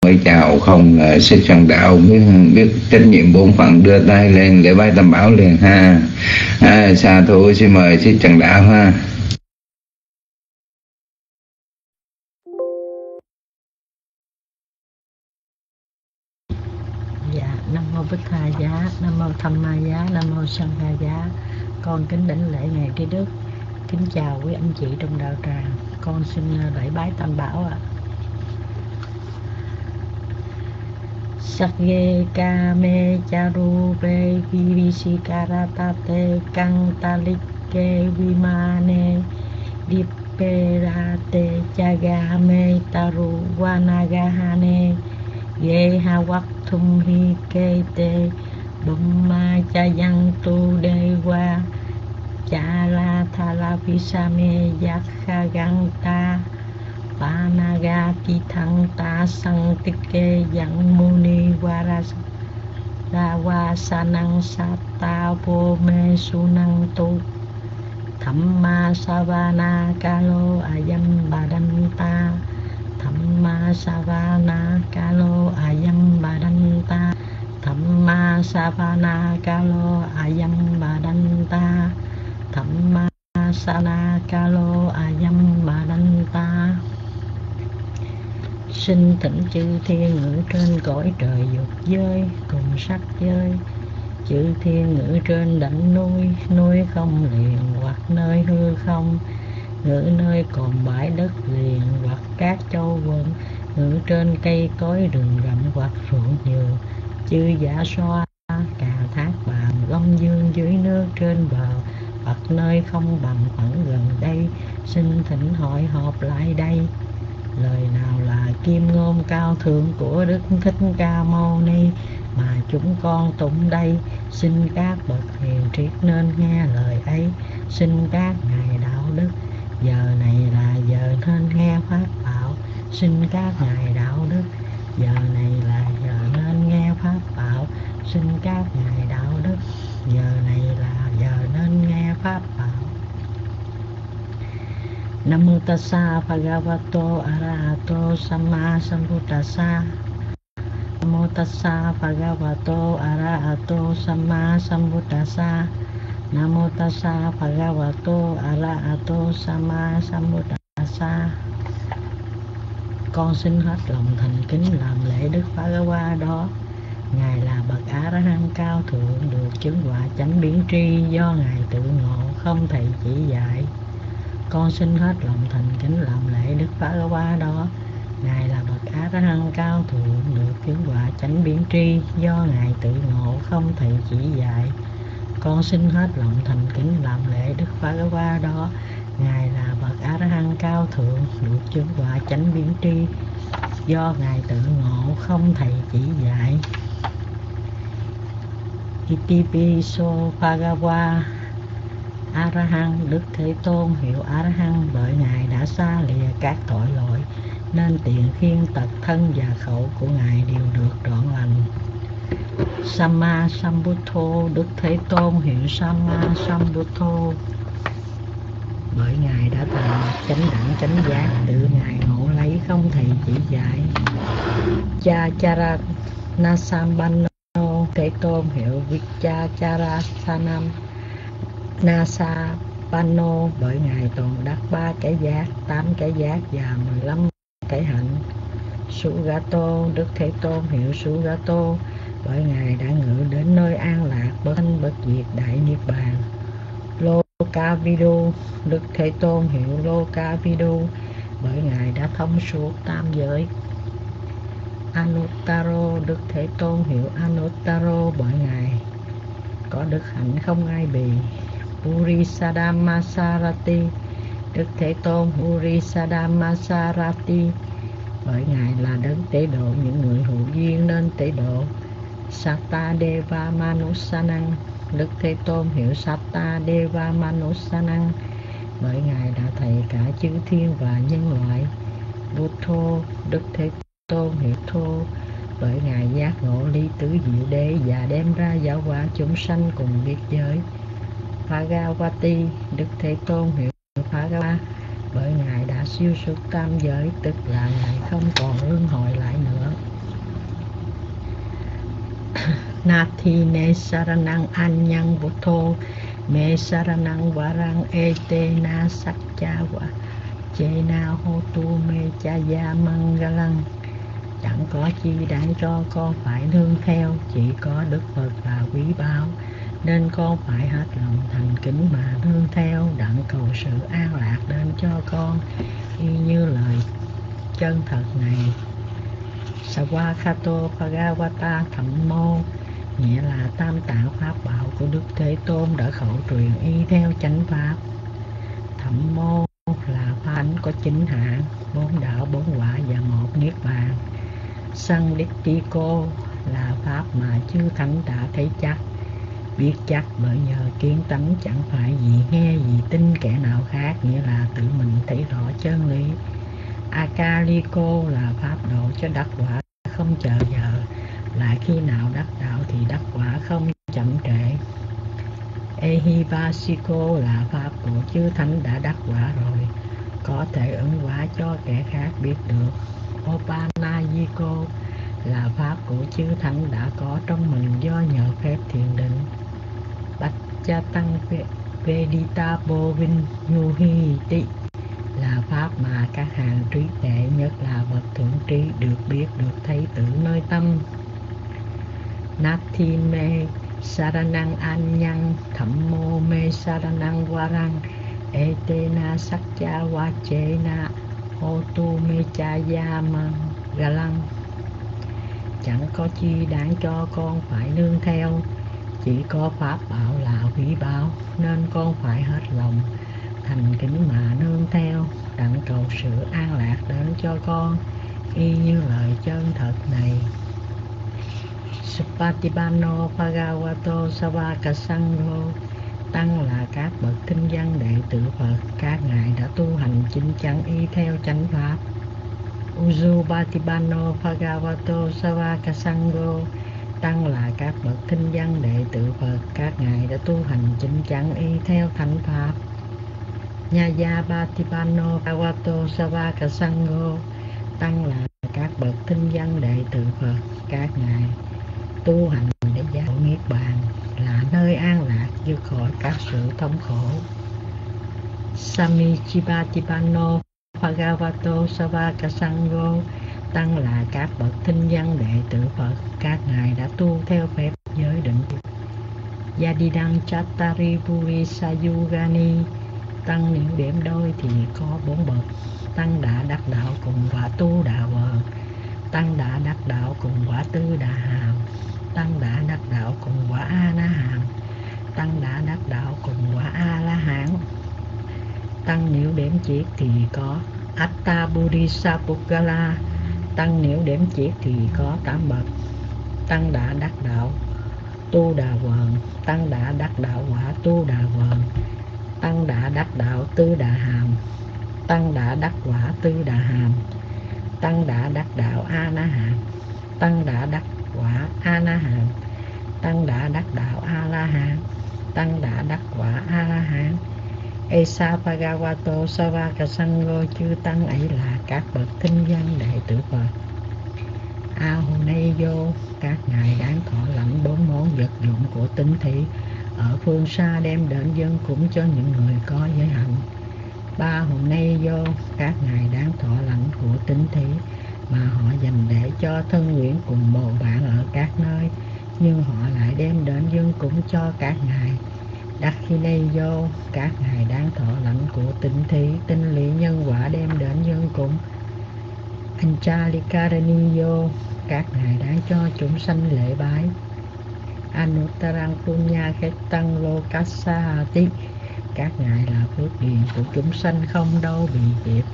mới chào không xích trần đạo biết trách nhiệm bổn phận, đưa tay lên để bái tam bảo liền ha. Sa thủ, xin mời xích trần đạo ha. Dạ, Nam Mô Bích Tha Giá, Nam Mô Tham Ma Giá, Nam Mô Sanh Kha Giá. Con kính đảnh lễ Ngài Trí Đức. Kính chào quý anh chị trong đạo tràng. Con xin lễ bái tam bảo ạ. Sakye Kame Charu Ve Girisikaratate Kantalike Vimane Diperate Chagame Taru Vanagahane Ye Hawaktum Hi Kete Bumma Chayantu Dewa Chala Thala Visame Yakhaganta Panagati Thăng Ta Sang Tike Yang Muni Rawa Sanang Sata Vô Me Sunang Tu Thamma Savana Kalo Ayam Badanta Thamma Savana Kalo Ayam Badanta Thamma Savana Kalo Ayam Badanta Thamma Savana Kalo Ayam Badanta. Xin thỉnh chư thiên ngự trên cõi trời dục giới cùng sắc giới, chư thiên ngự trên đỉnh núi, núi không liền hoặc nơi hư không, ngự nơi còn bãi đất liền hoặc các châu quận, ngự trên cây cối rừng rậm hoặc ruộng vườn, chư giả xoa cà thác bàn long dương dưới nước trên bờ hoặc nơi không bằng khoảng gần đây, xin thỉnh hội họp lại đây. Lời nào là kim ngôn cao thượng của Đức Thích Ca Mâu Ni mà chúng con tụng đây, xin các bậc hiền triết nên nghe lời ấy. Xin các ngài đạo đức, giờ này là giờ nên nghe pháp bảo. Xin các ngài đạo đức, giờ này là giờ nên nghe pháp bảo. Xin các ngài đạo đức, giờ này là giờ nên nghe pháp bảo. Namo tassa bhagavato arahato samma sambuddhassa. Namo tassa bhagavato arahato samma sambuddhassa. Namo tassa bhagavato arahato samma sambuddhassa. Con xin hết lòng thành kính làm lễ Đức Phật Qua đó. Ngài là bậc A La Hán cao thượng, được chứng quả chánh biến tri do ngài tự ngộ, không thầy chỉ dạy. Con xin hết lòng thành kính làm lễ Đức Phật Qua đó. Ngài là bậc A La Hán cao thượng, được chứng quả chánh biến tri do ngài tự ngộ, không thầy chỉ dạy. Con xin hết lòng thành kính làm lễ Đức Phật Qua đó. Ngài là bậc A La Hán cao thượng, được chứng quả chánh biến tri do ngài tự ngộ, không thầy chỉ dạy. Itipiso Bhagava A La Hán. Đức Thế Tôn hiệu A La Hán bởi ngài đã xa lìa các tội lỗi, nên tiền khiên tật thân và khẩu của ngài đều được trọn lành. Samma Sambuddho. Đức Thế Tôn hiệu Samma Sambuddho bởi ngài đã thành chánh đẳng chánh giác, tự ngài ngộ lấy, không thầy chỉ dạy. Chacharanasambanno. Thế Tôn hiệu Vichacharasanam Nasapanno bởi ngài toàn đắc 3 cái giác, 8 cái giác và 15 cái hạnh. Sugato. Đức Thế Tôn hiệu Sugato bởi ngài đã ngự đến nơi an lạc, bất sanh bất diệt đại niết bàn. Lokavidu. Đức Thế Tôn hiệu Lokavidu bởi ngài đã thông suốt tam giới. Anuttaro. Đức Thế Tôn hiệu Anuttaro bởi ngài có đức hạnh không ai bì. Urisadammasarati. Đức Thế Tôn Urisadammasarati bởi ngài là đấng tế độ những người hữu duyên nên tế độ. Sattadeva Manusanang. Đức Thế Tôn hiệu Sattadeva Manusanang bởi ngài đã thầy cả chư thiên và nhân loại. Buddho. Đức Thế Tôn hiệu Thô bởi ngài giác ngộ ly tứ diệu đế và đem ra giáo hóa chúng sanh cùng biệt giới. Bhagavati. Đức Thế Tôn hiệu Bhagava bởi ngài đã siêu xuất tam giới, tức là ngài không còn luân hồi lại nữa. Nathi me saranang anyang buddho me saranang varang etena sakchawa chena hotu me chaya mangalang. Chẳng có chi đáng cho con phải nương theo, chỉ có Đức Phật là quý báu, nên con phải hết lòng thành kính mà nương theo, đặng cầu sự an lạc đến cho con, y như lời chân thật này. Sawakato Bhagavata Thammo, nghĩa là tam tạng pháp bảo của Đức Thế Tôn đã khẩu truyền y theo chánh pháp. Thammo là pháp có 9 hạng, 4 đạo 4 quả và 1 niết bàn. Sanditthiko là pháp mà chư thánh đã thấy chắc, biết chắc bởi nhờ kiến tánh, chẳng phải vì nghe vì tin kẻ nào khác, nghĩa là tự mình thấy rõ chân lý. Akaliko là pháp độ cho đắc quả không chờ giờ, lại khi nào đắc đạo thì đắc quả không chậm trễ. Ehivasiko là pháp của chư thánh đã đắc quả rồi, có thể ứng quả cho kẻ khác biết được. Opanayiko là pháp của chư thánh đã có trong mình do nhờ phép thiền định. Bachatang Vedita Bovin Yuhiti là pháp mà các hàng trí tuệ, nhất là bậc thượng trí, được biết được thấy tự nơi tâm. Nathi me saranang anyang thammo me saranang varang etena sakcha vachena hotu me chaya mangalang. Chẳng có chi đáng cho con phải nương theo, chỉ có pháp bảo là quý báu, nên con phải hết lòng thành kính mà nương theo, đặng cầu sự an lạc đến cho con, y như lời chân thật này. Supatipano Bhagavato Savaka Sangho, tăng là các bậc thinh văn đệ tử Phật, các ngài đã tu hành chính chắn y theo chánh pháp. Ujupatipano Bhagavato Savaka Sangho, tăng là các bậc thinh văn đệ tử Phật, các ngài đã tu hành chính chắn y theo thánh pháp. Nyayapatipano Bhagavato Savaka Sangho, tăng là các bậc thinh văn đệ tử Phật, các ngài tu hành để giác niết bàn, là nơi an lạc vượt khỏi các sự thống khổ. Samichipatipano Bhagavato Savaka Sangho, tăng là các bậc thinh văn đệ tử Phật, các ngài đã tu theo phép giới định. Yadidang Chattari Puri Sayugani, tăng nếu điểm đôi thì có 4 bậc. Tăng đã đắc đạo cùng quả tu đà vờ, tăng đã đắc đạo cùng quả tư đà hàm, tăng đã đắc đạo cùng quả a na hàm, tăng đã đắc đạo cùng quả a la hán. Tăng nếu đếm chiết thì có Attabudisa Pukkala, tăng nếu đếm chiết thì có 8 bậc. Tăng đã đắc đạo tu đà vờn, tăng đã đắc đạo quả tu đà vờn, tăng đã đắc đạo tư đà hàm, tăng đã đắc quả tư đà hàm, tăng đã đắc đạo a na hàm, tăng đã đắc quả a na hàm, tăng đã đắc đạo a la hán, tăng đã đắc quả a la hán. Esa Bhagavato Savaka Sangho, chư tăng ấy là các bậc thinh văn đệ tử Phật. Ahuneyo, các ngài đáng thọ lãnh 4 món vật dụng của tín thí, ở phương xa đem đến dân cúng cho những người có giới hạnh. Bahuneyo, các ngài đáng thọ lãnh của tín thí mà họ dành để cho thân nguyện cùng bầu bạn ở các nơi, nhưng họ lại đem đến dân cúng cho các ngài. Dakhineyo, các ngài đáng thọ lãnh của tín thí, tinh lý nhân quả đem đến dân cúng. Anchalikaraniyo, các ngài đáng cho chúng sanh lễ bái. Anuttarang Punya Khetang Lokasahati, các ngài là phước điền của chúng sanh không đâu bị diệt.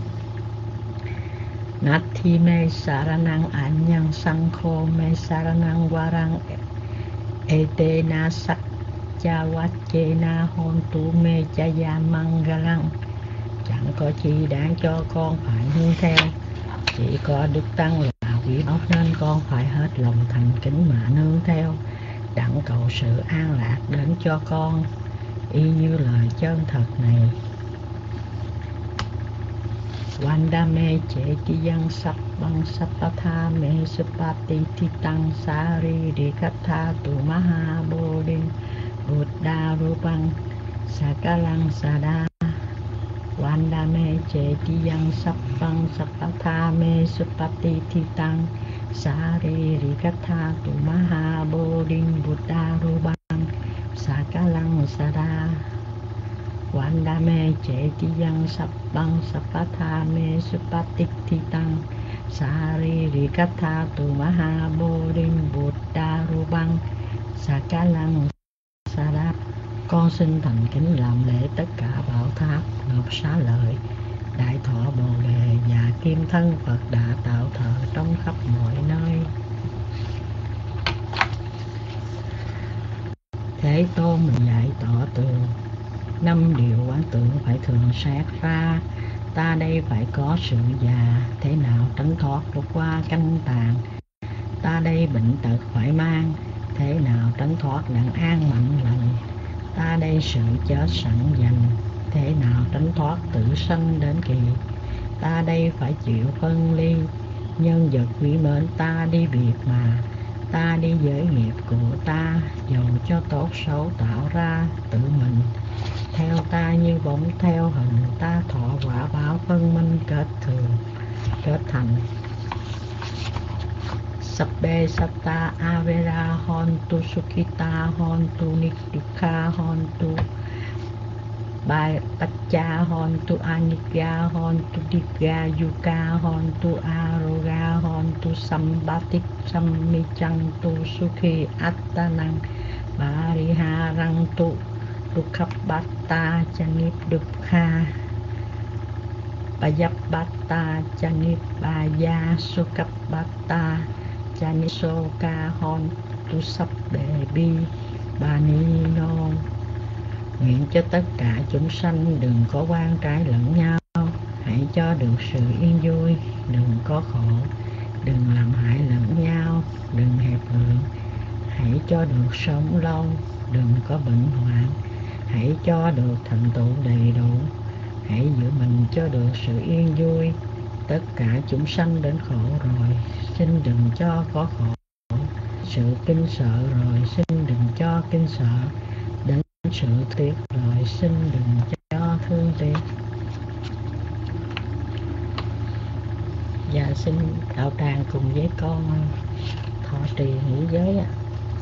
Nathi me saranang anyang sankho me saranang varang etena sakchawachena hontu me chaya mangalang. Chẳng có chi đáng cho con phải nương theo, chỉ có Đức Tăng là quý báu, nên con phải hết lòng thành kính mà nương theo, đặng cầu sự an lạc đến cho con, y như lời chân thật này. Vandame Chetiyan Sắc băng sappatha me suppati titang saririkatha tu maha bodhi buddha rupang sakalang sada Vanda me chetiyang sappang sappatha me suppati titang saririkatha tu maha bodhi buddha rupang sakalang sada Vanda me chetiyang sappang sappatha me suppati titang saririkatha tu maha bodhi buddha rupang sakalang sada. Con xin thành kính làm lễ tất cả bảo tháp ngọc xá lợi đại thọ bồ đề và kim thân Phật đã tạo thờ trong khắp mọi nơi. Thế Tôn mình dạy tỏ tường 5 điều quán tưởng phải thường xét ra. Ta đây phải có sự già, thế nào tránh thoát vượt qua canh tàn. Ta đây bệnh tật phải mang, thế nào tránh thoát đặng an mạnh lành. Ta đây sự chết sẵn dành, thế nào tránh thoát tử sanh đến kỳ. Ta đây phải chịu phân ly, nhân vật quý mến ta đi biệt mà. Ta đi giới nghiệp của ta, dầu cho tốt xấu tạo ra tự mình. Theo ta như bóng theo hình, ta thọ quả báo phân minh kết thành. Sabbe satta avera hontu sukhita hontu nikdukha hontu bhattacca hontu anicca hontu digga yuka hontu aroga hontu sambatik sammichantu sukhi attanang bariharantu dukkhabbata chanibdukha Payabbata chanibaya sukhabbata Chanisoka hontu sabbe bi banino. Nguyện cho tất cả chúng sanh đừng có oan trái lẫn nhau, hãy cho được sự yên vui, đừng có khổ, đừng làm hại lẫn nhau, đừng hẹp lượng, hãy cho được sống lâu, đừng có bệnh hoạn, hãy cho được thành tựu đầy đủ, hãy giữ mình cho được sự yên vui. Tất cả chúng sanh đến khổ rồi, xin đừng cho có khổ. Sự kinh sợ rồi, xin đừng cho kinh sợ. Đến sự tiếc rồi, xin đừng cho thương tiếc. Và xin đạo tràng cùng với con thọ trì ngũ giới ạ.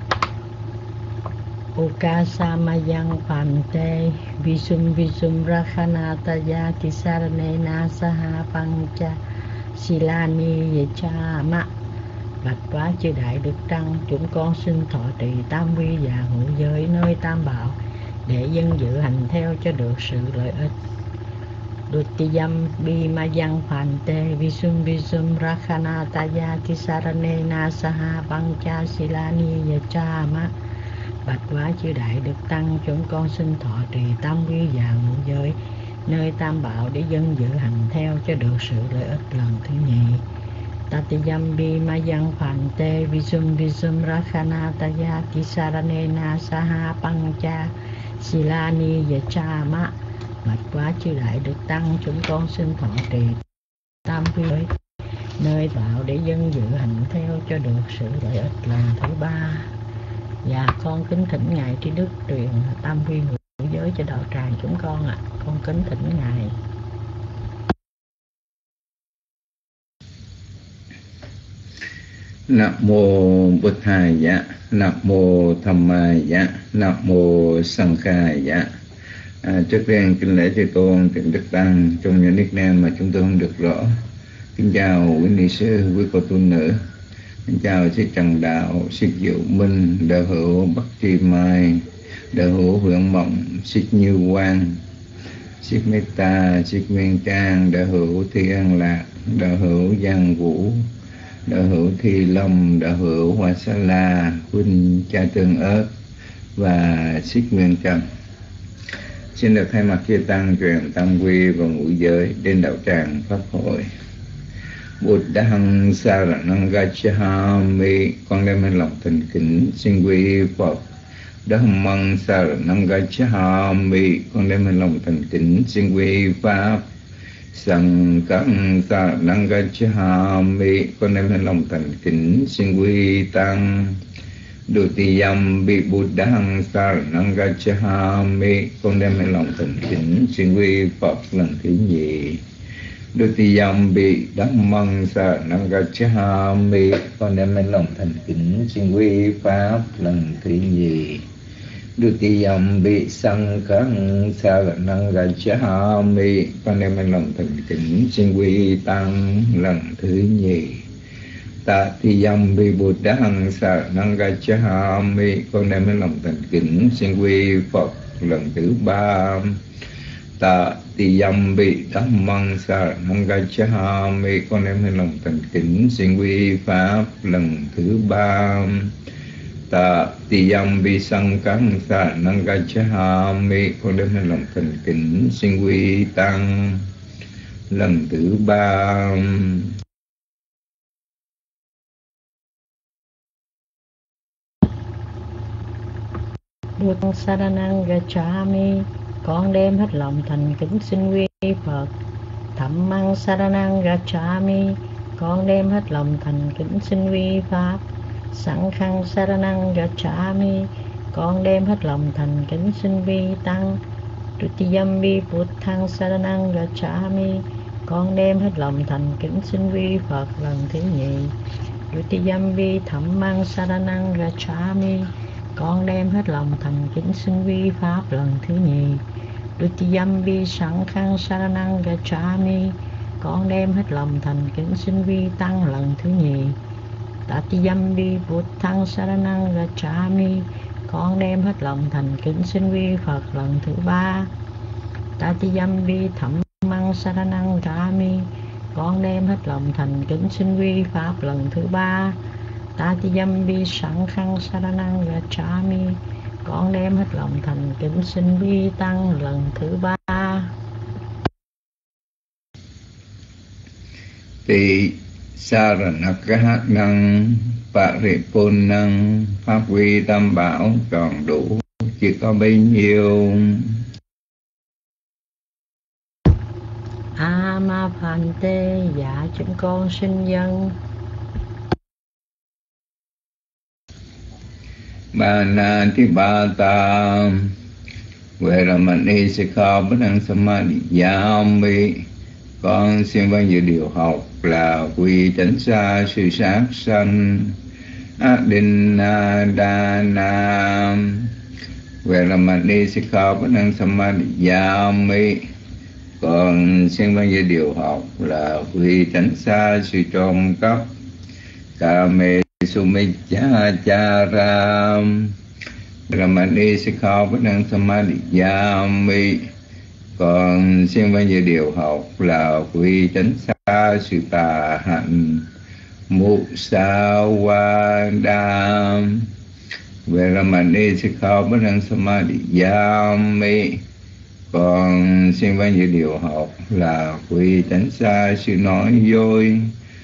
Ukasamayang pante visum rakhanataya tisaranena saha pancha silani yachama. Bạch quá chư đại đức trăng, chúng con xin thọ trì tam quy và ngũ giới nơi tam bảo để dân dự hành theo cho được sự lợi ích. Dutiyam bimayang phante visum rakhanataya tisaranena saha pancha silani yachama. Bạch quá chư đại đức tăng, chúng con xin thọ trì tam quy và ngũ giới nơi tam bảo để dân dự hành theo cho được sự lợi ích lần thứ nhì. Tatiyam bimayang phante visum rakhanataya tisaranena saha pancha silani yachama. Bạch quá chư đại đức tăng, chúng con xin thọ trì tam quy nơi tạo để dân dự hành theo cho được sự lợi ích lần thứ ba. Và con kính thỉnh Ngài Trí Đức truyền tam quy ngũ giới cho đạo tràng chúng con ạ. Con kính thỉnh Ngài. Nam mô Bụt Thaya, Nam mô Dhammaya, Nam mô Sanghaya. Trước tiên kính lễ chư tôn Trịnh Đức Tăng trong những nickname mà chúng tôi không được rõ. Kính chào quý ni sư, quý cô tu nữ. Kính chào sư Trần Đạo, sư Diệu Minh, đạo hữu Bắc Tri Mai, đạo hữu Hưởng Mộng, sư Như Quang, sư Meta, sư Nguyên Trang, đạo hữu Thi An Lạc, đạo hữu Giang Vũ, đạo hữu Thi Long, đạo hữu Hoa Sa La, huynh cha Tương Ớt và sư Nguyên Trần. Xin được thay mặt chư tăng truyền tam quy và ngũ giới đến đạo tràng pháp hội. Buddhang saranang gacchami, con đem lên lòng thành kính xin quy Phật. Dhammang saranang gacchami, con đem lên lòng thành kính xin quy Pháp. Sanhฆăng Saranang Gacchami. Con đem hết lòng thành kính xin quy tăng. Dutiyam Bi Buddhang Saranang Gacchami. Con đem hết lòng thành kính xin quy Phật lần thứ nhì. Dutiyam Bi Dhammang Saranang Gacchami. Con đem hết lòng thành kính xin quy Pháp lần thứ nhì. Dutiyam Bi Sanghang Saranang Gacchami. Con đem hết lòng thành kính xin quy Tăng lần thứ nhì. Tatiyam Bi Buddhang Saranang Gacchami. Con đem hết lòng thành kính xin quy Phật lần thứ ba. Tatiyam Bi Dhammang Saranang Gacchami. Con đem hết lòng thành kính xin quy Pháp lần thứ ba. Tatiyam Bi Sanghang Saranang Gacchami. Con đem hết lòng thành kính xin quy Tăng lần thứ ba. Buddhang Saranang Gacchami. Con đem hết lòng thành kính xin quy Phật. Dhammang Saranang Gacchami. Con đem hết lòng thành kính xin quy Pháp. Sanghang Saranang Gacchami. Con đem hết lòng thành kính xin quy Tăng. Dutiyam Bi Buddhang Saranang Gacchami. Con đem hết lòng thành kính xin quy Phật lần thứ nhì. Dutiyam Bi Dhammang Saranang Gacchami. Con đem hết lòng thành kính xin quy Pháp lần thứ nhì. Dutiyam Bi Sanghang Saranang Gacchami. Con đem hết lòng thành kính xin quy Tăng lần thứ nhì. Tatiyam Bi Buddhang Saranang Gacchami. Con đem hết lòng thành kính xin quy Phật lần thứ ba. Tatiyam Bi Dhammang Saranang Gacchami. Con đem hết lòng thành kính xin quy Pháp lần thứ ba. Tatiyam Bi Sanghang Saranang Gacchami. Con đem hết lòng thành kính xin quy Tăng lần thứ ba. Tỳ Saranang Paripurnang. Pháp quy tam bảo tròn đủ chỉ có bấy nhiêu. Amapante. Dạ chúng con xin dân. Banatipata Veramani Sikkhapadang Samadhiyami. Con xin vâng dự điều học là quy chánh xa sự sát sanh. Adinadana Veramani Sikkhapadang Samadhiyami. Con xin vâng dự điều học là quy chánh xa sự trộm cắp. Kame Sumicchachara Veramani Sikkhapadang Samadhiyami. Con xin vâng dự điều học là quy chánh xa sự tà hạnh. Musawada Veramani Sikkhapadang Samadhiyami. Con xin vâng dự điều học là quy chánh xa sự nói dối.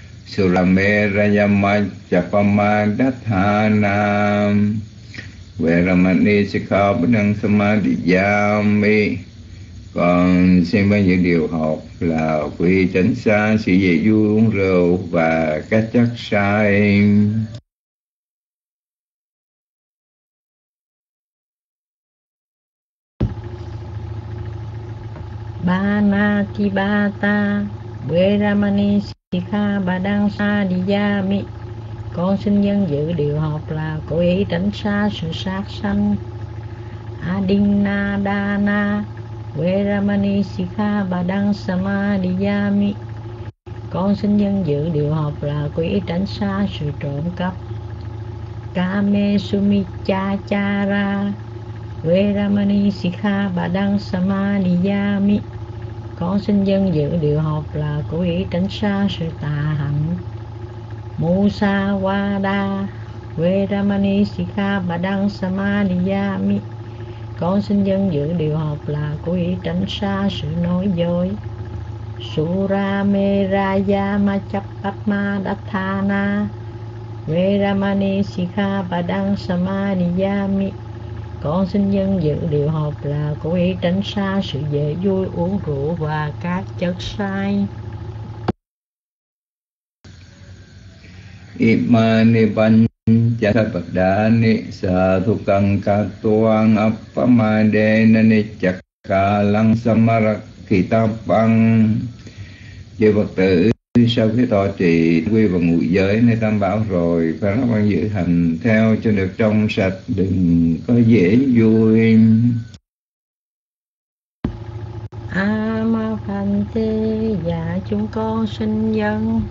Sulamerayamachapamadatthana Veramani Sikkhapadang Samadhiyami. Con xin vâng dự điều học là quy chánh xa sự về vui uống rượu và các chất sai. Banatipata Veramani Sikkhapadang Samadhiyami. Con xin dân dự điều học là cố ý tránh xa sự sát sanh. Adinadana Veramani Sikkhapadang Samadhiyami. Con xin dân dự điều học là cố ý tránh xa sự trộm cắp. Kame Sumicchachara Veramani Sikkhapadang Samadhiyami. Con xin dân dự điều học là cố ý tránh xa sự tà hạnh. Musawada Veramani Sikkhapadang Samadhiyami. Con xin dân dự điều học là cố ý tránh xa sự nói dối. Sulamerayamachapamadatthana Veramani Sikkhapadang Samadhiyami. Con xin dân dự điều họp là cố ý tránh xa sự dễ vui uống rượu và các chất sai. Imani pancappadani sadhukang katuang appamadena niccakalang samarakkhitapang. Chư Phật tử, sau khi tọa trì quy và ngũ giới nơi tam bảo rồi, phải ráng ban giữ hành theo cho được trong sạch, đừng có dễ vui. Amaphante, dạ chúng con xin dân.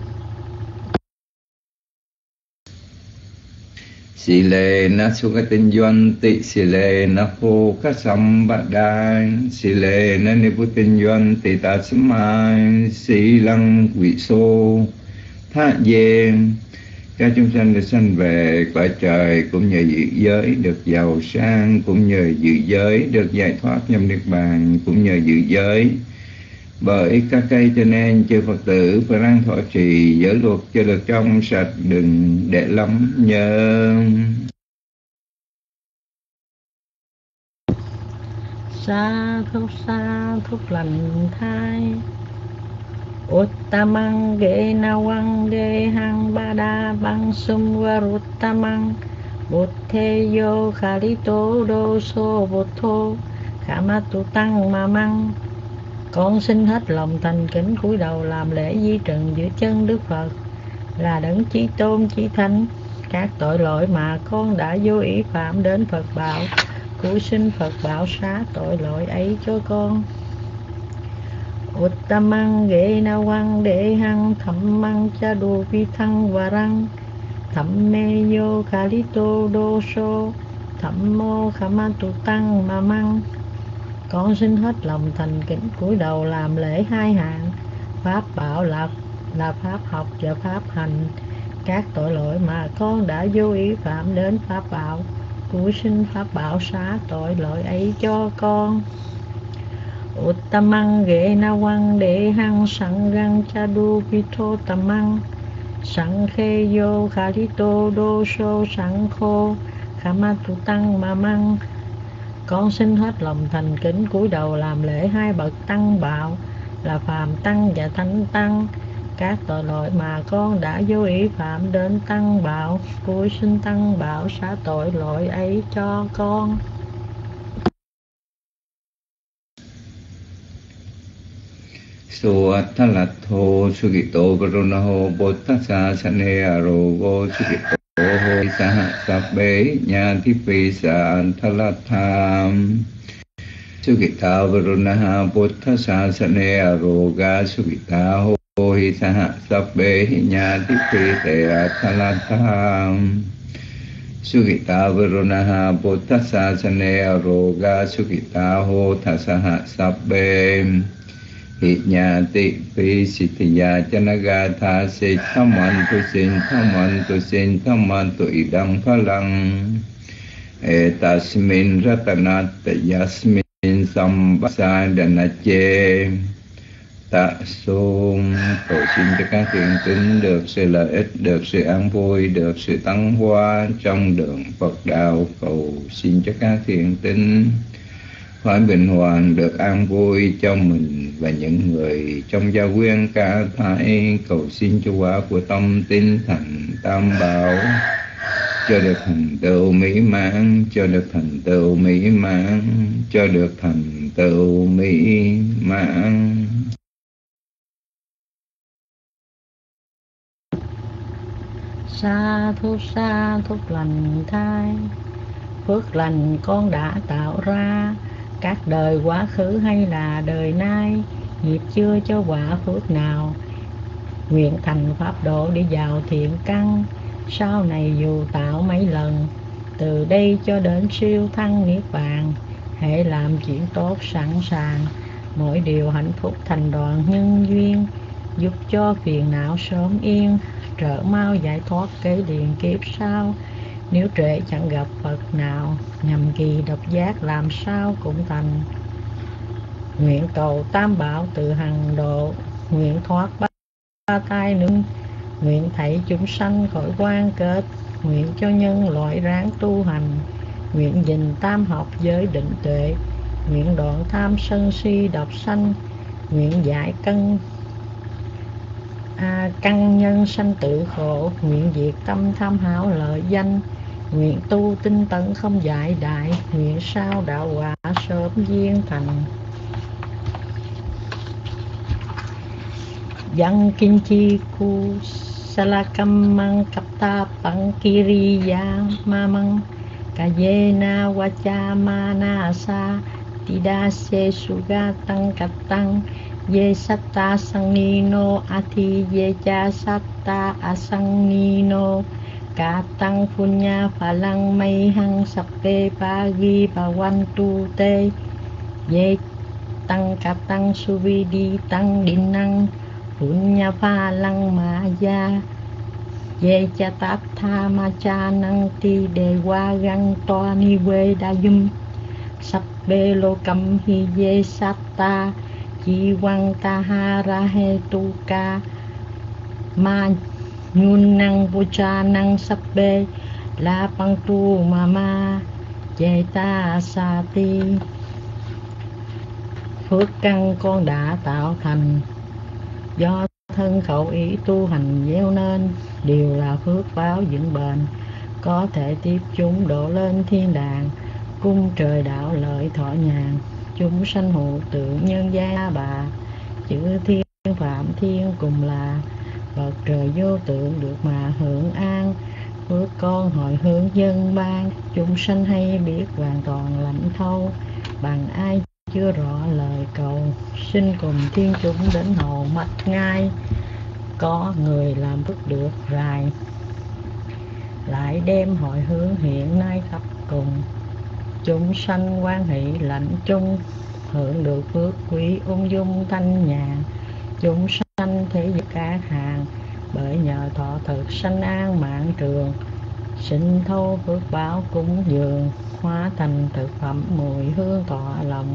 Sile na sukatinjuanti, sile na phokasambadai, sile na niputinjuanti tasmai, silang quỷ xô thác dê. Các chúng sanh được sanh về cõi trời cũng nhờ dự giới được giàu sang, cũng nhờ dự giới được giải thoát nhâm niết bàn, cũng nhờ dự giới. Bởi các cây cho nên chư Phật tử phải ráng thọ trì giới luật cho được trong sạch, đừng để lắm nhớ. Sa thúc lành thai. Uttamang ge nawang ge hang bada bang sum varuttamang buddhe yo khalito do so buddho khamatu tăng mamang. Con xin hết lòng thành kính cúi đầu làm lễ di trần giữa chân Đức Phật là đấng chí tôn chí thánh. Các tội lỗi mà con đã vô ý phạm đến Phật bảo, cúi xin Phật bảo xá tội lỗi ấy cho con. Uttamang ge nawang de hang thammang cha du vi thăng và răng thamme yo khalito do so thammo khamatu tăng mamang. Con xin hết lòng thành kính cúi đầu làm lễ hai hạng pháp bảo là pháp học và pháp hành. Các tội lỗi mà con đã vô ý phạm đến pháp bảo, cúi xin pháp bảo xá tội lỗi ấy cho con. Uttamang ge nawang de hang sangang chadu pitho tamang sankhe yo khalito do so sankho khamatu tăng mamang. Con xin hết lòng thành kính cúi đầu làm lễ hai bậc tăng bảo là phàm tăng và thánh tăng. Các tội lỗi mà con đã vô ý phạm đến tăng bảo, cúi xin tăng bảo xá tội lỗi ấy cho con. Suathalatho sugito karunaho bodhasa sanearogo sugito ho saha sabbe nyantipi santalatham. Sugita varunaha bodhasa sanearoga sugita ho hi saha sabbe nyantipi santalatham. Sugita varunaha bodhasa sanearoga sugita ho thasaha sabbe Hinyati pisitiya chanagatha se thamantu sin idang phalang etasmin ratanata yasmin sambasandanache. Tạ xôn cầu xin cho các thiện tín được sự lợi ích, được sự an vui, được sự tăng hoa trong đường Phật đạo. Cầu xin cho các thiện tín phải bình hoàn, được an vui cho mình và những người trong gia quyến cả thảy. Cầu xin cho quả của tâm tín thành tam bảo cho được thành tựu mỹ mãn, cho được thành tựu mỹ mãn, cho được thành tựu mỹ mãn. Sa thúc lành thai. Phước lành con đã tạo ra các đời quá khứ hay là đời nay, nghiệp chưa cho quả phước nào, nguyện thành pháp độ để vào thiện căn. Sau này dù tạo mấy lần, từ đây cho đến siêu thăng niết bàn, hễ làm chuyện tốt sẵn sàng, mỗi điều hạnh phúc thành đoàn nhân duyên, giúp cho phiền não sớm yên, trợ mau giải thoát kế liền kiếp sau. Nếu trễ chẳng gặp Phật nào, nhằm kỳ độc giác làm sao cũng thành. Nguyện cầu tam bảo từ hằng độ, nguyện thoát ba tai nương, nguyện thảy chúng sanh khỏi quan kết, nguyện cho nhân loại ráng tu hành, nguyện gìn tam học giới định tuệ, nguyện đoạn tham sân si độc sanh, nguyện giải căn nhân sanh tử khổ, nguyện diệt tâm tham hảo lợi danh, nguyện tu tinh tấn không giải đại, nguyện sao đạo quả sớm viên thành. Yang kinchi ku salakammang kapta pangkiriya mamang kayena wacha manasa tidase sugatang katang ye satta sangnino ati ye cha satta asangino katang punya phalang mayhang sappe pagi bawantu te ye tăng katang suvidi tăng dinang punya phalang maya ye cha tát tha ma cha năng ti đề qua găng toa ni quê đa dum sắp bê lô cầm hi ye satta chi quăng ta ha ra he tu ca ma nhun năng vô cha năng sắp bê la băng tu ma ma che ta sa ti. Phước căn con đã tạo thành do thân khẩu ý tu hành gieo nên, đều là phước báo vững bền, có thể tiếp chúng độ lên thiên đàng, cung trời đạo lợi thọ nhàn, chúng sanh hộ tượng nhân gia bà, chữ thiên phạm thiên cùng là Phật trời vô tượng được mà hưởng an. Phước con hồi hướng dân ban, chúng sanh hay biết hoàn toàn lãnh thâu, bằng ai chưa rõ lời cầu, xin cùng thiên chúng đến hầu mắt ngay. Có người làm phước được rài, lại đem hội hướng hiện nay khắp cùng, chúng sanh quan hỷ lãnh chung, hưởng được phước quý ung dung thanh nhàn. Chúng sanh thế giới các hàng, bởi nhờ thọ thực sanh an mạng trường, sinh thâu phước báo cúng dường, hóa thành thực phẩm mùi hương tọa lòng.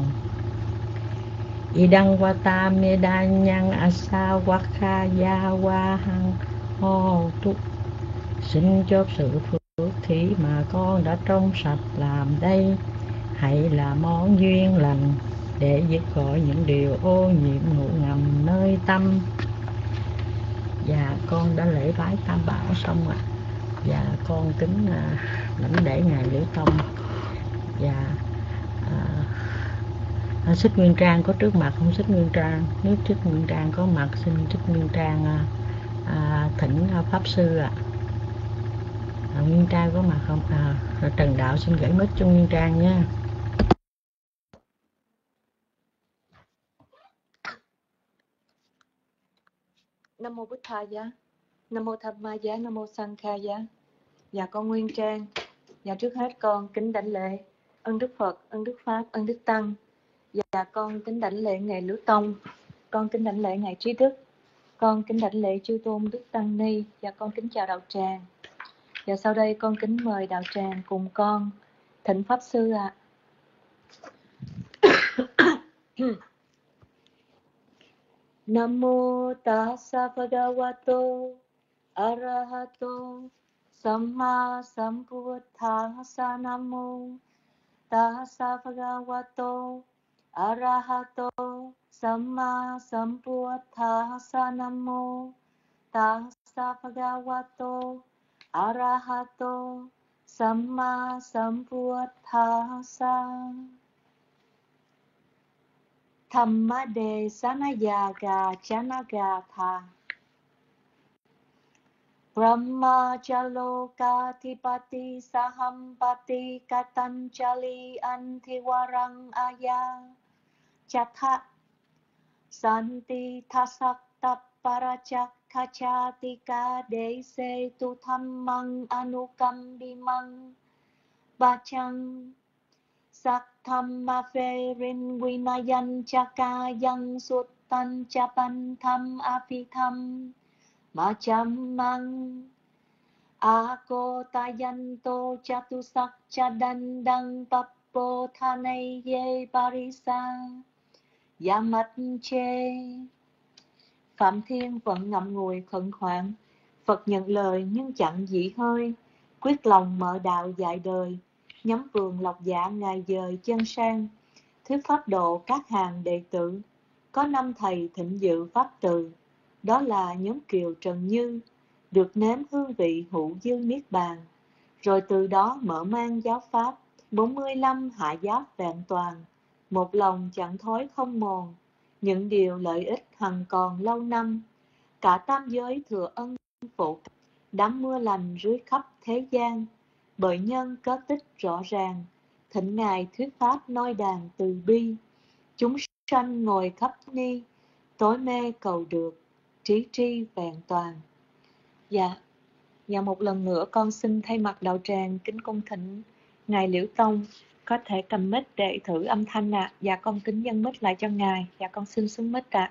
Idang vata medanyang asa wakaya wahang ho tu. Xin chốt sự phước thí mà con đã trong sạch làm đây, hãy là món duyên lành để dứt khỏi những điều ô nhiễm ngụ ngầm nơi tâm. Và con đã lễ bái Tam Bảo xong rồi, và con kính lãnh để ngài Liễu Tông và Xích Nguyên Trang có trước mặt không? Xích Nguyên Trang, nếu Xích Nguyên Trang có mặt xin Xích Nguyên Trang thỉnh pháp sư ạ. Nguyên Trang có mặt không? Trần Đạo xin gửi mic cho Nguyên Trang nha. Nam mô Bụt Thaya, Nam mô Tham Ma Giá, Nam mô Sang Kha Giá. Dạ con Nguyên Trang. Dạ trước hết con kính đảnh lễ ân Đức Phật, ân Đức Pháp, ân Đức Tăng. Dạ con kính đảnh lễ ngài Liễu Tông, con kính đảnh lễ ngài Trí Đức, con kính đảnh lễ chư tôn Đức Tăng Ni. Dạ con kính chào đạo tràng. Dạ sau đây con kính mời đạo tràng cùng con thỉnh pháp sư ạ. Nam mô Tassa Bhagavato Arahato Samma Sambuddhassa. Nam mô Tassa Bhagavato Arahato Samma Sambuddhassa. Nam mô Tassa Bhagavato Arahato Samma Sambuddhassa. Dhammade Sanayaga Janagatha Brahma Jaloka Tipati Sahampati Katanjali Antiwarang Aya Chatha Santi Thasak Tapparachak Kachatika Dese Tu Dhammang Anukambimang Bachang Sắc Thamma Phê Rin Vinayan Chakayan Suttan Chapan Tham Apitham Machamang Ako Tayanto Chatusak Chadandang Pappo Thanay Ye Parisa Yamat Che. Phạm Thiên vẫn ngậm ngùi khẩn khoản. Phật nhận lời nhưng chẳng dị hơi, quyết lòng mở đạo dạy đời, Nhóm vườn Lộc Dạ ngày dời chân sang, thuyết pháp độ các hàng đệ tử. Có 5 thầy thịnh dự pháp từ, đó là nhóm Kiều Trần Như, được nếm hương vị hữu dư niết bàn. Rồi từ đó mở mang giáo pháp, 45 hạ giáp vẹn toàn, một lòng chẳng thối không mòn, những điều lợi ích hằng còn lâu năm. Cả tam giới thừa ân phụ, đám mưa lành rưới khắp thế gian, bởi nhân có tích rõ ràng, thịnh ngài thuyết pháp noi đàn từ bi. Chúng sanh ngồi khắp ni, tối mê cầu được, trí tri vẹn toàn. Dạ, một lần nữa con xin thay mặt đạo tràng kính cung thỉnh Ngài Liễu Tông có thể cầm mic để thử âm thanh ạ. Dạ con kính dâng mic lại cho Ngài. Dạ con xin xuống mic ạ.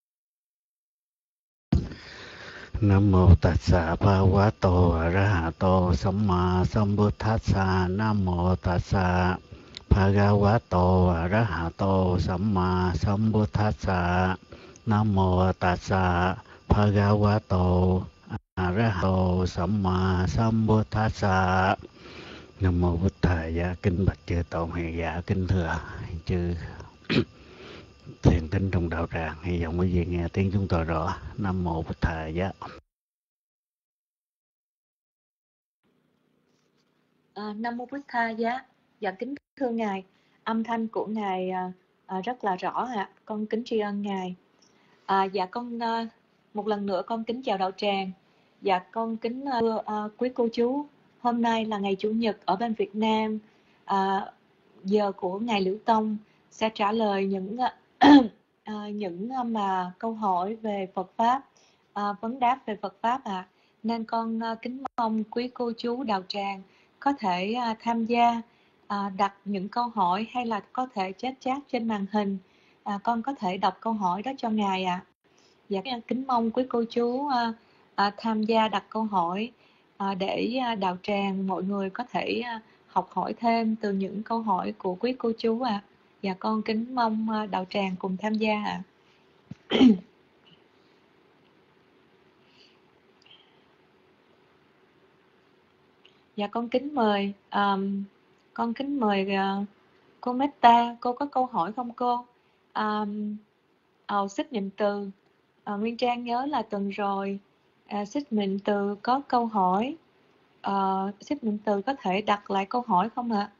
Nam mô Tassa Bhagavato Arahato Samma Sambuddhassa. Nam mô Tassa Bhagavato Arahato Samma Sambuddhassa. Nam mô Tassa Bhagavato Arahato Samma Sambuddhassa. Nam mô Bụt Thầy. Kính bạch chư Tổ Hiền giả, kính thưa chư thiền tín trong đạo tràng, hy vọng quý vị nghe tiếng chúng tôi rõ. Nam mô Bụt Thầy. Nam mô Bụt Thầy. Dạ kính thưa Ngài, âm thanh của Ngài rất là rõ ạ. Con kính tri ân Ngài. Dạ con một lần nữa con kính chào đạo tràng. Dạ con kính quý cô chú. Hôm nay là ngày Chủ nhật ở bên Việt Nam. Giờ của Ngài Liễu Tông sẽ trả lời những mà câu hỏi về Phật pháp, vấn đáp về Phật pháp ạ. Nên con kính mong quý cô chú đạo tràng có thể tham gia đặt những câu hỏi, hay là có thể chat trên màn hình. Con có thể đọc câu hỏi đó cho Ngài ạ. Dạ kính mong quý cô chú tham gia đặt câu hỏi để đạo tràng mọi người có thể học hỏi thêm từ những câu hỏi của quý cô chú ạ. Dạ con kính mong đạo tràng cùng tham gia ạ. Dạ con kính mời cô Meta. Cô có câu hỏi không cô? Xích Niệm Từ, Nguyên Trang nhớ là tuần rồi Xích Niệm Từ có câu hỏi. Xích Niệm Từ có thể đặt lại câu hỏi không ạ?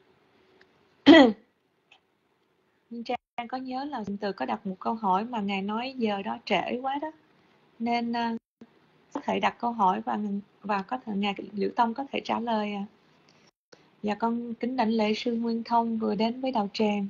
Nguyên Trang có nhớ là Niệm Từ có đặt một câu hỏi mà Ngài nói giờ đó trễ quá đó, nên có thể đặt câu hỏi và có thể Ngài Liễu Tông có thể trả lời ạ. Dạ con kính đảnh lễ sư Nguyên Thông vừa đến với đạo tràng.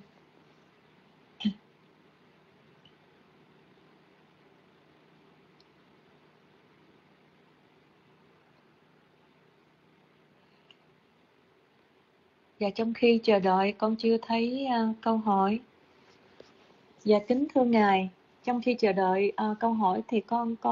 Dạ trong khi chờ đợi con chưa thấy câu hỏi. Dạ kính thưa Ngài, trong khi chờ đợi câu hỏi thì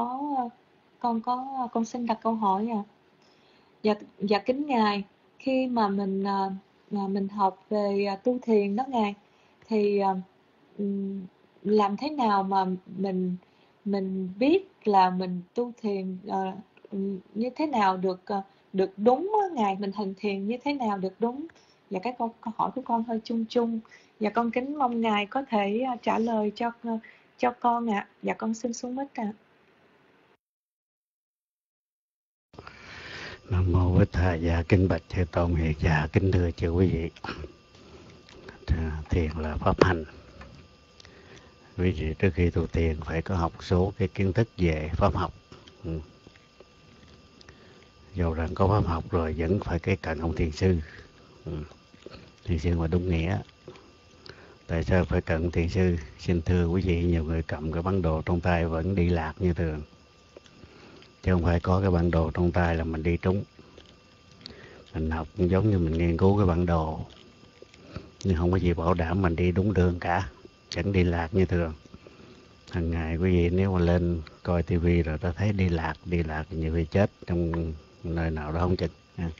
con xin đặt câu hỏi ạ. Dạ kính Ngài, khi mà mình học về tu thiền đó Ngài, thì làm thế nào mà mình biết là mình tu thiền như thế nào được đúng đó, Ngài, mình hành thiền như thế nào được đúng? Và cái câu hỏi của con hơi chung chung, và con kính mong Ngài có thể trả lời cho con ạ. Dạ con xin xuống mic ạ. Nam mô Bụt Thầy. Dạ kính bạch chư Tôn Hiền giả, kính thưa chư quý vị. Thiền là pháp hành. Quý vị trước khi tu thiền phải có học số cái kiến thức về pháp học. Dù rằng có pháp học rồi vẫn phải cái cần ông thiền sư. Thiền sư mà đúng nghĩa. Tại sao phải cần thiền sư? Xin thưa quý vị, nhiều người cầm cái bản đồ trong tay vẫn đi lạc như thường. Chứ không phải có cái bản đồ trong tay là mình đi trúng. Mình học giống như mình nghiên cứu cái bản đồ, nhưng không có gì bảo đảm mình đi đúng đường cả, vẫn đi lạc như thường. Hằng ngày quý vị nếu mà lên coi tivi rồi ta thấy đi lạc nhiều khi chết trong nơi nào đó không chừng.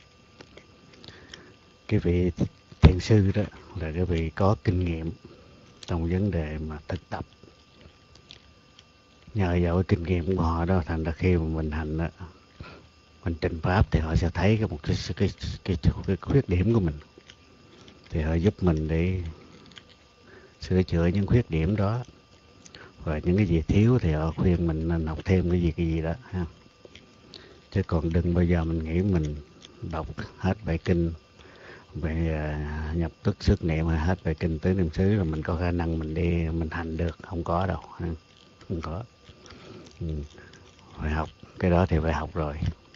Cái vị thiền sư đó là cái vị có kinh nghiệm trong vấn đề mà thực tập. Nhờ vào cái kinh nghiệm của họ đó, thành ra khi mà mình hành đó, mình trình pháp thì họ sẽ thấy một cái khuyết điểm của mình. thì họ giúp mình để sửa chữa những khuyết điểm đó, và những cái gì thiếu thì họ khuyên mình nên học thêm cái gì đó ha. Chứ còn đừng bao giờ mình nghĩ mình đọc hết bài kinh về nhập tức sức niệm hay hết bài kinh tứ niệm xứ là mình có khả năng mình đi mình hành được, không có đâu ha. Không có. Phải học cái đó thì phải học rồi,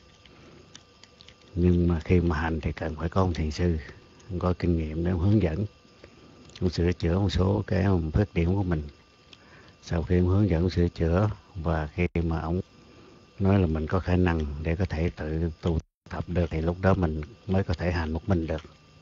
nhưng mà khi mà hành thì cần phải có ông thiền sư có kinh nghiệm để hướng dẫn, ông sửa chữa một số cái khuyết điểm của mình. Sau khi ông hướng dẫn sửa chữa và khi mà ông nói là mình có khả năng để có thể tự tu tập được thì lúc đó mình mới có thể hành một mình được.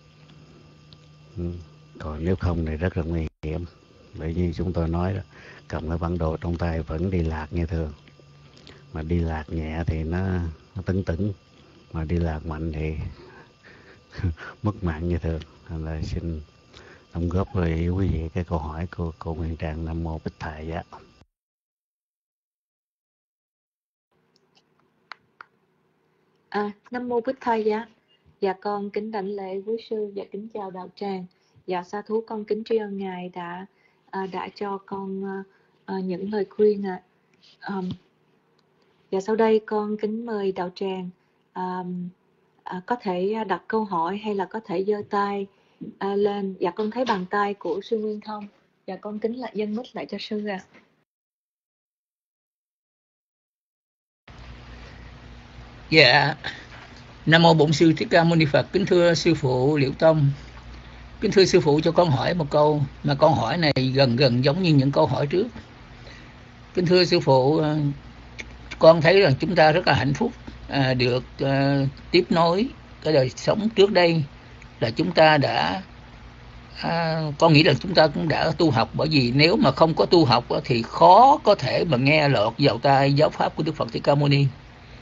Còn nếu không thì rất là nguy hiểm. Bởi vì chúng tôi nói đó, cầm cái bản đồ trong tay vẫn đi lạc như thường. Mà đi lạc nhẹ thì nó tấn tửng, mà đi lạc mạnh thì mất mạng như thường. Nên là xin đóng góp với quý vị cái câu hỏi của cô Nguyên Trang. Nam Mô Bích Thầy Giá. Nam Mô Bích Thầy Giá. Dạ con kính đảnh lễ quý sư và kính chào đạo tràng. Dạ sa thú con kính tri ân Ngài đã cho con những lời khuyên ạ. Và sau đây con kính mời đạo tràng có thể đặt câu hỏi hay là có thể giơ tay lên. Dạ con thấy bàn tay của sư Nguyên Thông. Dạ con kính lại dâng mic lại cho sư ạ. Dạ, Nam Mô Bổn Sư Thích Ca Mâu Ni Phật. Kính thưa sư phụ Liễu Tông, kính thưa sư phụ, cho con hỏi một câu mà câu hỏi này gần giống như những câu hỏi trước. Kính thưa sư phụ, con thấy rằng chúng ta rất là hạnh phúc được tiếp nối cái đời sống trước đây là chúng ta đã con nghĩ rằng chúng ta cũng đã tu học, bởi vì nếu mà không có tu học thì khó có thể mà nghe lọt vào tai giáo pháp của Đức Phật Thích Ca Mâu Ni.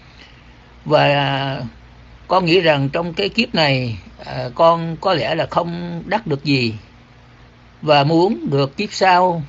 Và con nghĩ rằng trong cái kiếp này con có lẽ là không đắc được gì, và muốn được kiếp sau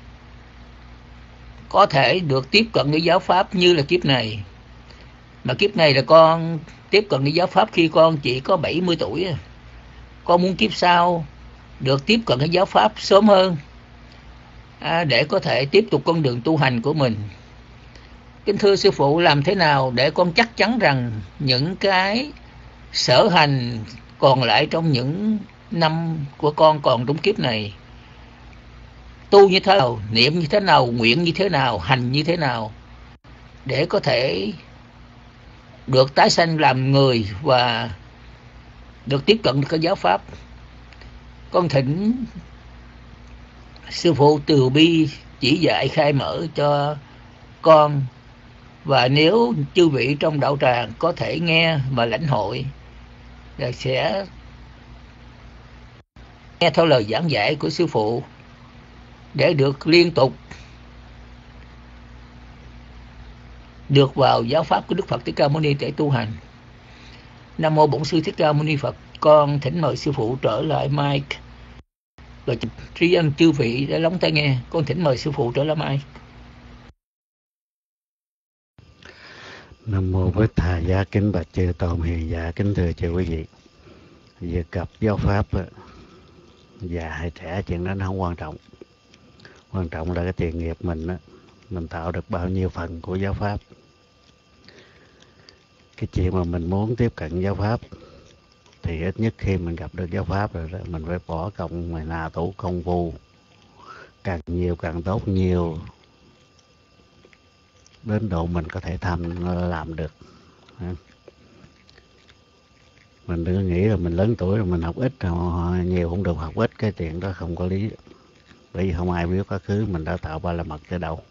có thể được tiếp cận với giáo pháp như là kiếp này. Mà kiếp này là con tiếp cận với giáo pháp khi con chỉ có 70 tuổi. Con muốn kiếp sau được tiếp cận với giáo pháp sớm hơn để có thể tiếp tục con đường tu hành của mình. Kính thưa sư phụ, làm thế nào để con chắc chắn rằng những cái sở hành còn lại trong những năm của con còn trong kiếp này, tu như thế nào, niệm như thế nào, nguyện như thế nào, hành như thế nào, để có thể được tái sanh làm người và được tiếp cận cái giáo pháp. Con thỉnh sư phụ từ bi chỉ dạy khai mở cho con, và nếu chư vị trong đạo tràng có thể nghe và lãnh hội là sẽ nghe theo lời giảng dạy của sư phụ để được liên tục được vào giáo pháp của Đức Phật Thích Ca Mâu Ni để tu hành. Nam Mô Bổn Sư Thích Ca Mâu Ni Phật. Con thỉnh mời sư phụ trở lại mic và tri ân chư vị đã lắng tai nghe. Con thỉnh mời sư phụ trở lại mic. Nam Mô Bích Thầy Giá. Kính bạch chư tôn hiền giả, kính thưa chư quý vị. Việc gặp giáo pháp già hay trẻ chuyện đó nó không quan trọng. Quan trọng là cái tiền nghiệp mình tạo được bao nhiêu phần của giáo pháp. Cái chuyện mà mình muốn tiếp cận giáo pháp thì ít nhất khi mình gặp được giáo pháp rồi đó, mình phải bỏ công mà là tủ công phu, càng nhiều càng tốt nhiều, đến độ mình có thể làm được. Mình đừng nghĩ là mình lớn tuổi rồi mình học ít, nhiều không được học ít, cái chuyện đó không có lý. Bởi vì không ai biết quá khứ mình đã tạo ba la mật tới đâu.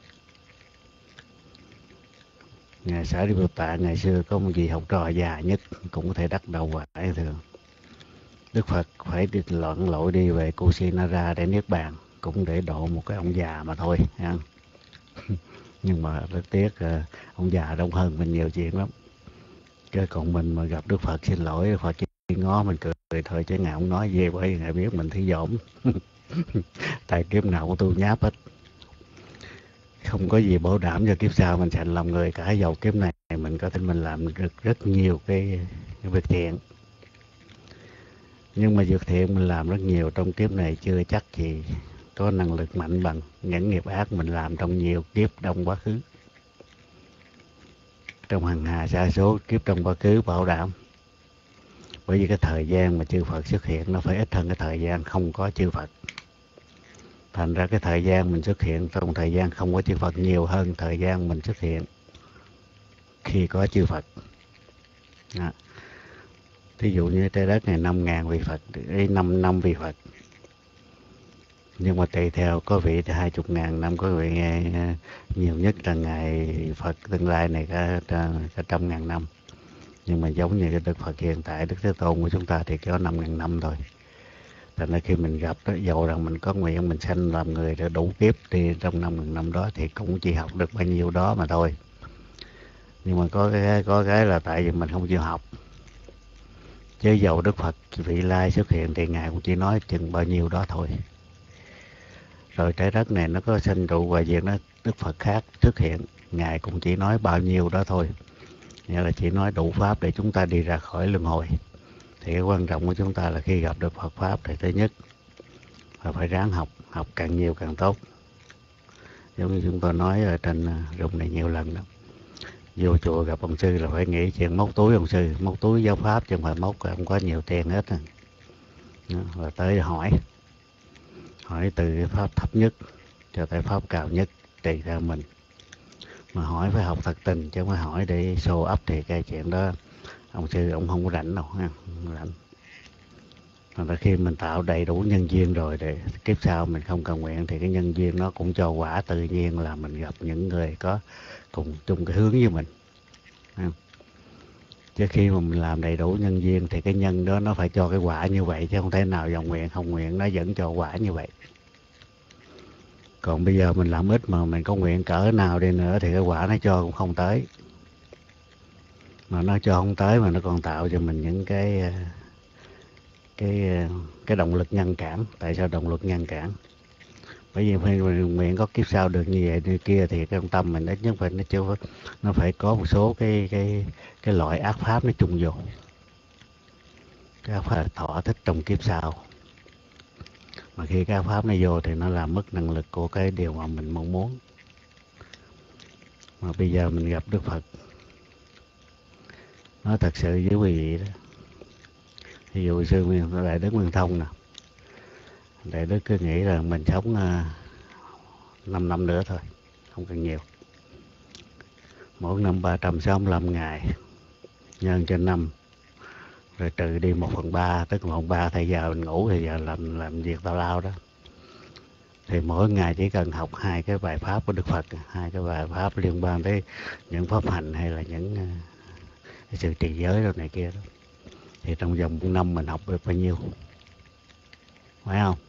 Ngài Xá利Phật Tạ ngày xưa có một vị học trò già nhất cũng có thể đắc đầu quả thường. Đức Phật phải đi lặn lội đi về Kusinara để niết bàn, cũng để độ một cái ông già mà thôi. Nhưng mà rất tiếc ông già đông hơn mình nhiều chuyện lắm. Chứ còn mình mà gặp Đức Phật xin lỗi, Đức Phật chỉ ngó mình cười thôi, chứ Ngài không nói gì, bởi vì Ngài biết mình thi dỗm. Tại kiếp nào cũng tu nháp hết. Không có gì bảo đảm cho kiếp sau mình thành lòng người cả, dầu kiếp này mình có thể mình làm được rất nhiều cái việc thiện. Nhưng mà việc thiện mình làm rất nhiều trong kiếp này chưa chắc gì có năng lực mạnh bằng những nghiệp ác mình làm trong nhiều kiếp trong quá khứ. Trong hằng hà sa số kiếp trong quá khứ bảo đảm. Bởi vì cái thời gian mà chư Phật xuất hiện nó phải ít hơn cái thời gian không có chư Phật. Thành ra cái thời gian mình xuất hiện trong thời gian không có chư Phật nhiều hơn thời gian mình xuất hiện khi có chư Phật. Đó. Ví dụ như trái đất này 5.000 vị Phật, 5 năm vị Phật. Nhưng mà tùy theo có vị thì 20.000 năm, có vị nhiều nhất là ngày Phật tương lai này cả 100.000 năm. Nhưng mà giống như cái Đức Phật hiện tại, Đức Thế Tôn của chúng ta thì có 5.000 năm thôi. Thành ra khi mình gặp đó, dầu rằng mình có nguyện mình sanh làm người để đủ kiếp thì trong 5.000 năm đó thì cũng chỉ học được bao nhiêu đó mà thôi. Nhưng mà có cái là tại vì mình không chịu học. Chứ dầu Đức Phật vị lai xuất hiện thì Ngài cũng chỉ nói chừng bao nhiêu đó thôi. Rồi trái đất này nó có sinh trụ và việc đó Đức Phật khác xuất hiện, Ngài cũng chỉ nói bao nhiêu đó thôi. Nghĩa là chỉ nói đủ pháp để chúng ta đi ra khỏi luân hồi. Thì cái quan trọng của chúng ta là khi gặp được Phật Pháp thì thứ nhất là phải ráng học, học càng nhiều càng tốt. Giống như chúng tôi nói ở trên room này nhiều lần đó. Vô chùa gặp ông sư là phải nghĩ chuyện móc túi ông sư, móc túi giáo pháp chứ không phải móc không có nhiều tiền hết. Và tới hỏi từ cái pháp thấp nhất cho tới pháp cao nhất tùy theo mình. Mà hỏi phải học thật tình chứ không phải hỏi để show up thì cái chuyện đó ông sư ông không có rảnh đâu ha, không rảnh. Và khi mình tạo đầy đủ nhân duyên rồi để kiếp sau mình không cầu nguyện thì cái nhân duyên nó cũng cho quả tự nhiên là mình gặp những người có cùng chung cái hướng với mình. Chứ khi mà mình làm đầy đủ nhân duyên thì cái nhân đó nó phải cho cái quả như vậy chứ không thể nào dòng nguyện không nguyện nó vẫn cho quả như vậy. Còn bây giờ mình làm ít mà mình có nguyện cỡ nào đi nữa thì cái quả nó cho cũng không tới. Mà nó cho không tới mà nó còn tạo cho mình những cái động lực ngăn cản. Tại sao động lực ngăn cản? Bởi vì khi mình nguyện có kiếp sau được như vậy như kia thì cái tâm mình ít nhất phải nó phải có một số cái loại ác pháp nó chung vô. Cái ác pháp thọ thích trong kiếp sau. Mà khi cái ác pháp nó vô thì nó làm mất năng lực của cái điều mà mình mong muốn. Mà bây giờ mình gặp Đức Phật, nó thật sự với quý vị đó. Ví dụ sư Đại Đức Nguyên Thông nè, Đại Đức cứ nghĩ là mình sống 5 năm nữa thôi, không cần nhiều. Mỗi năm 365 ngày, nhân cho năm, rồi trừ đi 1/3, tức 1/3 thời giờ mình ngủ thì giờ làm việc tào lao đó. Thì mỗi ngày chỉ cần học 2 cái bài pháp của Đức Phật, 2 cái bài pháp liên quan tới những pháp hành hay là những cái sự trì giới rồi này kia đó. Thì trong vòng 1 năm mình học được bao nhiêu? Phải không?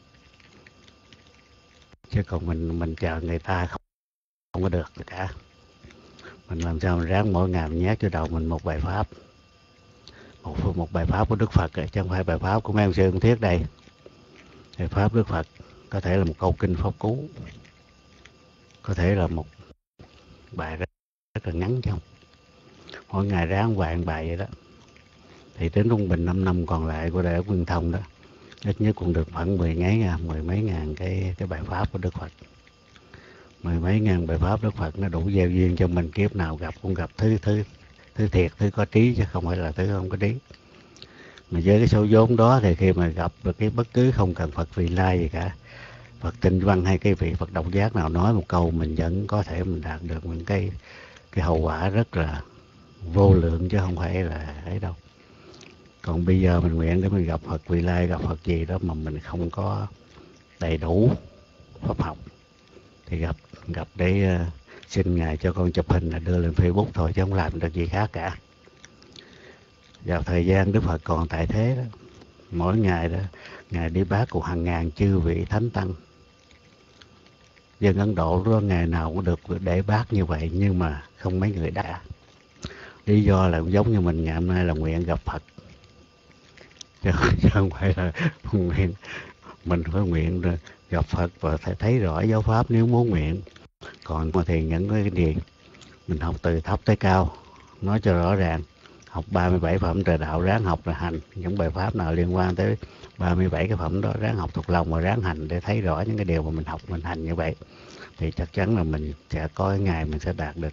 Chứ còn mình chờ người ta không có được cả. Mình làm sao mình ráng mỗi ngày mình nhét cho đầu mình một bài pháp. Một bài pháp của Đức Phật chứ không phải bài pháp của mấy ông sư ông Thiết đây. Bài pháp Đức Phật có thể là một câu kinh pháp cú, có thể là một bài rất là ngắn chứ không. Mỗi ngày ráng vài bài vậy đó. Thì tính trung bình 5 năm còn lại của Đại Đức Nguyên Thông đó, ít nhất cũng được khoảng mười mấy ngàn cái bài pháp của Đức Phật. 10 mấy ngàn bài pháp Đức Phật nó đủ gieo duyên cho mình kiếp nào gặp cũng gặp thứ thiệt, thứ có trí chứ không phải là thứ không có trí. Mà với cái số vốn đó thì khi mà gặp được cái bất cứ không cần Phật vị lai gì cả, Phật tinh văn hay cái vị Phật độc giác nào nói một câu mình vẫn có thể mình đạt được những cái hậu quả rất là vô lượng chứ không phải là ấy đâu. Còn bây giờ mình nguyện để mình gặp Phật vị lai, gặp Phật gì đó mà mình không có đầy đủ pháp học thì gặp để xin Ngài cho con chụp hình là đưa lên Facebook thôi chứ không làm được gì khác cả. Vào thời gian Đức Phật còn tại thế đó, mỗi ngày đó Ngài đi bác cùng hàng ngàn chư vị thánh tăng. Dân Ấn Độ đó ngày nào cũng được để bác như vậy nhưng mà không mấy người đã. Lý do là giống như mình ngày hôm nay là nguyện gặp Phật. Chứ không phải là nguyện, mình phải nguyện gặp Phật và thấy rõ giáo pháp nếu muốn nguyện. Còn mà thì những cái gì mình học từ thấp tới cao, nói cho rõ ràng, học 37 phẩm trời đạo, ráng học là hành. Những bài pháp nào liên quan tới 37 cái phẩm đó ráng học thuộc lòng và ráng hành để thấy rõ những cái điều mà mình học, mình hành như vậy, thì chắc chắn là mình sẽ có cái ngày mình sẽ đạt được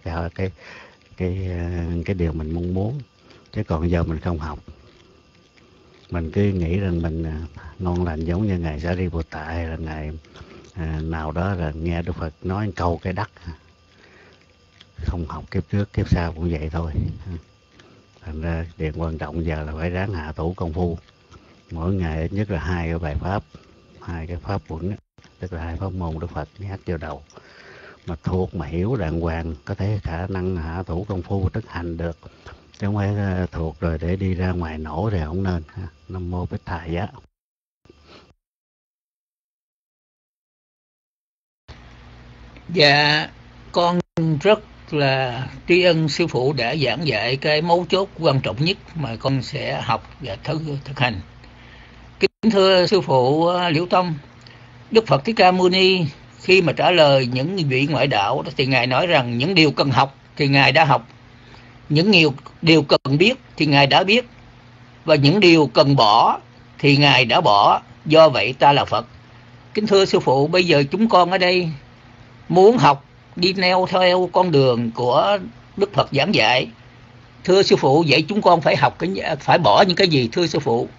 cái điều mình mong muốn. Chứ còn giờ mình không học, mình cứ nghĩ rằng mình ngon lành giống như ngài Sariputta hay là ngài nào đó, là nghe Đức Phật nói câu cái đắc, không học kiếp trước kiếp sau cũng vậy thôi. Thành ra điều quan trọng giờ là phải ráng hạ thủ công phu, mỗi ngày ít nhất là 2 cái bài pháp, 2 cái pháp uẩn, tức là 2 pháp môn Đức Phật nhắc vô đầu, mà thuộc mà hiểu đàng hoàng, có thể khả năng hạ thủ công phu thực hành được, chứ không phải thuộc rồi để đi ra ngoài nổ thì không nên. Nam mô Bích Thầy Giá. Dạ, con rất là tri ân sư phụ đã giảng dạy cái mấu chốt quan trọng nhất mà con sẽ học và thực hành. Kính thưa sư phụ Liễu Tông, Đức Phật Thích Ca Mâu Ni khi mà trả lời những vị ngoại đạo thì ngài nói rằng những điều cần học thì ngài đã học, những điều cần biết thì ngài đã biết, và những điều cần bỏ thì ngài đã bỏ. Do vậy ta là Phật. Kính thưa sư phụ, bây giờ chúng con ở đây muốn học, đi neo theo con đường của Đức Phật giảng dạy. Thưa sư phụ, vậy chúng con phải học phải bỏ những cái gì thưa sư phụ?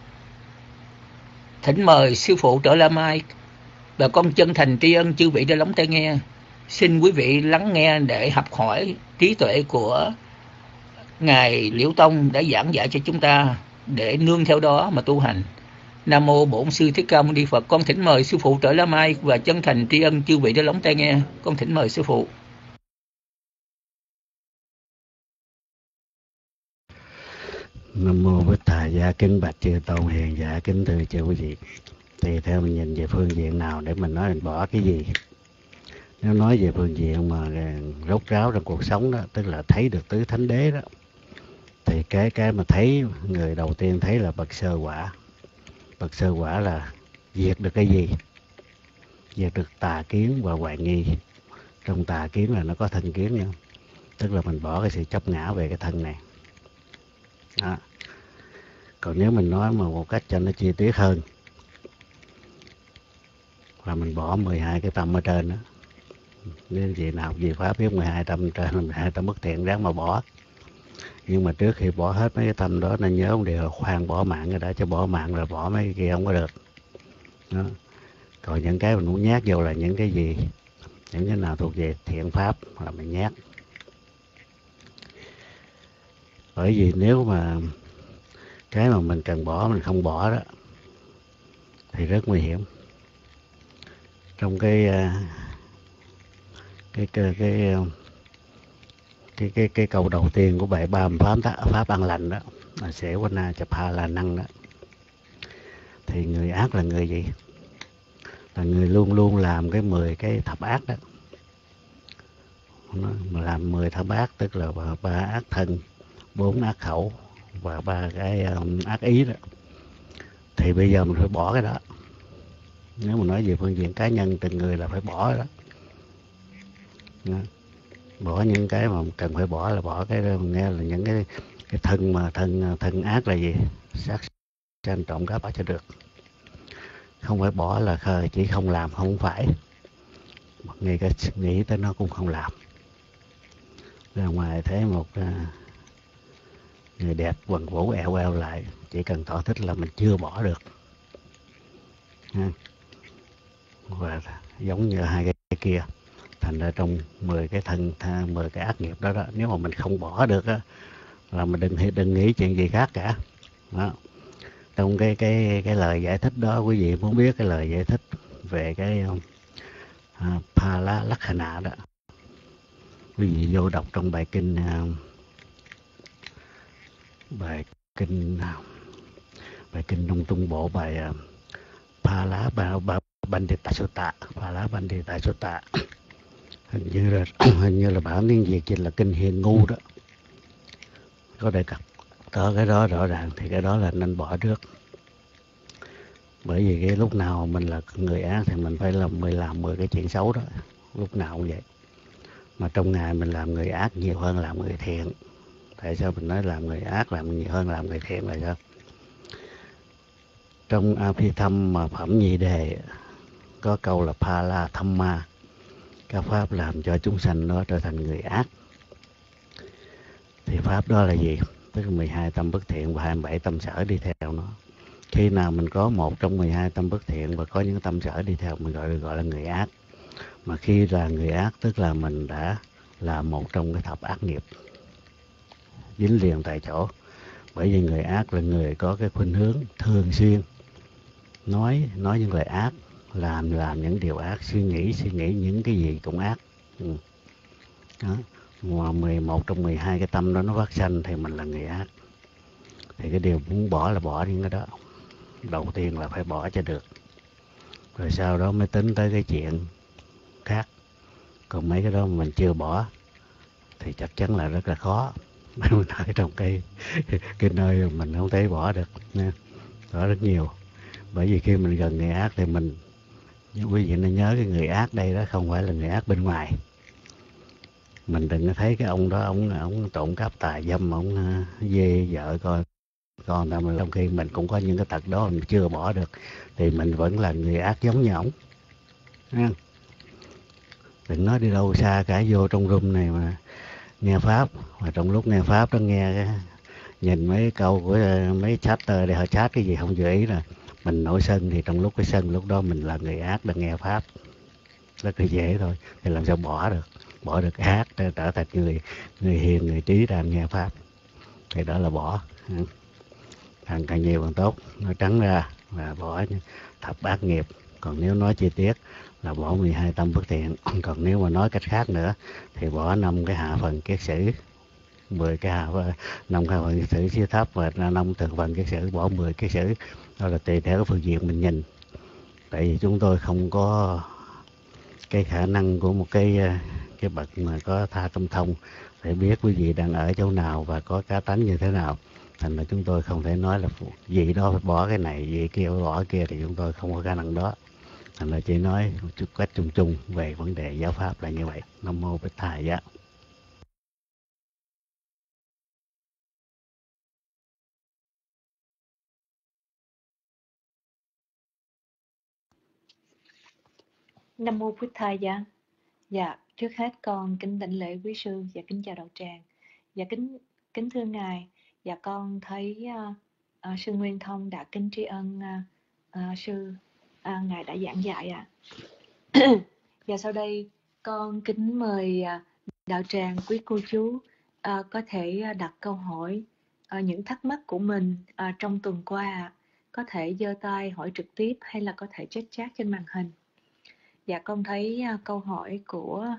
Thỉnh mời sư phụ trở lại mai, và con chân thành tri ân chư vị đã lắng tai nghe. Xin quý vị lắng nghe để học hỏi trí tuệ của ngài Liễu Tông đã giảng dạy cho chúng ta, để nương theo đó mà tu hành. Nam mô Bổn Sư Thích Ca Mâu Ni Phật. Con thỉnh mời sư phụ trở lại mai và chân thành tri ân chư vị đã lắng tai nghe. Con thỉnh mời sư phụ. Nam mô Bích Thầy Giá. Kính bạch chư tôn hiền giả, kính thưa chư quý vị. Thì theo mình nhìn về phương diện nào để mình nói mình bỏ cái gì? Nếu nói về phương diện mà rốt ráo trong cuộc sống đó, tức là thấy được tứ thánh đế đó, thì cái mà thấy, người đầu tiên thấy là bậc sơ quả. Bậc sơ quả là diệt được cái gì? Diệt được tà kiến và hoài nghi. Trong tà kiến là nó có thân kiến nữa, tức là mình bỏ cái sự chấp ngã về cái thân này đó. Còn nếu mình nói mà một cách cho nó chi tiết hơn là mình bỏ 12 cái tâm ở trên đó. Nếu gì nào gì pháp biết 12 tâm trên, 12 tâm bất thiện ráng mà bỏ. Nhưng mà trước khi bỏ hết mấy cái tâm đó nên nhớ một điều là khoan bỏ mạng rồi đã, cho bỏ mạng rồi bỏ mấy cái kia không có được đó. Còn những cái mình muốn nhát vô là những cái gì? Những cái nào thuộc về thiện pháp là mình nhát. Bởi vì nếu mà cái mà mình cần bỏ mình không bỏ đó thì rất nguy hiểm. Trong cái câu đầu tiên của bài 30 pháp an lành đó là sẽ quanh chapa là năng đó, thì người ác là người gì? Là người luôn luôn làm cái 10 cái thập ác đó. Mà làm 10 thập ác tức là 3 ác thân, 4 ác khẩu và 3 cái ác ý đó. Thì bây giờ mình phải bỏ cái đó. Nếu mà nói về phương diện cá nhân từng người là phải bỏ đó. Bỏ những cái mà cần phải bỏ, là bỏ cái nghe là những cái thân mà thân ác là gì? Sát sanh trộm cắp bỏ cho được. Không phải bỏ là chỉ không làm, không phải. Ngay cả nghĩ tới nó cũng không làm. Ra ngoài thấy một người đẹp quần vũ eo eo lại, chỉ cần tỏ thích là mình chưa bỏ được. Và giống như 2 cái kia, thành ra trong 10 cái 10 cái ác nghiệp đó, nếu mà mình không bỏ được á, là mình đừng nghĩ chuyện gì khác cả đó. Trong cái lời giải thích đó, quý vị muốn biết cái lời giải thích về cái Phala Lakkhana đó, quý vị vô đọc trong bài kinh Đông Trung Bộ, bài Phala Bandita Sutta, Phala Bandita Sutta. Hình như là bản tiếng Việt chỉ là kinh Hiền Ngu đó, có đề cập có cái đó rõ ràng, thì cái đó là nên bỏ trước. Bởi vì cái lúc nào mình là người ác thì mình phải làm 10 cái chuyện xấu đó, lúc nào cũng vậy. Mà trong ngày mình làm người ác nhiều hơn làm người thiện Tại sao mình nói làm người ác làm nhiều hơn làm người thiện là sao? Trong Abhidhamma mà phẩm nhị đề có câu là Phala Thamma, các pháp làm cho chúng sanh nó trở thành người ác. Thì pháp đó là gì? Tức là 12 tâm bất thiện và 27 tâm sở đi theo nó. Khi nào mình có một trong 12 tâm bất thiện và có những tâm sở đi theo, mình gọi là người ác. Mà khi là người ác tức là mình đã là một trong cái thập ác nghiệp, dính liền tại chỗ. Bởi vì người ác là người có cái khuynh hướng thường xuyên nói những lời ác, làm những điều ác, suy nghĩ những cái gì cũng ác. Đó. Mà 11 trong 12 cái tâm đó nó phát sanh thì mình là người ác. Thì cái điều muốn bỏ là bỏ những cái đó. Đầu tiên là phải bỏ cho được, rồi sau đó mới tính tới cái chuyện khác. Còn mấy cái đó mà mình chưa bỏ thì chắc chắn là rất là khó. Mình ở trong cái nơi mình không thể bỏ được nha. Đó rất nhiều. Bởi vì khi mình gần người ác thì mình, quý vị nên nhớ cái người ác đây đó không phải là người ác bên ngoài. Mình đừng có thấy cái ông đó ông trộm cắp tà dâm, ông dê vợ con ta, mà trong khi mình cũng có những cái tật đó mình chưa bỏ được thì mình vẫn là người ác giống như ổng. Đừng nói đi đâu xa cả, vô trong room này mà nghe pháp, mà trong lúc nghe pháp đó nghe nhìn mấy câu của mấy chatter để họ chat cái gì không vừa ý là mình nổi sân, thì trong lúc cái sân lúc đó mình là người ác đang nghe pháp. Rất là dễ thôi. Thì làm sao bỏ được ác để trở thành người hiền, người trí đang nghe pháp. Thì đó là bỏ. Càng nhiều càng tốt. Nói trắng ra là bỏ thập ác nghiệp. Còn nếu nói chi tiết là bỏ 12 tâm bất thiện. Còn nếu mà nói cách khác nữa thì bỏ 5 cái hạ phần kiết sử, 10 cái năm cái phần kiết sử siêu thấp, và 5 từng phần kiết sử, bỏ 10 kiết sử. Đó là tùy theo cái phương diện mình nhìn. Tại vì chúng tôi không có cái khả năng của một cái bậc mà có tha tâm thông để biết quý vị đang ở chỗ nào và có cá tánh như thế nào. Thành ra chúng tôi không thể nói là vị đó phải bỏ cái này, vị kia phải bỏ cái kia, thì chúng tôi không có khả năng đó. Thành ra chỉ nói một chút cách chung chung về vấn đề giáo pháp là như vậy. Nam mô Bích Thầy Giá. Nam mô Bích Thầy Giá. Dạ, trước hết con kính đảnh lễ quý sư và kính chào đạo tràng. Dạ kính thưa ngài, dạ con thấy sư Nguyên Thông đã kính tri ân sư ngài đã giảng dạy ạ. Và sau đây con kính mời đạo tràng quý cô chú có thể đặt câu hỏi, những thắc mắc của mình trong tuần qua, có thể giơ tay hỏi trực tiếp hay là có thể chat trên màn hình. Dạ con thấy câu hỏi của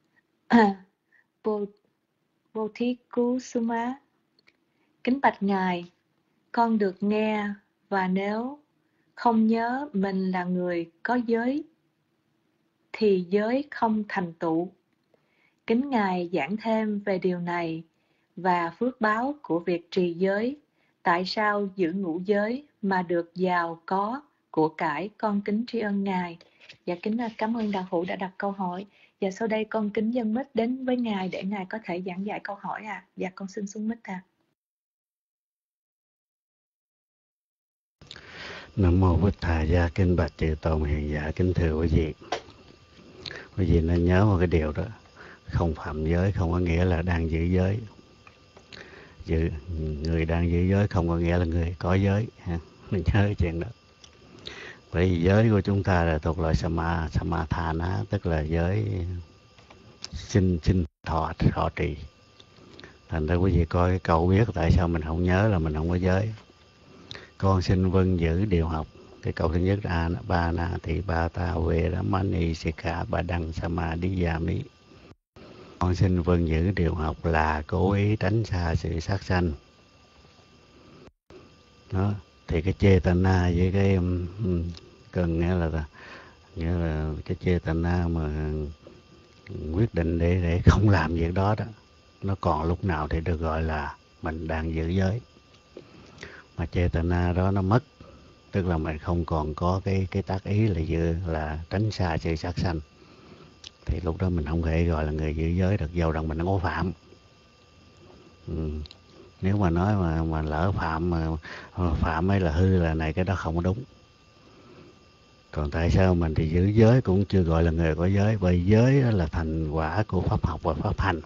Bodhikusuma. Kính bạch ngài, con được nghe và nếu không nhớ mình là người có giới thì giới không thành tựu. Kính ngài giảng thêm về điều này và phước báo của việc trì giới. Tại sao giữ ngũ giới mà được giàu có của cải? Con kính tri ân ngài. Dạ kính cảm ơn đạo hữu đã đặt câu hỏi. Và sau đây con kính dâng mic đến với ngài để ngài có thể giảng dạy câu hỏi ạ. Dạ con xin xuống mic ạ. Nam mô Bích Thầy Giá. Kính bạch chư tôn hiền giả, kính thưa quý vị. Quý vị nên nhớ một cái điều đó, không phạm giới không có nghĩa là đang giữ giới. Người đang giữ giới không có nghĩa là người có giới. Mình nhớ cái chuyện đó. Bởi vì giới của chúng ta là thuộc loại Samathana, tức là giới sinh thọ trì. Thành ra quý vị coi cái câu biết tại sao mình không nhớ là mình không có giới. Con xin vâng giữ điều học. Cái câu thứ nhất là ba na thị ba ta về đó mani sikha ba đăng samadhiyami. Con xin vâng giữ điều học là cố ý tránh xa sự sát sanh. Đó, thì cái chetana với cái cần nghĩa là cái chetana mà quyết định để không làm việc đó đó, nó còn lúc nào thì được gọi là mình đang giữ giới. Mà chetana đó nó mất, tức là mình không còn có cái tác ý là tránh xa sự sát sanh, thì lúc đó mình không thể gọi là người giữ giới được, dầu rằng mình không có phạm. Nếu mà nói mà lỡ phạm ấy là hư là này, cái đó không có đúng. Còn tại sao mình thì giữ giới cũng chưa gọi là người có giới, bởi giới đó là thành quả của pháp học và pháp hành.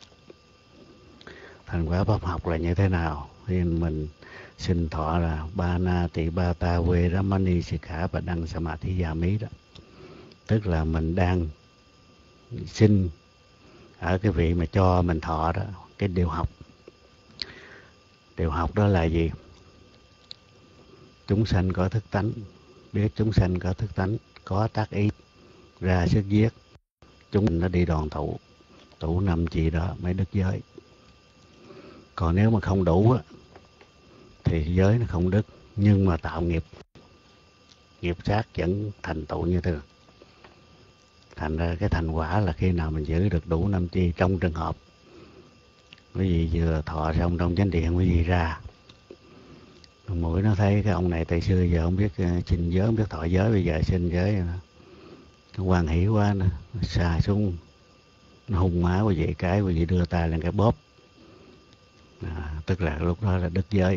Thành quả pháp học là như thế nào? Thì mình sinh thọ là ba na tị ba ta quê ramani sikha và đăng samadhi yami đó, tức là mình đang sinh ở cái vị mà cho mình thọ đó, cái điều học. Điều học đó là gì? Chúng sanh có thức tánh, biết chúng sanh có thức tánh, có tác ý, ra sức giết, chúng nó đi đoàn tụ 5 chi đó mới đứt giới. Còn nếu mà không đủ á, thì giới nó không đứt, nhưng mà tạo nghiệp sát vẫn thành tựu như thường. Thành ra cái thành quả là khi nào mình giữ được đủ 5 chi. Trong trường hợp quý vị vừa thọ xong trong chánh điện, quý vị ra mũi nó thấy cái ông này từ xưa giờ không biết xin giới, không biết thọ giới, bây giờ xin giới, nó hoan hỷ quá, nó xà xuống, nó hung má quý vị đưa tay lên cái bóp, tức là lúc đó là đứt giới.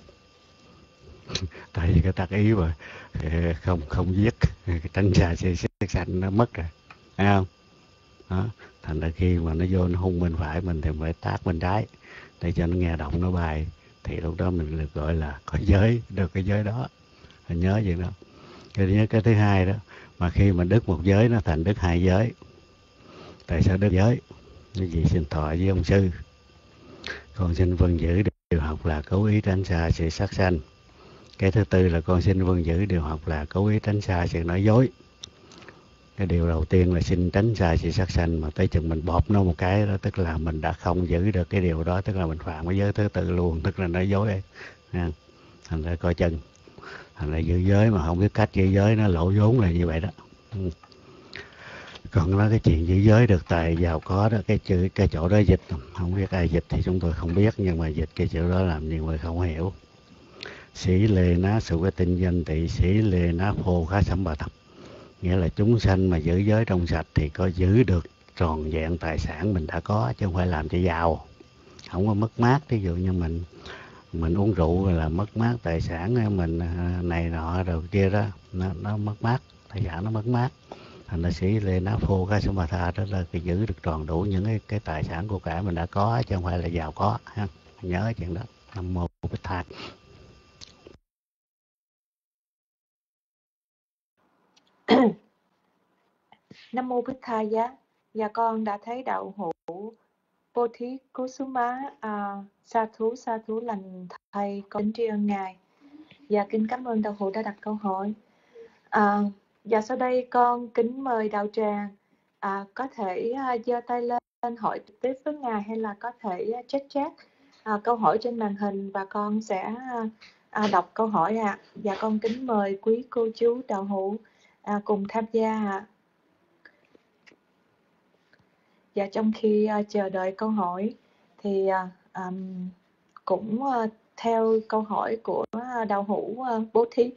Tại vì cái tác ý mà không giết, cái tránh xà sẽ sanh nó mất rồi, thấy không? Đó. Thành ra khi mà nó vô nó hung bên phải mình thì phải tác bên trái để cho nó nghe động nó bài, thì lúc đó mình được gọi là có giới, được cái giới đó. Mình nhớ vậy đó. Cái thứ hai đó, mà khi mà đứt một giới nó thành đứt 2 giới. Tại sao đứt giới? Cái gì xin thọ với ông sư, con xin vâng giữ điều học là cố ý tránh xa sự sát sanh. Cái thứ tư là con xin vâng giữ điều học là cố ý tránh xa sự nói dối. Cái điều đầu tiên là xin tránh xa sự sát sanh, mà tới chừng mình bóp nó một cái đó, tức là mình đã không giữ được cái điều đó, tức là mình phạm cái giới thứ tư luôn, tức là nói dối ấy. Thành ra coi chừng. Thành ra giữ giới mà không biết cách giữ giới nó lỗ vốn là như vậy đó. Còn nói cái chuyện giữ giới được tài giàu có đó, cái chỗ đó dịch không biết ai dịch thì chúng tôi không biết, nhưng mà dịch cái chỗ đó làm nhiều người không hiểu. Sĩ lê ná sự cái tinh danh tị sĩ lê ná phô khá sắm bà thập, nghĩa là chúng sanh mà giữ giới trong sạch thì có giữ được tròn vẹn tài sản mình đã có, chứ không phải làm cho giàu, không có mất mát. Ví dụ như mình uống rượu là mất mát tài sản mình này nọ rồi kia đó, nó mất mát tài sản, nó mất mát. Thành ra sĩ lê ná phô khá sắm bà tha đó là cái giữ được tròn đủ những cái tài sản của cả mình đã có, chứ không phải là giàu có ha. Nhớ chuyện đó. Nam mô Bích Thạc. Nam mô Bích Tha Giá. Dạ con đã thấy đạo hữu Bố Thí Kusuma. Sa thú lành thầy, con kính tri ân ngài. Dạ kính cảm ơn đạo hữu đã đặt câu hỏi. Dạ sau đây con kính mời đạo tràng có thể giơ tay lên hỏi trực tiếp với ngài, hay là có thể chat câu hỏi trên màn hình và con sẽ đọc câu hỏi ạ. Dạ con kính mời quý cô chú đạo hữu cùng tham gia ạ. Dạ trong khi chờ đợi câu hỏi thì cũng theo câu hỏi của đạo hữu Bố Thí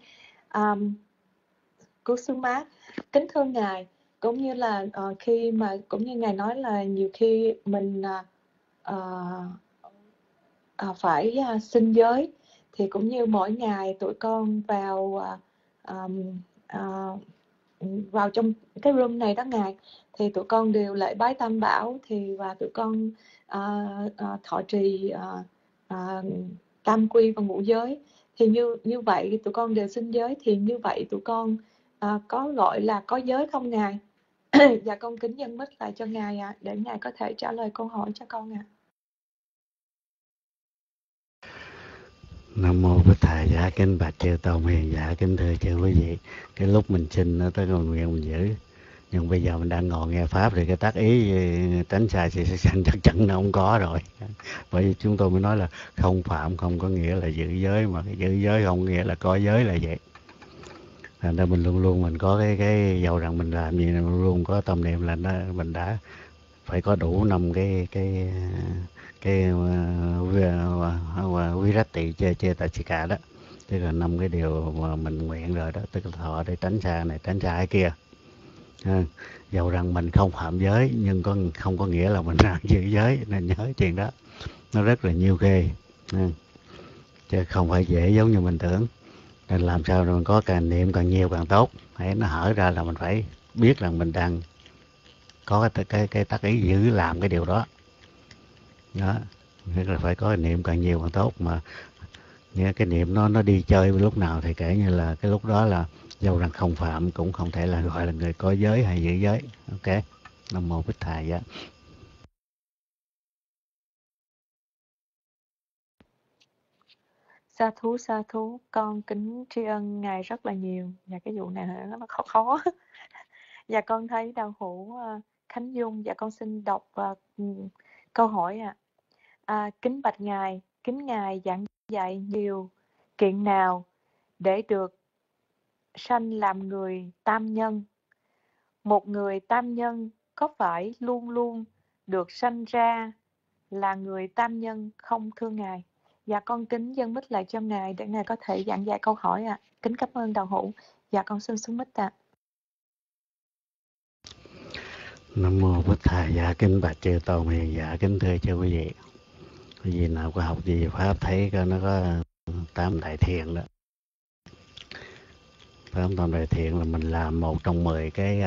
Kusuma, kính thưa ngài, cũng như là khi mà cũng như ngài nói là nhiều khi mình phải xin giới, thì cũng như mỗi ngày tụi con vào trong cái room này đó ngài, thì tụi con đều lễ bái Tam Bảo, và tụi con thọ trì tam quy và ngũ giới. Thì như vậy tụi con đều xin giới, thì như vậy tụi con có gọi là có giới không ngài? Dạ con kính dâng mic lại cho ngài để ngài có thể trả lời câu hỏi cho con ạ. Nam mô Bích Thầy. Dạ kính bạch chư tôn hiền. Dạ kính thưa chư quý vị, cái lúc mình xin nó tới còn nguyện mình giữ, nhưng bây giờ mình đang ngồi nghe pháp thì cái tác ý tránh xa sự sát sanh chắc chắn nó không có rồi. Bởi vì chúng tôi mới nói là không phạm không có nghĩa là giữ giới, mà cái giữ giới không nghĩa là có giới là vậy. Thành ra mình luôn luôn mình có cái dầu rằng mình làm gì mình luôn có tâm niệm là mình đã phải có đủ 5 cái virati cetacika đó, tức là 5 cái điều mà mình nguyện rồi đó, tức là thọ để tránh xa này tránh xa cái kia. Dầu rằng mình không phạm giới nhưng không có nghĩa là mình đang giữ giới, nên nhớ chuyện đó. nó rất là nhiều khê, chứ không phải dễ giống như mình tưởng. Nên làm sao mình có càng niệm càng nhiều càng tốt. Hãy nó hở ra là mình phải biết rằng mình đang có cái tác ý giữ làm cái điều đó. Đó, tức là phải có niệm càng nhiều càng tốt. Mà nghe cái niệm nó đi chơi lúc nào thì kể như là cái lúc đó là dầu rằng không phạm cũng không thể là gọi là người có giới hay giữ giới. Ok, Nam Mô Bích Thầy Giá. Sa thú, con kính tri ân Ngài rất là nhiều. Và cái vụ này nó khó. Và con thấy đạo hữu Khánh Dung, và con xin đọc câu hỏi kính bạch Ngài, kính Ngài giảng dạy nhiều kiện nào để được sanh làm người tam nhân? Một người tam nhân có phải luôn luôn được sanh ra là người tam nhân không thưa Ngài? Và con kính dâng mic lại cho Ngài để Ngài có thể giảng dạy câu hỏi ạ. Kính cảm ơn đạo hữu. Và con xin xuống mic ạ. Nam Mô Bích Thầy Giá. Kính bạch chư tôn hiền giả, kính thưa chư quý vị. Quý vị nào có học gì Pháp thấy nó có 8 đại thiện đó. 8 đại thiện là mình làm một trong 10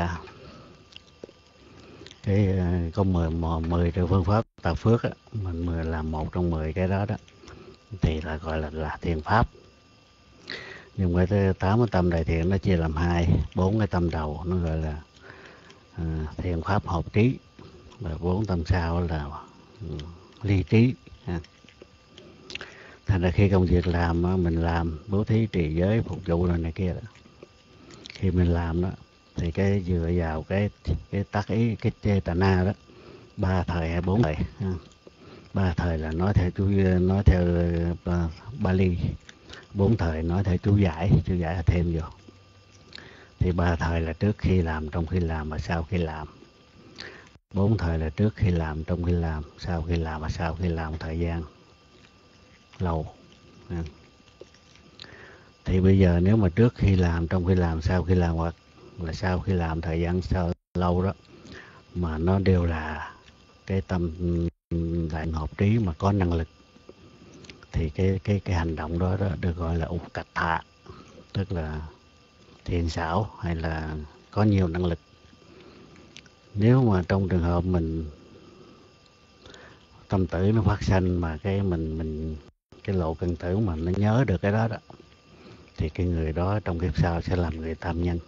có 10 phương pháp tạo phước á, mình làm một trong 10 cái đó đó thì là gọi là thiện pháp. Nhưng mà 8 cái tâm đại thiện nó chia làm 2, 4 cái tâm đầu nó gọi là thiện pháp hợp trí, và 4 tâm sau là ly trí. Thành ra khi công việc làm mình làm bố thí trì giới phục vụ này kia đó, khi mình làm đó thì cái dựa vào cái tác ý, cái chetana đó, 3 thời hay 4 thời. 3 thời là nói theo Bali, 4 thời nói theo chú giải là thêm vô. Thì 3 thời là trước khi làm, trong khi làm và sau khi làm. 4 thời là trước khi làm, trong khi làm, sau khi làm và sau khi làm thời gian lâu. Thì bây giờ nếu mà trước khi làm, trong khi làm, sau khi làm hoặc là sau khi làm thời gian lâu đó mà nó đều là cái tâm đại hợp trí mà có năng lực, thì cái hành động đó được gọi là Ukatha, tức là thiện xảo hay là có nhiều năng lực. Nếu mà trong trường hợp mình tâm tử nó phát sanh mà cái lộ căn tử mà nó nhớ được cái đó đó, thì cái người đó trong kiếp sau sẽ làm người tam nhân.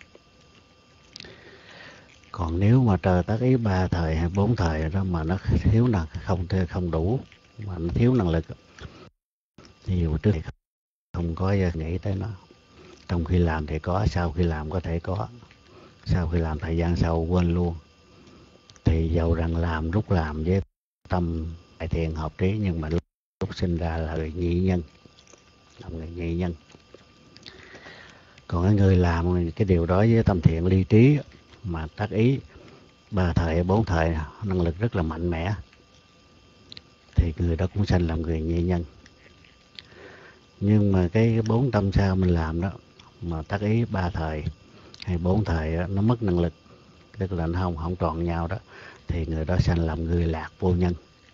Còn nếu mà trời tác ý 3 thời hay 4 thời đó mà nó thiếu không đủ, mà nó thiếu năng lực, thì dù trước thì không có nghĩ tới nó. Trong khi làm thì có, sau khi làm có thể có, sau khi làm thời gian sau quên luôn. Thì dầu rằng lúc làm với tâm đại thiện hợp trí, nhưng mà lúc sinh ra là người nhị nhân, làm người nhị nhân. Còn cái người làm cái điều đó với tâm thiện ly trí mà tác ý 3 thời 4 thời, năng lực rất là mạnh mẽ, thì người đó cũng sanh làm người nhị nhân. Nhưng mà cái 4 tâm sau mình làm đó mà tác ý 3 thời hay 4 thời đó, nó mất năng lực, tức là nó không tròn nhau đó, thì người đó sanh làm người lạc vô nhân.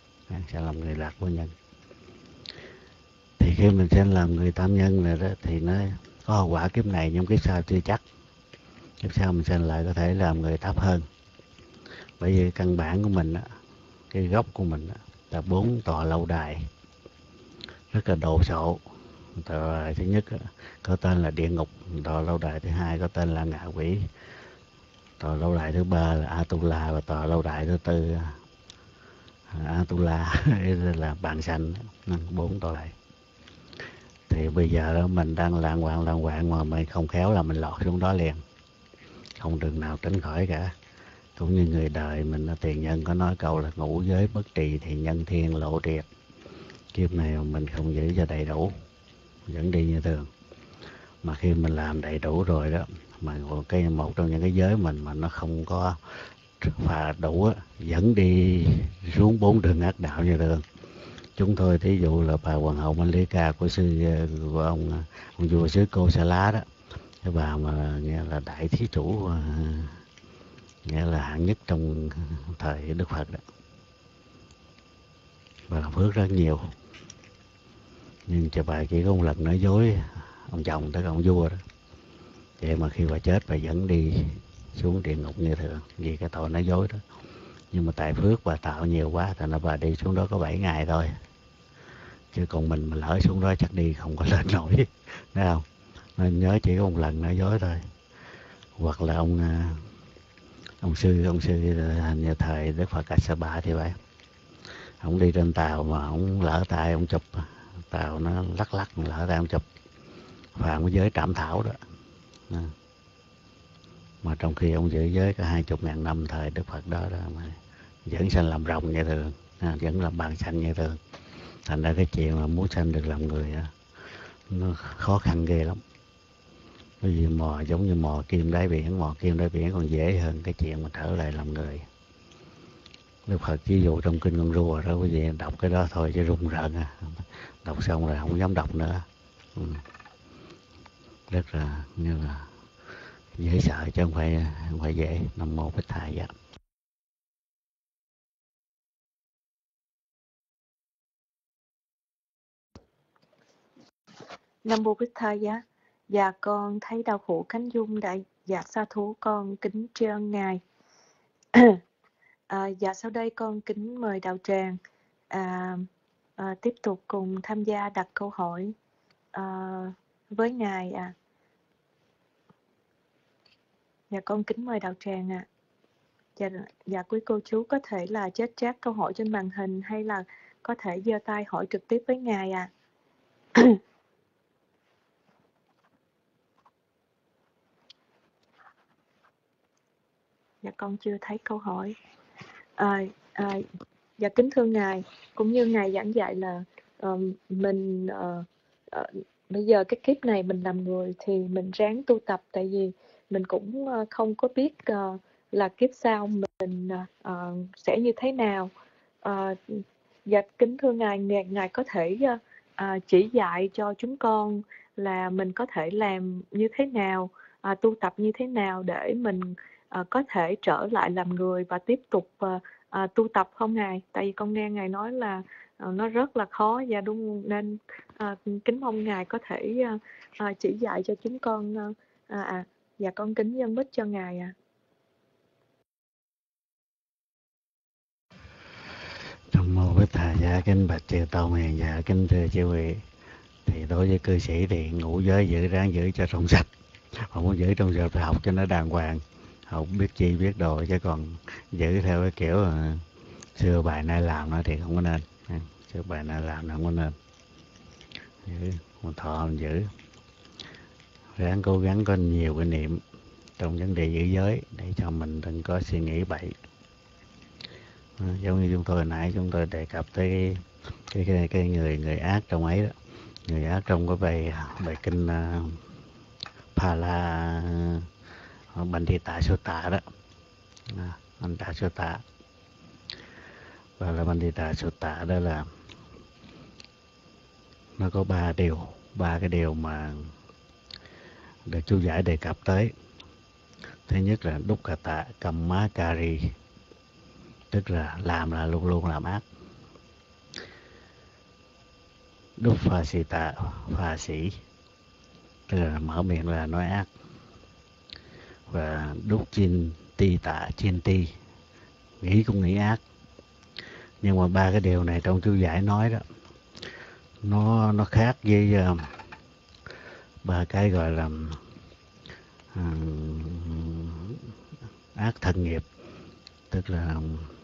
Thì khi mình sanh làm người tam nhân này đó, thì nó có hậu quả kiếp này nhưng kiếp sau chưa chắc. Kiếp sau mình sanh lại có thể làm người thấp hơn. Bởi vì căn bản của mình đó, cái gốc của mình đó, là 4 tòa lâu đài rất là đồ sộ. Tòa lâu đài thứ nhất đó, có tên là địa ngục. Tòa lâu đài thứ hai có tên là ngạ quỷ. Tòa lâu đài thứ ba là Atula, và tòa lâu đài thứ tư Atula là bạn sanh. 4 tòa này. Thì bây giờ đó mình đang lạng quạng mà mình không khéo là mình lọt xuống đó liền, không đường nào tránh khỏi cả. Cũng như người đời mình, tiền nhân có nói câu là ngũ giới bất trì thì nhân thiên lộ triệt. Kiếp này mà mình không giữ cho đầy đủ, vẫn đi như thường. Mà khi mình làm đầy đủ rồi đó, mà một trong những cái giới mình mà nó không có phà đủ á, vẫn đi xuống 4 đường ác đạo như thường. Chúng tôi thí dụ là bà hoàng hậu Malika của ông vua xứ Cô Sa Lá đó, cái bà mà nghe là đại thí chủ, nghĩa là hạng nhất trong thời Đức Phật đó. và làm phước rất nhiều. Nhưng cho bà chỉ có một lần nói dối ông chồng, tức ông vua đó, vậy mà khi bà chết bà vẫn đi xuống địa ngục như thường vì cái tội nói dối đó. Nhưng mà tại phước bà tạo nhiều quá thành ra bà đi xuống đó có 7 ngày thôi, chứ còn mình mà lỡ xuống đó chắc đi không có lên nổi, thấy không? Nên nhớ chỉ có một lần nói dối thôi. Hoặc là ông sư hình như thời Đức Phật Kassapa thì vậy, ông đi trên tàu mà ông lỡ tay ông chụp, tàu nó lắc lỡ tay ông chụp phạm cái giới trảm thảo đó. Mà trong khi ông giữ giới cả 20.000 năm thời Đức Phật đó mà vẫn sanh làm rồng như thường, vẫn làm bàn sanh như thường. Thành ra cái chuyện mà muốn sanh được làm người nó khó khăn ghê lắm. Bởi vì giống như mò kim đáy biển còn dễ hơn cái chuyện mà trở lại làm người. Đức Phật ví dụ trong kinh con rùa đó, quý vị đọc cái đó thôi chứ rùng rợn đọc xong rồi không dám đọc nữa. Rất là như là dễ sợ chứ không phải dễ. Nam mô Bích Thầy Giá. Nam mô Bích Thầy Giá. Dạ con thấy đau khổ cánh dung đại dạ sa thú, con kính tri ân ngài. Dạ sau đây con kính mời đạo tràng tiếp tục cùng tham gia đặt câu hỏi với ngài. Dạ con kính mời đạo tràng ạ. Dạ quý cô chú có thể là chết chat câu hỏi trên màn hình hay là có thể giơ tay hỏi trực tiếp với ngài ạ. Dạ con chưa thấy câu hỏi. Dạ kính thưa ngài, cũng như ngài giảng dạy là mình bây giờ cái kiếp này mình làm người thì mình ráng tu tập, tại vì mình cũng không có biết là kiếp sau mình sẽ như thế nào. Dạ kính thưa ngài có thể chỉ dạy cho chúng con là mình có thể làm như thế nào, tu tập như thế nào để mình có thể trở lại làm người và tiếp tục tu tập không ngài? Tại vì con nghe ngài nói là nó rất là khó, và đúng nên kính mong ngài có thể chỉ dạy cho chúng con. Và con kính dân bích cho ngài ạ. Nam mô Bích Thầy Giá. Kính bạch chư tôn hiền giả, kính thưa chư vị, thì đối với cư sĩ thì ngũ giới ráng giữ cho trong sạch, không muốn giữ trong sạch phải học cho nó đàng hoàng, học biết chi biết đồ, chứ còn giữ theo cái kiểu xưa bài nay làm nó thì không có nên. Xưa bài nay làm nó không có nên. Giữ một thọ mình giữ, ráng cố gắng có nhiều cái niệm trong vấn đề giữ giới để cho mình đừng có suy nghĩ bậy. Giống như chúng tôi nãy chúng tôi đề cập tới cái người ác trong ấy đó, người ác trong cái bài kinh Pala Bandita Sutta đó, Bandita Sutta, và là Bandita Sutta đó là nó có ba cái điều mà được chú giải đề cập tới. Thứ nhất là Dukkata Kammakari, tức là làm là luôn luôn làm ác. Duppasita pha sĩ, tức là mở miệng là nói ác. Và Dukkintita chinti, nghĩ cũng nghĩ ác. Nhưng mà ba cái điều này trong chú giải nói đó, nó khác với ba cái gọi là ác thân nghiệp, tức là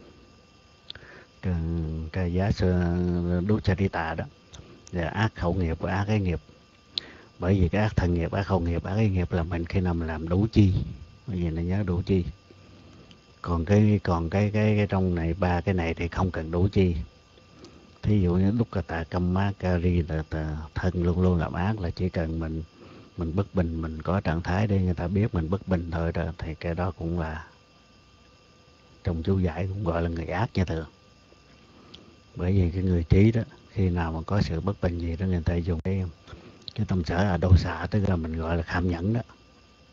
cái giá dukkadita đó, là ác khẩu nghiệp và ác ái nghiệp. Bởi vì cái ác thân nghiệp, ác khẩu nghiệp, ác ái nghiệp là mình khi nào mình làm đủ chi, bởi vì nó nhớ đủ chi. Còn cái trong này ba cái này thì không cần đủ chi. Thí dụ như Dukkata Kammakari là thân luôn luôn làm ác, là chỉ cần mình bất bình, mình có trạng thái để người ta biết mình bất bình thôi đó, thì cái đó cũng là trong chú giải cũng gọi là người ác như thường. Bởi vì cái người trí đó, khi nào mà có sự bất bình gì đó, người ta dùng cái tâm sở đô xạ, tức là mình gọi là kham nhẫn đó,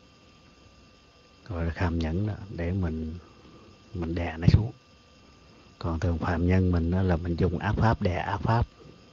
để mình đè nó xuống. Còn thường phạm nhân mình đó là mình dùng ác pháp đè ác pháp,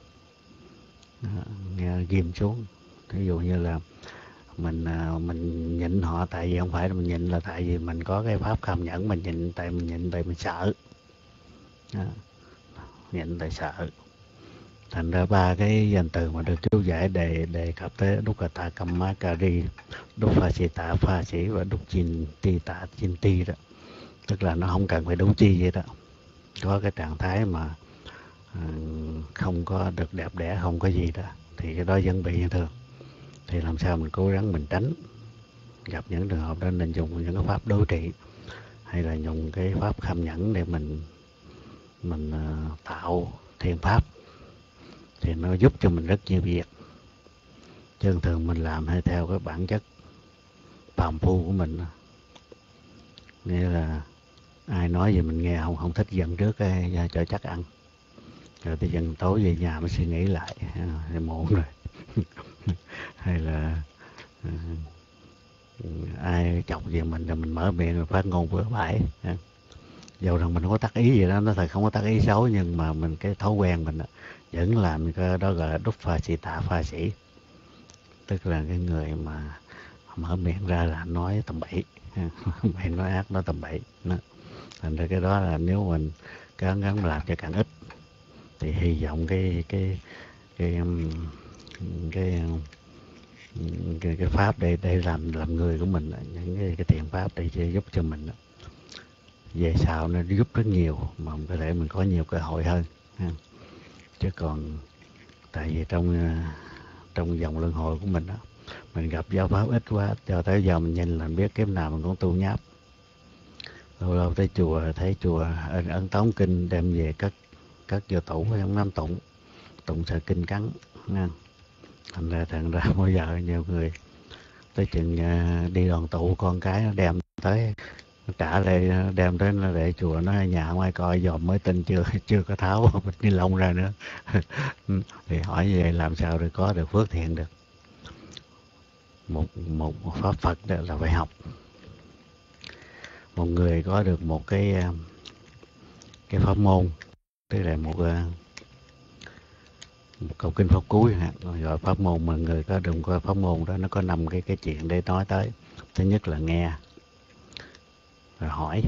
nghe ghim xuống. Ví dụ như là mình nhịn họ, tại vì không phải là mình nhịn, là tại vì mình có cái pháp kham nhẫn. Mình nhịn tại mình sợ đó. Nhịn tại sợ. Thành ra ba cái danh từ mà được chú giải đề cập tới Dukkata Kammakari, Duppasita Pha Sĩ và Dukkhinta Chinti đó, tức là nó không cần phải đủ chi vậy đó. Có cái trạng thái mà không có được đẹp đẽ, không có gì đó, thì cái đó vẫn bị như thường. Thì làm sao mình cố gắng mình tránh gặp những trường hợp đó, nên dùng những cái pháp đối trị hay là dùng cái pháp kham nhẫn để mình tạo thiền pháp, thì nó giúp cho mình rất nhiều việc. Chứ thường mình làm hay theo cái bản chất phàm phu của mình, nghĩa là ai nói gì mình nghe không thích, dần trước cái cho chắc ăn, rồi tới dần tối về nhà mới suy nghĩ lại thì muộn rồi. Hay là ai chọc về mình rồi mình mở miệng rồi phát ngôn bừa bãi. Dầu rằng mình không có tác ý gì đó, nó thật không có tác ý xấu, nhưng mà mình cái thói quen mình đó, vẫn làm cái đó gọi là Duppasita Pha Sĩ, tức là cái người mà mở miệng ra là nói tầm bậy, bậy nói ác, nói tầm bậy. Thành ra cái đó là nếu mình cố gắng làm cho càng ít, thì hy vọng cái pháp để làm người của mình, những cái thiện pháp để giúp cho mình về sau nó giúp rất nhiều, mà có thể mình có nhiều cơ hội hơn. Chứ còn tại vì trong vòng luân hồi của mình đó, mình gặp giáo pháp ít quá, cho tới giờ mình nhìn là mình biết kiếp nào mình cũng tu nháp. Lâu lâu tới chùa, thấy chùa ấn tống kinh đem về cất vô tủ, không dám tụng sợ kinh cắn. Thành ra bây giờ nhiều người tới chừng đi đoàn tụ, con cái nó đem tới, nó trả lại đem tới nó để chùa, nó ở nhà ngoài coi dòm mới tin chưa có tháo bịch ni lông ra nữa. Thì hỏi như vậy làm sao để có được phước thiện được? Một pháp Phật đó là phải học. Một người có được một cái pháp môn, tức là một câu kinh pháp cúi gọi pháp môn, mà người có được cái pháp môn đó, nó có 5 cái chuyện để nói tới. Thứ nhất là nghe, rồi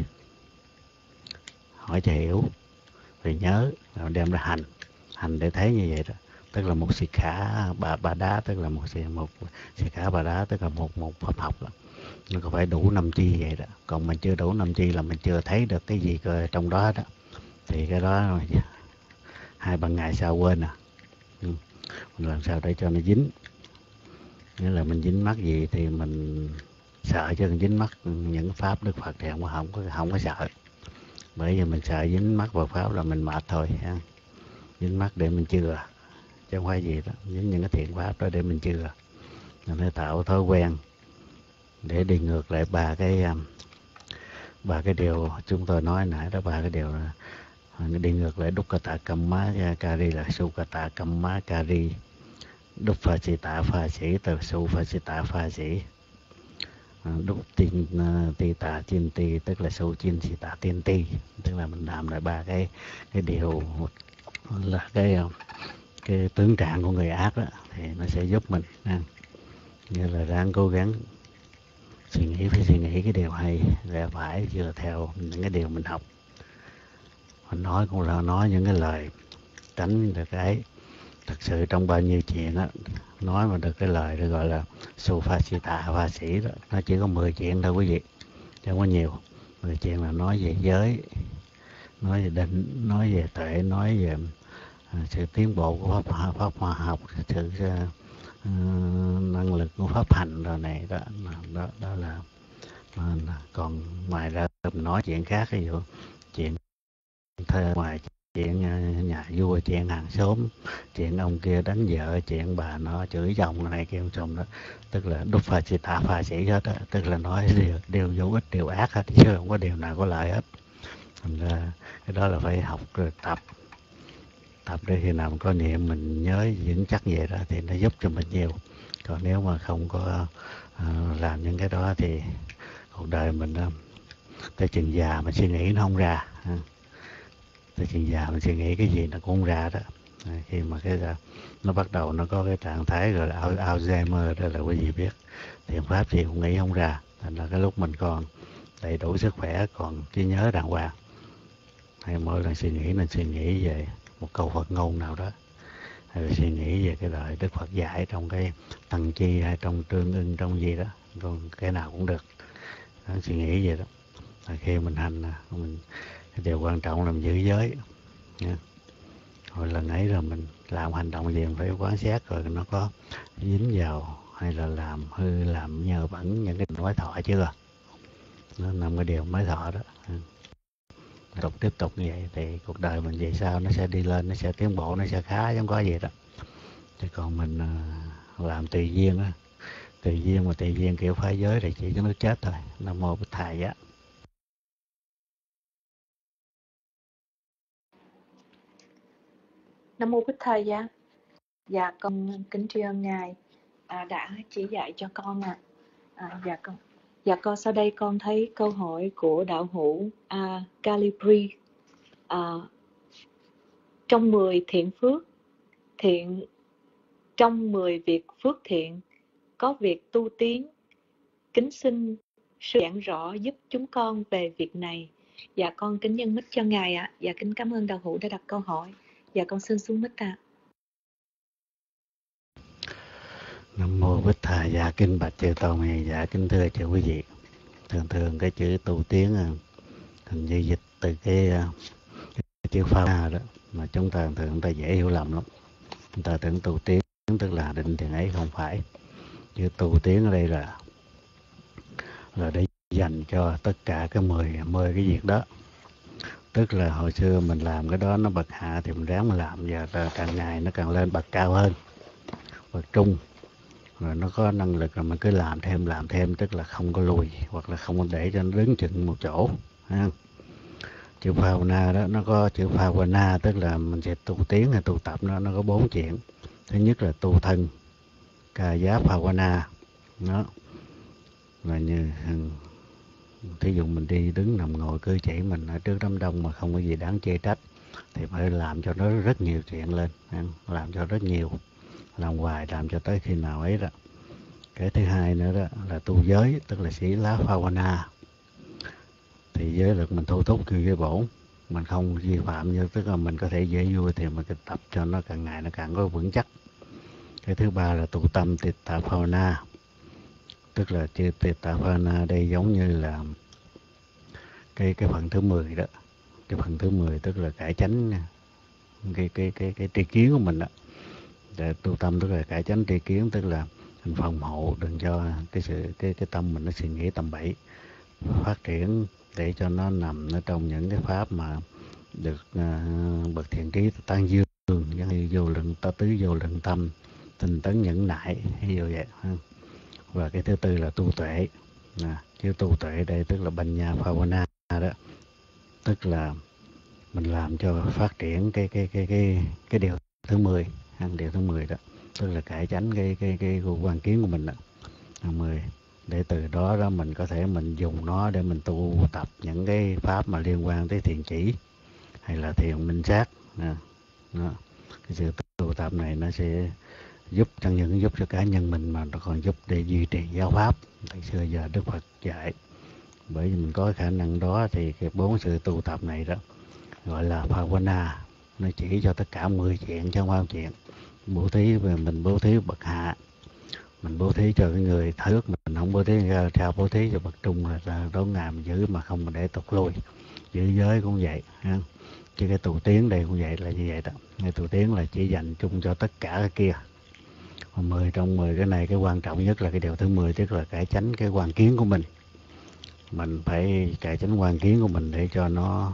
hỏi cho hiểu, rồi nhớ, rồi đem ra hành để thấy như vậy đó. Tức là một sĩ khả bà đá, tức là một sĩ khả bà đá, tức là một pháp học đó. Nó có phải đủ 5 chi vậy đó. Còn mình chưa đủ 5 chi là mình chưa thấy được cái gì trong đó đó, thì cái đó 2-3 ngày sau quên mình làm sao để cho nó dính. Nghĩa là mình dính mắc gì thì mình sợ, chứ dính mắc những pháp Đức Phật thì không có sợ. Bởi vì mình sợ dính mắc vào pháp là mình mệt thôi. Dính mắc để mình chừa, chứ không phải gì đó. Dính những cái thiện pháp đó để mình chừa, mình phải tạo thói quen để đi ngược lại ba cái điều chúng tôi nói nãy đó. 3 cái điều là đi ngược lại Dukkata Kammakari là Sukkata Kammakari, Duppasita Pha Sĩ từ Suppasita Pha Sĩ, Dukkhinta Chinti tức là Sukkhinta Chinti, tức là mình làm lại 3 cái điều là cái tướng trạng của người ác đó, thì nó sẽ giúp mình như là ráng cố gắng suy nghĩ cái điều hay lẽ phải, chứ là theo những cái điều mình học. Mình nói cũng là nói những cái lời tránh được cái thật sự trong bao nhiêu chuyện á, nói mà được cái lời được gọi là Suppasita Pha Sĩ đó, nó chỉ có 10 chuyện thôi quý vị, chứ không có nhiều. 10 chuyện là nói về giới, nói về định, nói về tuệ, nói về sự tiến bộ của pháp khoa học, sự năng lực của pháp hành rồi này đó là còn ngoài ra mình nói chuyện khác, ví dụ chuyện thơ ngoài, chuyện nhà vua, chuyện hàng xóm, chuyện ông kia đánh vợ, chuyện bà nó chửi chồng này kia chồng đó, tức là Duppasita Pha Sĩ hết á, tức là nói điều vô ích, điều ác hết, chứ không có điều nào có lợi hết. Thành ra cái đó là phải học rồi tập để khi nào mình có niệm mình nhớ vững chắc vậy đó thì nó giúp cho mình nhiều. Còn nếu mà không có làm những cái đó thì cuộc đời mình tới chừng già mà suy nghĩ nó không ra. tới chừng già mình suy nghĩ cái gì nó cũng không ra đó. Khi mà nó bắt đầu nó có cái trạng thái gọi là Alzheimer đó là quý vị biết, thiện pháp gì cũng nghĩ không ra. Thành là cái lúc mình còn đầy đủ sức khỏe, còn trí nhớ đàng hoàng, hay mỗi lần suy nghĩ nên suy nghĩ về một câu Phật ngôn nào đó, hay là suy nghĩ về cái lời Đức Phật dạy trong cái Tăng Chi hay trong Tương Ưng trong gì đó, còn cái nào cũng được. Đó, suy nghĩ vậy đó. Khi mình hành mình điều quan trọng là mình giữ giới nha. Rồi lần ấy rồi mình làm hành động gì mình phải quan sát rồi nó có dính vào hay là làm hư làm nhờ bẩn những cái nói thọ chưa, nó nằm cái điều mới thọ đó. Tiếp tục như vậy thì cuộc đời mình về sau nó sẽ đi lên, nó sẽ tiến bộ, nó sẽ khá giống có gì đó. Chứ còn mình làm tùy duyên á, tùy duyên mà tùy duyên kiểu phá giới thì chỉ có nước chết thôi. Nam mô Bích Thầy á. Nam mô Bích Thầy giá. Dạ con kính tri ân ngài đã chỉ dạy cho con Dạ con sau đây con thấy câu hỏi của đạo hữu Calibri. Trong 10 thiện phước trong 10 việc phước thiện có việc tu tiến, kính xin sư giảng rõ giúp chúng con về việc này. Dạ con kính nhân mic cho ngài ạ. Dạ kính cảm ơn đạo hữu đã đặt câu hỏi. Dạ con xin xuống mic ạ. Nam mô Bích Thầy. Dạ kính bạch chư tôn này. Dạ kính thưa chư quý vị. Thường cái chữ tu tiến hình như dịch từ cái chữ pha đó, mà chúng ta thường dễ hiểu lầm lắm. Chúng ta tưởng tu tiến tức là định thiền ấy, không phải. Chữ tu tiến ở đây là để dành cho tất cả cái 10 cái việc đó. Tức là hồi xưa mình làm cái đó nó bậc hạ thì mình ráng mà làm, và càng ngày nó càng lên bậc cao hơn, bậc trung, rồi nó có năng lực rồi mình cứ làm thêm, tức là không có lùi hoặc là không có để cho nó đứng chừng một chỗ. Chữ Phavana đó, nó có chữ Phavana tức là mình sẽ tu tiến hay tu tập, nó có 4 chuyện. Thứ nhất là tu thân, Kaya Phavana, nó là như thí dụ mình đi đứng nằm ngồi cử chỉ mình ở trước đám đông mà không có gì đáng chê trách thì phải làm cho nó rất nhiều chuyện lên, làm cho rất nhiều, làm hoài, làm cho tới khi nào ấy đó. Cái thứ hai nữa đó là tu giới, tức là sĩ lá Phavana, thì giới lực mình thu thúc như cái bổn, mình không vi phạm, như tức là mình có thể dễ vui thì mình cứ tập cho nó càng ngày nó càng có vững chắc. Cái thứ ba là tu tâm Titta Phavana, tức là chữ Titta Phavana đây giống như là cái phần thứ 10 đó. Cái phần thứ 10 tức là cải chánh cái tri kiến của mình đó. Để tu tâm tức là cải chánh tri kiến, tức là mình phòng hộ đừng cho cái tâm mình nó suy nghĩ tầm bậy, phát triển để cho nó nằm ở trong những cái pháp mà được bậc thiện trí tăng dương, như vô lượng tứ vô lượng tâm, tinh tấn nhẫn nại, ví dụ vậy. Và cái thứ tư là tu tuệ. Chứ tu tuệ đây tức là Banya Phavana đó, tức là mình làm cho phát triển cái điều thứ 10, điều thứ 10 đó, tức là cải chánh cái quan kiến của mình đó, 10, để từ đó mình có thể mình dùng nó để mình tu tập những cái pháp mà liên quan tới thiền chỉ hay là thiền minh sát. Cái sự tu tập này nó sẽ giúp, chẳng những giúp cho cá nhân mình mà nó còn giúp để duy trì giáo pháp từ xưa giờ Đức Phật dạy. Bởi vì mình có khả năng đó thì cái 4 sự tu tập này đó gọi là Phavana, nó chỉ cho tất cả 10 chuyện chứ không phải chuyện. Bố thí về mình bố thí bậc hạ, mình bố thí cho cái người thước, mình không bố thí trao bố thí cho bậc trung là đốn ngàm giữ mà không để tụt lui. Giữ giới cũng vậy ha. Chứ cái tu tiến đây cũng vậy, là như vậy đó. Cái tu tiến là chỉ dành chung cho tất cả cái kia. 10 trong 10 cái này, cái quan trọng nhất là cái điều thứ 10, tức là cải chánh cái quan kiến của mình. Mình phải cải chánh quan kiến của mình để cho nó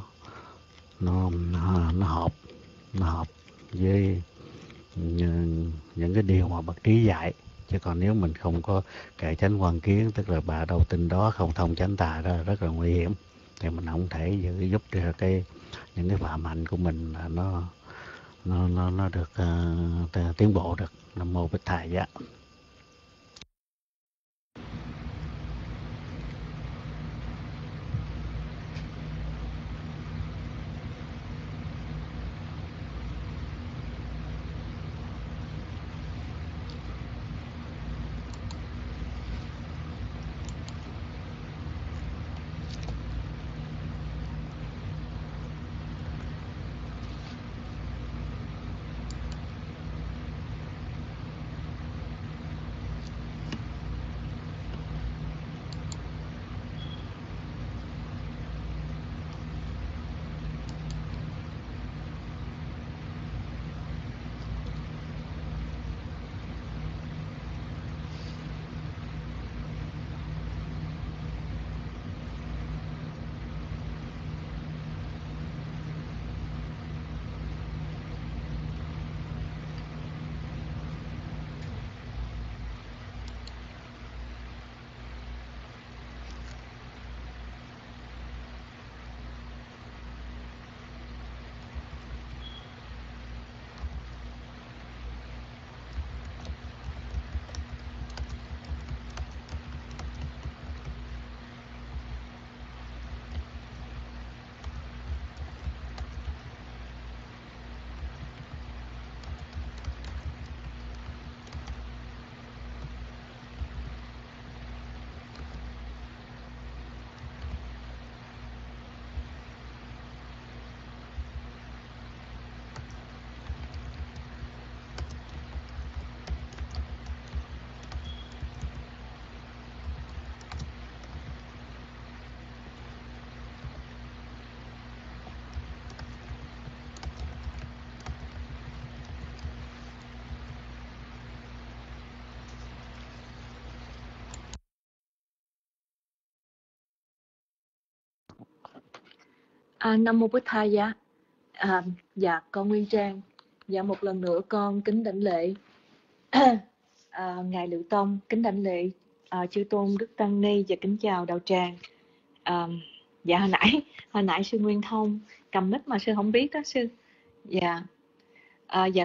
hợp với những cái điều mà bậc trí dạy. Chứ còn nếu mình không có cải chánh quan kiến, tức là bà đâu tin đó, không thông chánh tà, đó rất là nguy hiểm. Thì mình không thể giúp cho những cái phạm hạnh của mình nó được tiến bộ được. Nam mô Bích Thầy giá. Nam Mô Bích Tha Giá. Dạ con Nguyên Trang. Dạ một lần nữa con kính đảnh lễ Ngài Lự Tông, kính đảnh lễ Chư Tôn Đức Tăng Ni và kính chào đạo tràng. Dạ hồi nãy sư Nguyên Thông cầm mic mà sư không biết đó sư. Dạ dạ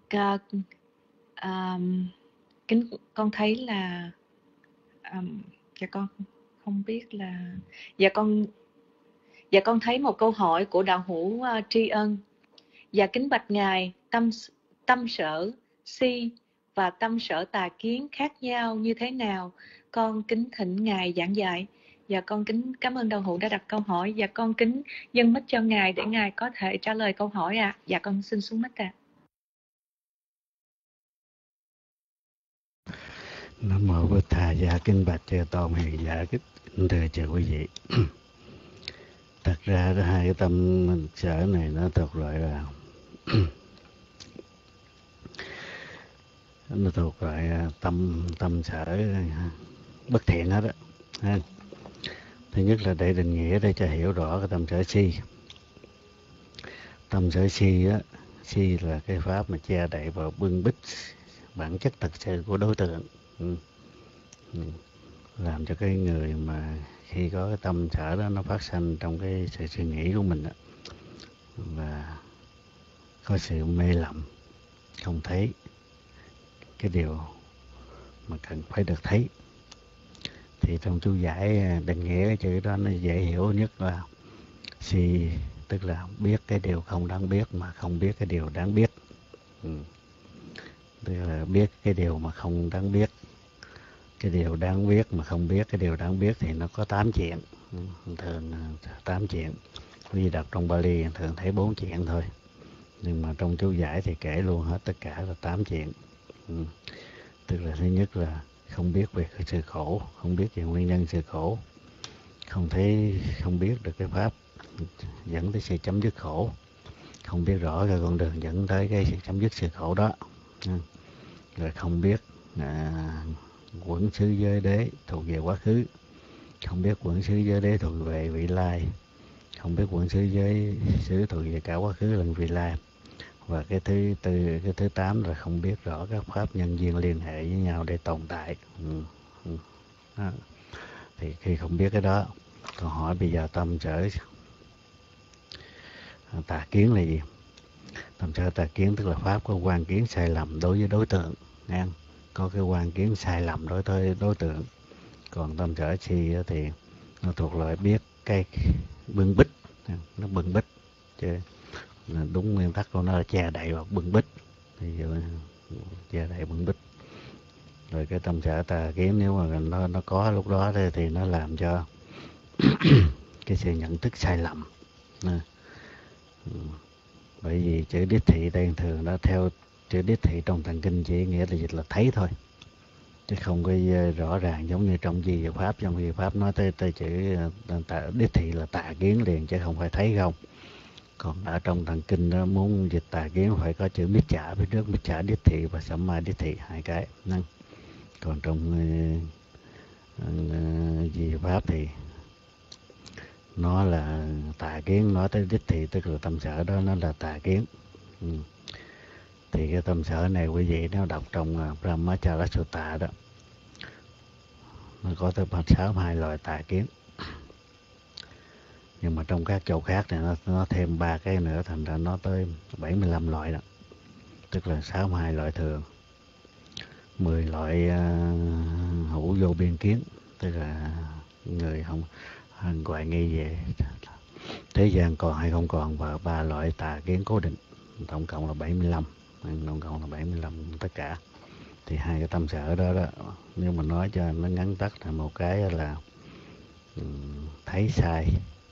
con thấy là dạ con không biết là dạ con thấy một câu hỏi của đạo hữu Tri Ân. Dạ kính bạch ngài, tâm sở si và tâm sở tà kiến khác nhau như thế nào? Con kính thỉnh ngài giảng dạy. Dạ con kính cảm ơn đạo hữu đã đặt câu hỏi. Dạ con kính dâng mic cho ngài để ngài có thể trả lời câu hỏi ạ. Dạ con xin xuống mic ạ. Nam mô Bích Tha Giá. Kính bạch chư tôn hiền giả, kính thưa chư quý vị. Thật ra hai cái tâm sở này nó thuộc loại là nó thuộc loại tâm sở bất thiện hết á. Thứ nhất là để định nghĩa để cho hiểu rõ cái tâm sở si. Tâm sở si á, si là cái pháp mà che đậy và bưng bít bản chất thật sự của đối tượng. Làm cho cái người mà khi có cái tâm sở đó nó phát sinh trong cái sự suy nghĩ của mình đó, và có sự mê lầm, không thấy cái điều mà cần phải được thấy. Thì trong chú giải định nghĩa cái chữ đó nó dễ hiểu nhất là si, tức là biết cái điều không đáng biết mà không biết cái điều đáng biết. Tức là biết cái điều mà không đáng biết, cái điều đáng biết mà không biết cái điều đáng biết thì nó có 8 chuyện. Thường 8 chuyện. Vì đọc trong Bali thường thấy 4 chuyện thôi, nhưng mà trong chú giải thì kể luôn hết tất cả là 8 chuyện. Tức là thứ nhất là không biết về cái sự khổ, không biết về nguyên nhân sự khổ, không biết được cái pháp dẫn tới sự chấm dứt khổ, không biết rõ cái con đường dẫn tới cái sự chấm dứt sự khổ đó. Rồi không biết quẩn xứ giới đế thuộc về quá khứ, không biết quẩn xứ giới đế thuộc về vị lai, không biết quẩn xứ giới xứ thuộc về cả quá khứ lẫn vị lai. Và cái thứ 8 là không biết rõ các pháp nhân duyên liên hệ với nhau để tồn tại. Thì khi không biết cái đó, còn hỏi bây giờ tâm sở tà kiến là gì? Tâm sở tà kiến tức là pháp có quan kiến sai lầm đối với đối tượng. Có cái quan kiến sai lầm đối với đối tượng. Còn tâm sở si thì nó thuộc loại biết cái bưng bít, nó bưng bít chứ đúng nguyên tắc của nó là che đậy hoặc bưng bít, thì che đậy bưng bít. Rồi cái tâm sở tà kiến nếu mà nó có lúc đó thì nó làm cho cái sự nhận thức sai lầm. Bởi vì chữ đích thị đây thường nó theo chữ đích thị trong Tạng Kinh chỉ nghĩa là dịch là thấy thôi, chứ không có rõ ràng giống như trong Di Pháp. Trong Di Pháp nói tới chữ đích thị là tà kiến liền, chứ không phải thấy không. Còn ở trong Tạng Kinh đó, muốn dịch tà kiến phải có chữ mít chả phía trước, mít chả đích thị và samma đích thị, hai cái. Còn trong Di Pháp thì nó là tà kiến, nói tới đích thị tức là tâm sở đó nó là tà kiến. Thì cái tâm sở này quý vị nếu đọc trong Brahmacharya Sutta đó, nó có tới 62 loại tà kiến. Nhưng mà trong các chỗ khác thì nó thêm 3 cái nữa, thành ra nó tới 75 loại đó. Tức là 62 loại thường, 10 loại hữu vô biên kiến, tức là người không hoài nghi về thế gian còn hay không còn, và 3 loại tà kiến cố định, tổng cộng là 75. Tổng cộng là 75 tất cả. Thì hai cái tâm sở đó nếu mà nói cho nó ngắn tắt là một cái là thấy sai,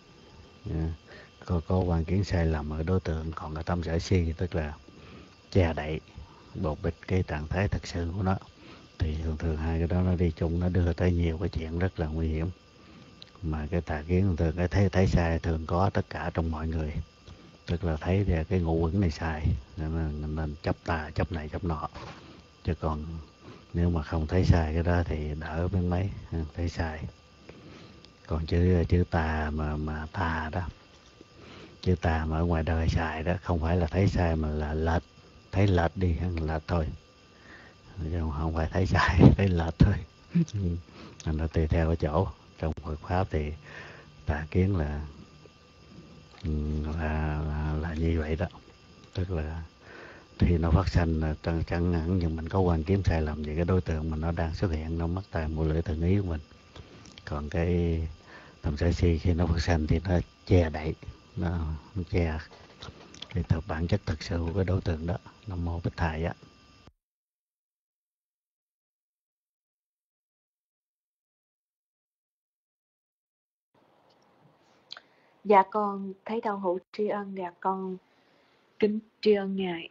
có quan kiến sai lầm ở đối tượng. Còn cái tâm sở si tức là che đậy bột bịch cái trạng thái thật sự của nó. Thì thường hai cái đó nó đi chung, nó đưa tới nhiều cái chuyện rất là nguy hiểm. Mà cái tà kiến thường cái thấy sai thường có tất cả trong mọi người, tức là thấy cái ngũ uẩn này sai nên chấp tà, chấp này chấp nọ. Chứ còn nếu mà không thấy sai cái đó thì đỡ bên mấy, thấy sai. Còn chữ tà mà tà đó Chữ tà mà ở ngoài đời xài đó không phải là thấy sai mà là lệch, thấy lệch đi hơn lệch thôi, chứ không phải thấy sai, thấy lệch thôi. Nên là tùy theo cái chỗ. Trong Phật pháp thì tà kiến là như vậy đó, tức là khi nó phát sinh là chẳng hẳn nhưng mình có quan kiếm sai lầm về cái đối tượng mà nó đang xuất hiện, nó mắc tai mũi lưỡi thân ý của mình. Còn cái tâm sở si khi nó phát sinh thì nó che đậy, nó che cái bản chất thật sự của cái đối tượng đó. Nam mô Bích Thầy á. Dạ con thấy đau hữu tri ân, dạ con kính tri ân Ngài.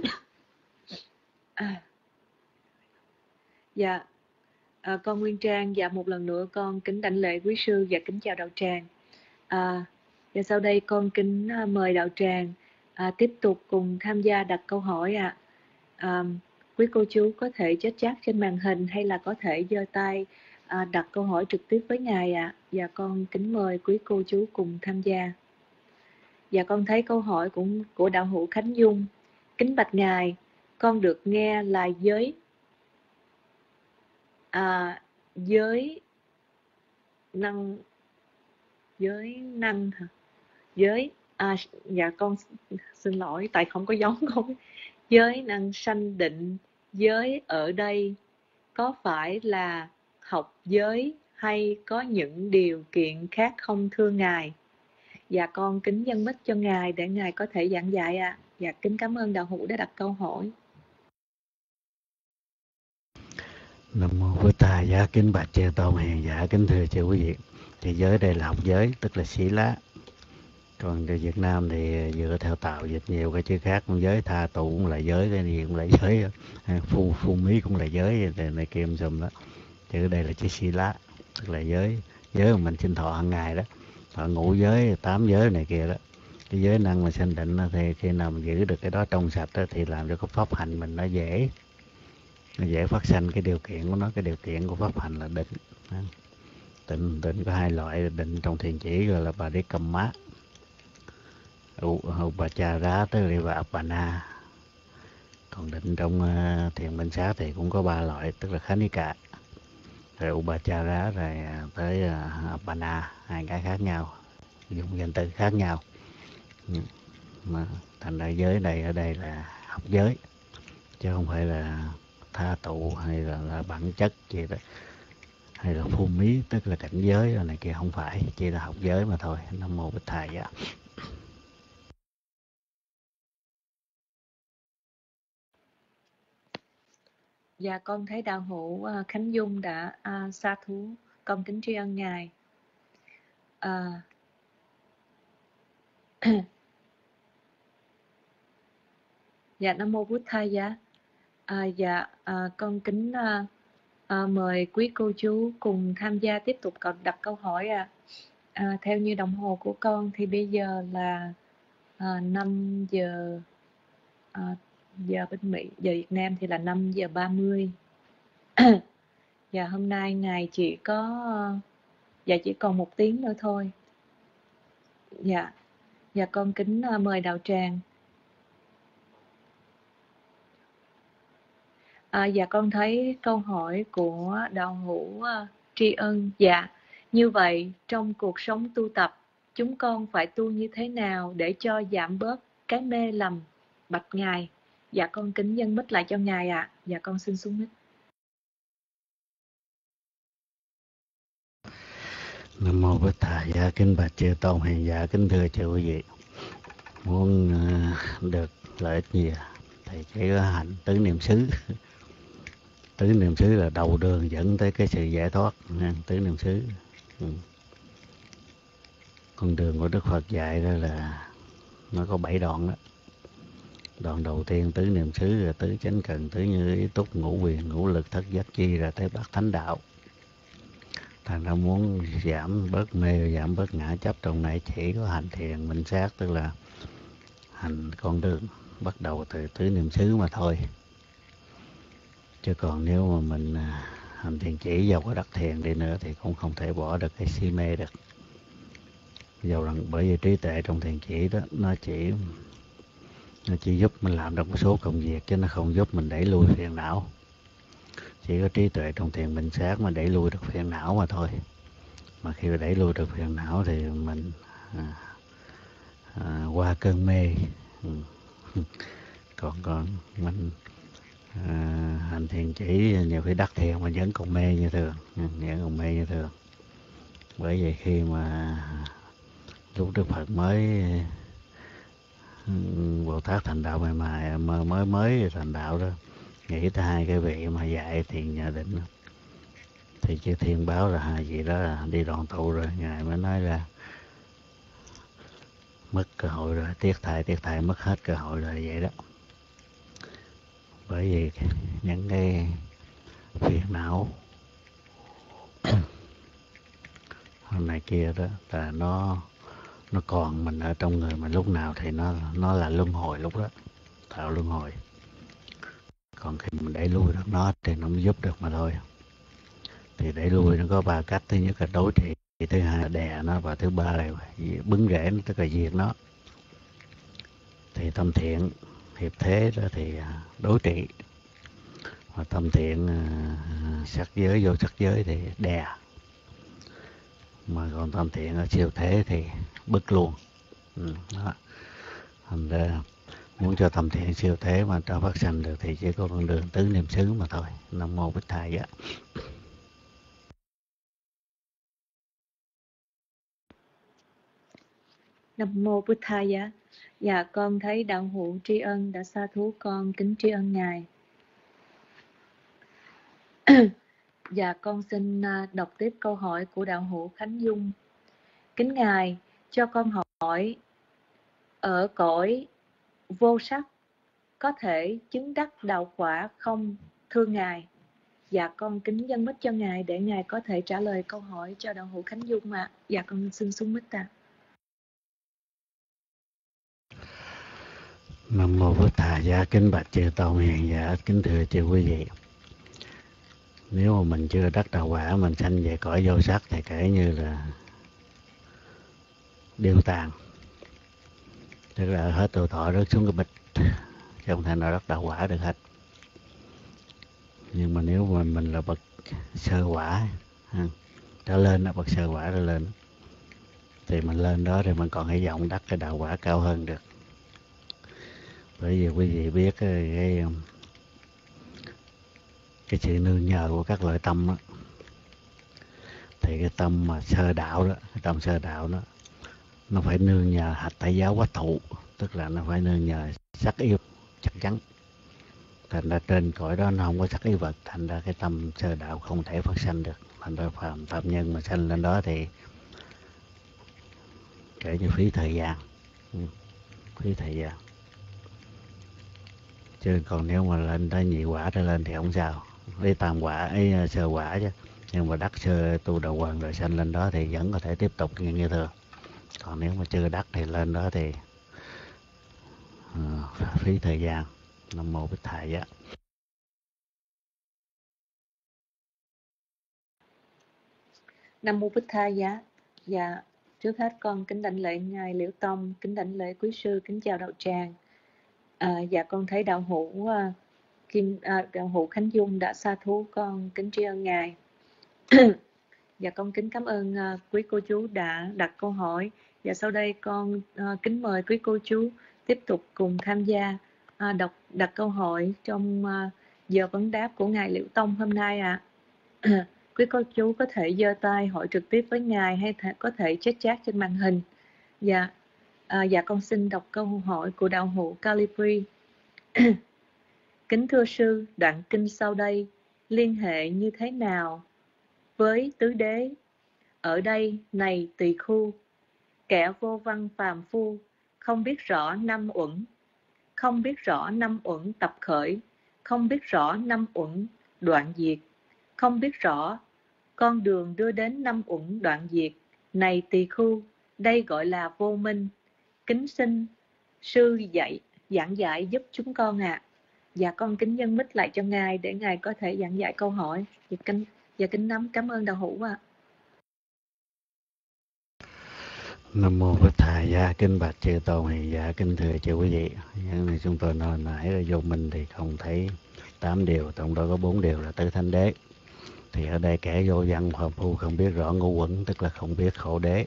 Dạ con Nguyên Trang, dạ một lần nữa con kính đảnh lễ quý sư và kính chào đạo tràng. Và sau đây con kính mời đạo tràng tiếp tục cùng tham gia đặt câu hỏi ạ. Quý cô chú có thể chết chat trên màn hình hay là có thể giơ tay đặt câu hỏi trực tiếp với Ngài ạ. Và con kính mời quý cô chú cùng tham gia. Và con thấy câu hỏi của đạo hữu Khánh Dung. Kính bạch Ngài, con được nghe là giới năng hả? Dạ con xin lỗi tại không có giống con. Giới năng sanh định, giới ở đây có phải là học giới hay có những điều kiện khác không thưa Ngài? Dạ con kính dâng mic cho Ngài để Ngài có thể giảng dạy ạ. Dạ kính cảm ơn đạo hữu đã đặt câu hỏi. Nam mô Bổn Thầy. Giá kính bạch chư tôn hiền giả, kính thưa chư quý vị. Thì giới đây là học giới, tức là sĩ lá. Còn ở Việt Nam thì dựa theo tạo dịch nhiều cái chữ khác, con giới tha tụ cũng là giới, cái gì cũng là giới, phu mí cũng là giới, này kia sùm đó. Chữ đây là chữ sĩ lá, tức là giới mà mình sinh thọ hàng ngày đó, thọ ngũ giới, 8 giới này kia đó. Cái giới năng mà sinh định thì khi nào mình giữ được cái đó trong sạch đó, thì làm cho cái pháp hành mình nó dễ phát sinh cái điều kiện của nó. Cái điều kiện của pháp hành là định. Định có hai loại, định trong thiền chỉ gọi là Parikamma, Upachara tức là Appana. Còn định trong thiền minh sát thì cũng có 3 loại, tức là Khanika, rồi Upachara, rồi tới Appana, hai cái khác nhau, dùng danh từ khác nhau. Mà thành ra giới này ở đây là học giới, chứ không phải là tha tụ hay là bản chất gì đó, hay là phu mí tức là cảnh giới rồi này kia, không phải, chỉ là học giới mà thôi. Nam mô Bích Thầy ạ. Dạ con thấy đạo hữu Khánh Dung đã sa thú, con kính tri ân Ngài. Dạ Nam mô Bụt Thầy giá. Con kính mời quý cô chú cùng tham gia tiếp tục đặt câu hỏi ạ. Theo như đồng hồ của con thì bây giờ là 5 giờ giờ bên Mỹ, giờ Việt Nam thì là 5 giờ 30. Và hôm nay Ngài chỉ còn 1 tiếng nữa thôi. Dạ con kính mời đạo tràng. Dạ con thấy câu hỏi của đạo hữu tri ân. Dạ, như vậy trong cuộc sống tu tập, chúng con phải tu như thế nào để cho giảm bớt cái mê lầm, bạch Ngài? Dạ con kính dâng mic lại cho Ngài ạ. Dạ con xin xuống mic. Nam mô Bích Thầy. Dạ kính bạch chư tôn hiền giả, kính thưa chư quý vị. Muốn được lợi ích gì thì chỉ có hành tứ niệm xứ. Tứ niệm xứ là đầu đường dẫn tới cái sự giải thoát. Tứ niệm xứ, con đường của Đức Phật dạy đó là nó có 7 đoạn đó. Đoạn đầu tiên tứ niệm xứ là tứ chánh cần, tứ như ý túc, ngũ quyền, ngũ lực, thất giác chi, là tới bát thánh đạo. Thành ra muốn giảm bớt mê, giảm bớt ngã chấp trong này, chỉ có hành thiền minh sát, tức là hành con đường bắt đầu từ tứ niệm xứ mà thôi. Chứ còn nếu mà mình hành thiền chỉ vào có đắc thiền đi nữa thì cũng không thể bỏ được cái si mê được. Dầu rằng bởi vì trí tuệ trong thiền chỉ đó nó chỉ giúp mình làm được một số công việc, chứ nó không giúp mình đẩy lui phiền não. Chỉ có trí tuệ trong thiền minh sát mà đẩy lui được phiền não mà thôi. Mà khi đẩy lui được phiền não thì mình qua cơn mê. Còn mình hành thiền chỉ nhiều khi đắc thiền mà vẫn còn mê như thường, bởi vì khi mà lúc Đức Phật mới Bồ Tát thành đạo mới thành đạo đó, nghĩ tới hai cái vị mà dạy thiền nhà định, thì chư thiên báo là hai vị đó là đi đoàn tụ rồi. Ngài mới nói ra mất cơ hội rồi, tiếc thay mất hết cơ hội rồi, vậy đó. Bởi vì những cái phiền não hôm nay kia đó là nó còn mình ở trong người mình lúc nào thì nó là luân hồi lúc đó, tạo luân hồi. Còn khi mình đẩy lui được nó thì nó mới giúp được mà thôi. Thì đẩy lui nó có ba cách: thứ nhất là đối trị, thứ hai là đè nó, và thứ ba là bứng rễ nó, tức là diệt nó. Thì tâm thiện hiệp thế đó thì đối trị, và tâm thiện sắc giới vô sắc giới thì đè, mà còn tâm thiện ở siêu thế thì bứt luôn. Đó. Thành ra muốn cho tâm thiện siêu thế mà cho phát sanh được thì chỉ có con đường tứ niệm xứ mà thôi. Nam mô Bích Thầy á. Nam mô Bụt Thaya. Dạ con thấy đạo hữu tri ân đã sa thú, con kính tri ân ngài. Dạ con xin đọc tiếp câu hỏi của đạo hữu Khánh Dung. Kính ngài, cho con hỏi, ở cõi vô sắc có thể chứng đắc đạo quả không thưa ngài? Dạ con kính dâng mic cho ngài để ngài có thể trả lời câu hỏi cho đạo hữu Khánh Dung ạ. Dạ con xin xuống mic ạ. Nam mô Bổn Thầy. Gia kính bạch chư tôn hiền giả, kính thưa chư quý vị. Nếu mà mình chưa đắc đạo quả, mình sanh về cõi vô sắc thì kể như là điêu tàn, tức là hết tuổi thọ rớt xuống cái bịch, không thể nào đắc đạo quả được hết. Nhưng mà nếu mà mình là bậc sơ quả trở lên, bậc sơ quả trở lên, thì mình lên đó thì mình còn hy vọng đắc cái đạo quả cao hơn được. Bởi vì quý vị biết cái sự nương nhờ của các loại tâm đó, thì cái tâm mà sơ đạo đó, cái tâm sơ đạo đó, nó phải nương nhờ hạch tại giáo quách thụ, tức là nó phải nương nhờ sắc yêu chắc chắn. Thành ra trên cõi đó nó không có sắc yêu vật, thành ra cái tâm sơ đạo không thể phát sanh được. Thành ra phạm nhân mà sanh lên đó thì kể như phí thời gian, chứ còn nếu mà lên tới nhị quả trở lên thì không sao, lấy tam quả ấy sơ quả chứ. Nhưng mà đắc sơ tu đầu quần rồi sanh lên đó thì vẫn có thể tiếp tục như thường. Còn nếu mà chưa đắc thì lên đó thì phí thời gian. Nam mô Bích Thầy á. Nam mô Bích Thầy giá. Dạ, trước hết con kính đảnh lễ ngài Liễu Tông, kính đảnh lễ quý sư, kính chào đạo tràng. Dạ con thấy đạo hữu đạo hữu Khánh Dung đã sa thú, con kính tri ân ngài. Dạ con kính cảm ơn quý cô chú đã đặt câu hỏi. Và sau đây con kính mời quý cô chú tiếp tục cùng tham gia đặt câu hỏi trong giờ vấn đáp của ngài Liễu Tông hôm nay ạ. Quý cô chú có thể giơ tay hỏi trực tiếp với ngài hay có thể chat trên màn hình. Dạ con xin đọc câu hỏi của đạo hữu Calibri. Kính thưa sư, đoạn kinh sau đây liên hệ như thế nào với tứ đế? Ở đây này tỳ khu, kẻ vô văn phàm phu, không biết rõ năm uẩn tập khởi, không biết rõ năm uẩn đoạn diệt, không biết rõ con đường đưa đến năm uẩn đoạn diệt. Này tỳ khu, đây gọi là vô minh. Kính xin sư giảng giải giúp chúng con ạ. Dạ con kính dâng mic lại cho ngài để ngài có thể giảng giải câu hỏi. Dạ kính cảm ơn đạo hữu ạ. Nam mô Bích Thầy Giá, kính bạch chư tôn hiền giả, kính thưa chư quý vị. Những này chúng tôi nói nãy là vô minh thì không thấy 8 điều, trong đó có 4 điều là tứ thánh đế. Thì ở đây kẻ vô văn phàm phu không biết rõ ngũ quẩn, tức là không biết khổ đế.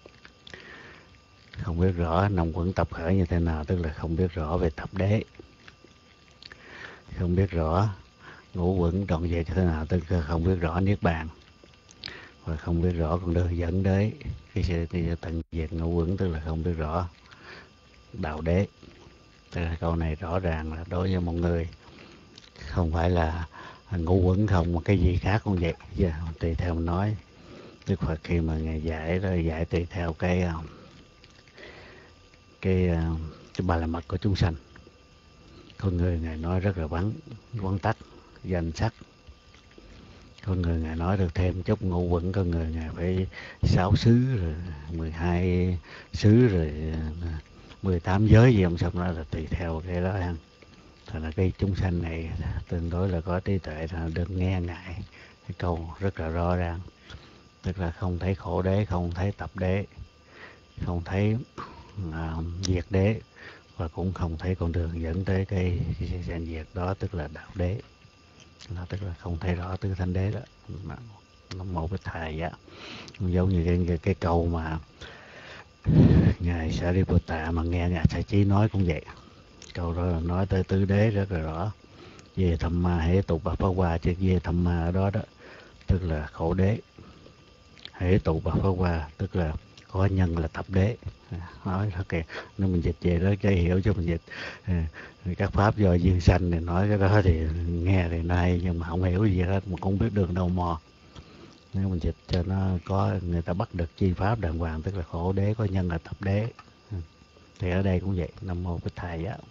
Không biết rõ năm quẩn tập khởi như thế nào, tức là không biết rõ về tập đế. Không biết rõ ngũ quẩn đoạn diệt như thế nào, tức là không biết rõ niết bàn. Và không biết rõ con đường dẫn đế, cái sự tận diệt ngũ quẩn, tức là không biết rõ đạo đế. Tức là câu này rõ ràng là đối với một người không phải là ngũ quẩn không, mà cái gì khác cũng vậy. Tùy theo mình nói, Đức Phật khi mà Ngài dạy đó, dạy tùy theo cái ba la mật của chúng sanh. Con người Ngài nói rất là vắn tắt, danh sắc. Con người Ngài nói được thêm chút ngũ quẩn, con người Ngài phải 6 xứ, rồi 12 xứ, rồi 18 giới gì không, xong đó là tùy theo cái đó ăn. Thành là cái chúng sanh này tương đối là có trí tuệ, là được nghe Ngài cái câu rất là rõ ràng. Tức là không thấy khổ đế, không thấy tập đế, không thấy diệt đế, và cũng không thấy con đường dẫn tới cái sanh diệt đó, tức là đạo đế. Đó, tức là không thấy rõ tứ thánh đế đó. Nó một cái thầy á, giống như cái câu mà Ngài Sariputta mà nghe Ngài Sa Chí nói cũng vậy. Câu đó là nói tới tứ đế rất là rõ. Về thầm ma hễ tục bạc pháp hoa, chứ về thầm ma ở đó đó tức là khổ đế. Hễ tục bạc pháp hoa tức là có nhân là tập đế. Nói ok, nếu mình dịch về đó cái hiểu cho mình dịch. Các pháp do duyên sanh thì nói cái đó thì nghe thì nay, nhưng mà không hiểu gì hết, mà cũng biết đường đâu mò. Nếu mình dịch cho nó có, người ta bắt được chi pháp đàng hoàng, tức là khổ đế, có nhân là tập đế. Thì ở đây cũng vậy. Nam mô Bích Thầy á.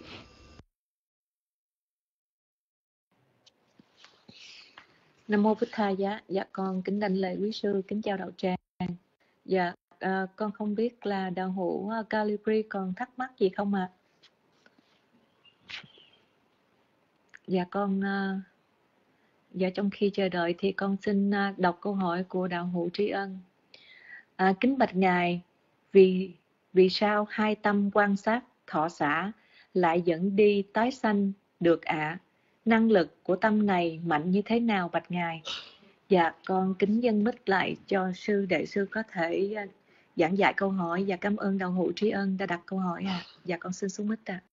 Nam mô Bích Thầy Giá. Dạ con kính đảnh lễ quý sư, kính chào đạo tràng. Dạ con không biết là đạo hữu Calibri còn thắc mắc gì không ạ? Dạ con dạ trong khi chờ đợi thì con xin đọc câu hỏi của đạo hữu Tri Ân. Kính bạch Ngài, vì sao hai tâm quan sát thọ xả lại dẫn đi tái sanh được ạ? Năng lực của tâm này mạnh như thế nào bạch Ngài? Dạ con kính dâng mic lại cho sư đệ sư có thể giảng dạy câu hỏi, và cảm ơn đạo hữu Tri Ân đã đặt câu hỏi ạ. Dạ con xin xuống mic ạ.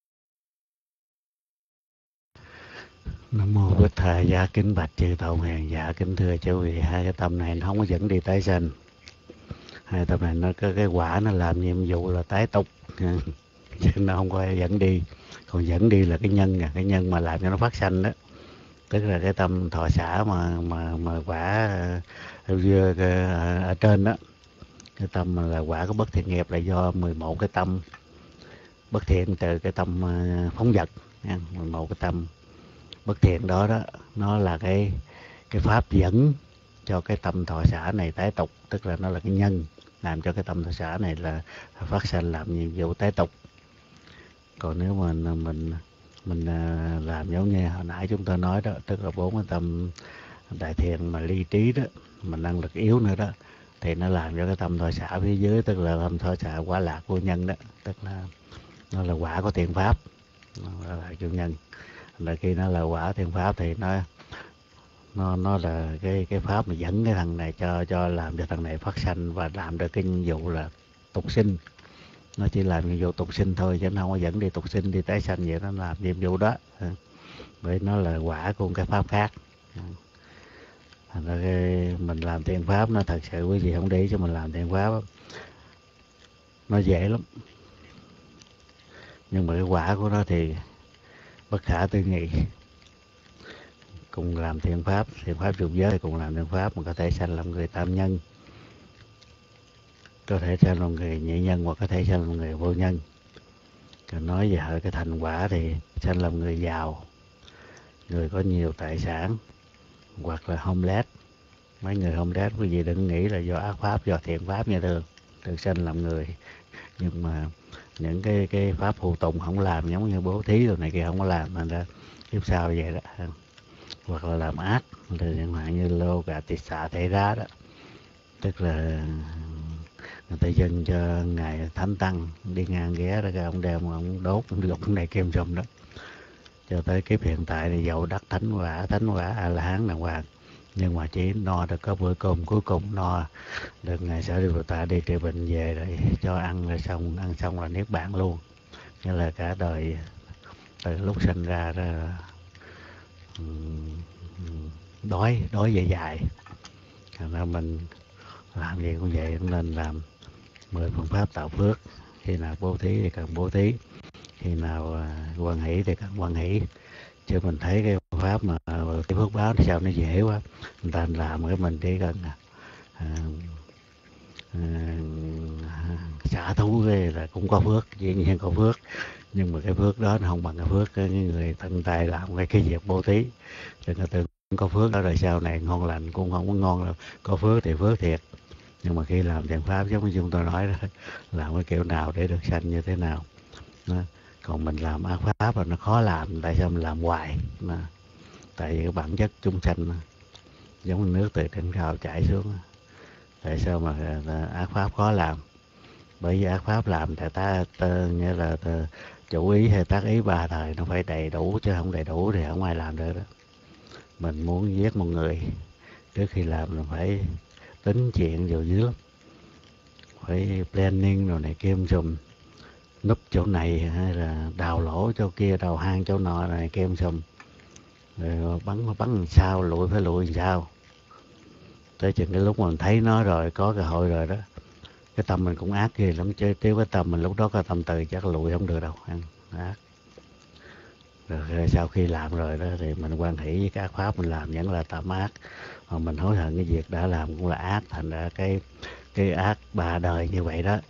Nam mô Bích Thầy Giá, kính bạch chư tôn hiền giả, kính thưa chư vị. Hai cái tâm này nó không có dẫn đi tái sanh. Hai tâm này nó có cái quả, nó làm nhiệm vụ là tái tục, chứ nó không có dẫn đi. Còn dẫn đi là cái nhân, cái nhân mà làm cho nó phát sanh đó, tức là cái tâm thọ xả mà quả ở trên đó. Cái tâm là quả của bất thiện nghiệp là do 11 cái tâm bất thiện từ cái tâm phóng dật. 11 cái tâm bất thiện đó đó, nó là cái pháp dẫn cho cái tâm thọ xả này tái tục, tức là nó là cái nhân làm cho cái tâm thọ xả này là phát sanh, làm nhiệm vụ tái tục. Còn nếu mà mình làm giống như hồi nãy chúng ta nói đó, tức là 4 cái tâm đại thiện mà ly trí đó, mà năng lực yếu nữa đó, thì nó làm cho cái tâm thọ xả phía dưới, tức là tâm thọ xả quả lạc vô nhân đó, tức là nó là quả của thiện pháp, nó là chủ nhân. Là khi nó là quả thiện pháp thì nó là cái pháp mà dẫn cái thằng này cho làm cho thằng này phát sanh, và làm được cái nhiệm vụ là tục sinh. Nó chỉ làm nhiệm vụ tục sinh thôi, chứ nó không có dẫn đi tục sinh, đi tái sanh vậy. Nó làm nhiệm vụ đó, bởi nó là quả của cái pháp khác. Thành ra mình làm thiện pháp, nó thật sự quý vị không để ý cho mình làm thiện pháp đó, nó dễ lắm, nhưng mà cái quả của nó thì bất khả tư nghị. Cùng làm thiện pháp dục giới thì cùng làm thiện pháp, mà có thể sanh làm người tam nhân, có thể sanh làm người nhị nhân, hoặc có thể sanh làm người vô nhân. Còn nói về cái thành quả thì sanh làm người giàu, người có nhiều tài sản, hoặc là homeless. Mấy người homeless quý vị đừng nghĩ là do ác pháp, do thiện pháp như thường được sanh làm người. Nhưng mà những cái pháp phụ tùng không làm, giống như bố thí rồi này kia không có làm, thành ra kiếp sau vậy đó. Hoặc là làm ác, chẳng hạn như lô gà tịt xạ thể ra đó, tức là người ta dâng cho ngài thánh tăng đi ngang ghé đó, cái ông đem ông đốt ông lục này kem sum đó. Cho tới kiếp hiện tại thì dầu đắc thánh quả A La Hán đàng hoàng, nhưng mà chỉ no được có bữa cơm cuối cùng, no được ngài Sở Đi Bồ Tát đi trị bệnh về rồi cho ăn, rồi xong ăn xong là niết bàn luôn. Nghĩa là cả đời từ lúc sinh ra đó đói dài dài. Thành ra mình làm gì cũng vậy, nên làm 10 phương pháp tạo phước. Khi nào bố thí thì cần bố thí, khi nào hoan hỷ thì cần hoan hỷ. Chứ mình thấy cái pháp mà cái phước báo thì sao nó dễ quá, người ta làm cái mình chỉ cần xả thú cái là cũng có phước, dĩ nhiên có phước, nhưng mà cái phước đó nó không bằng cái phước cái người thân tay làm cái việc bố thí. Cho nên tôi có phước đó rồi sau này ngon lành cũng không có ngon đâu. Có phước thì phước thiệt, nhưng mà khi làm thiện pháp giống như chúng tôi nói đó, làm cái kiểu nào để được sanh như thế nào đó. Còn mình làm ác pháp là nó khó làm, tại sao mình làm hoài đó. Tại vì cái bản chất chúng sanh giống như nước từ trên cao chảy xuống. Tại sao mà ác pháp khó làm? Bởi vì ác pháp làm thì nghĩa là chủ ý hay tác ý ba thời nó phải đầy đủ, chứ không đầy đủ thì không ai làm được đó. Mình muốn giết một người, trước khi làm là phải tính chuyện nhiều dữ lắm, phải planning rồi này kim sùm, núp chỗ này hay là đào lỗ chỗ kia, đào hang chỗ nọ này kim sùm, rồi bắn làm sao, lụi phải lụi làm sao. Tới chừng cái lúc mà mình thấy nó rồi, có cơ hội rồi đó, cái tâm mình cũng ác ghê lắm, chứ nếu cái tâm mình lúc đó có tâm từ chắc lụi không được đâu, ác. Rồi sau khi làm rồi đó thì mình quan hỷ với các pháp mình làm vẫn là tâm ác, mà mình hối hận cái việc đã làm cũng là ác, thành ra cái ác ba đời như vậy đó.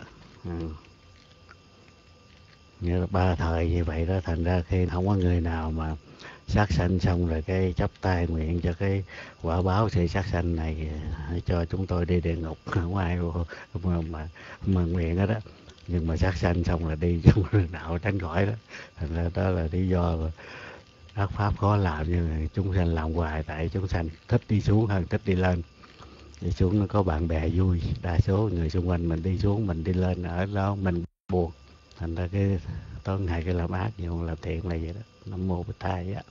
Như là ba thời như vậy đó, thành ra khi không có người nào mà sát sanh xong rồi cái chắp tay nguyện cho cái quả báo sự sát sanh này cho chúng tôi đi địa ngục, không ai mà nguyện đó đó. Nhưng mà sát sanh xong là đi trong đường đạo tránh khỏi đó. Thành ra đó là lý do ác pháp khó làm, nhưng mà chúng sanh làm hoài, tại chúng sanh thích đi xuống hơn thích đi lên. Đi xuống nó có bạn bè vui, đa số người xung quanh mình đi xuống, mình đi lên ở đó mình buồn. Thành ra cái tối ngày cái làm ác nhiều làm thiện là vậy đó. Nam mô Bụt Thầy á.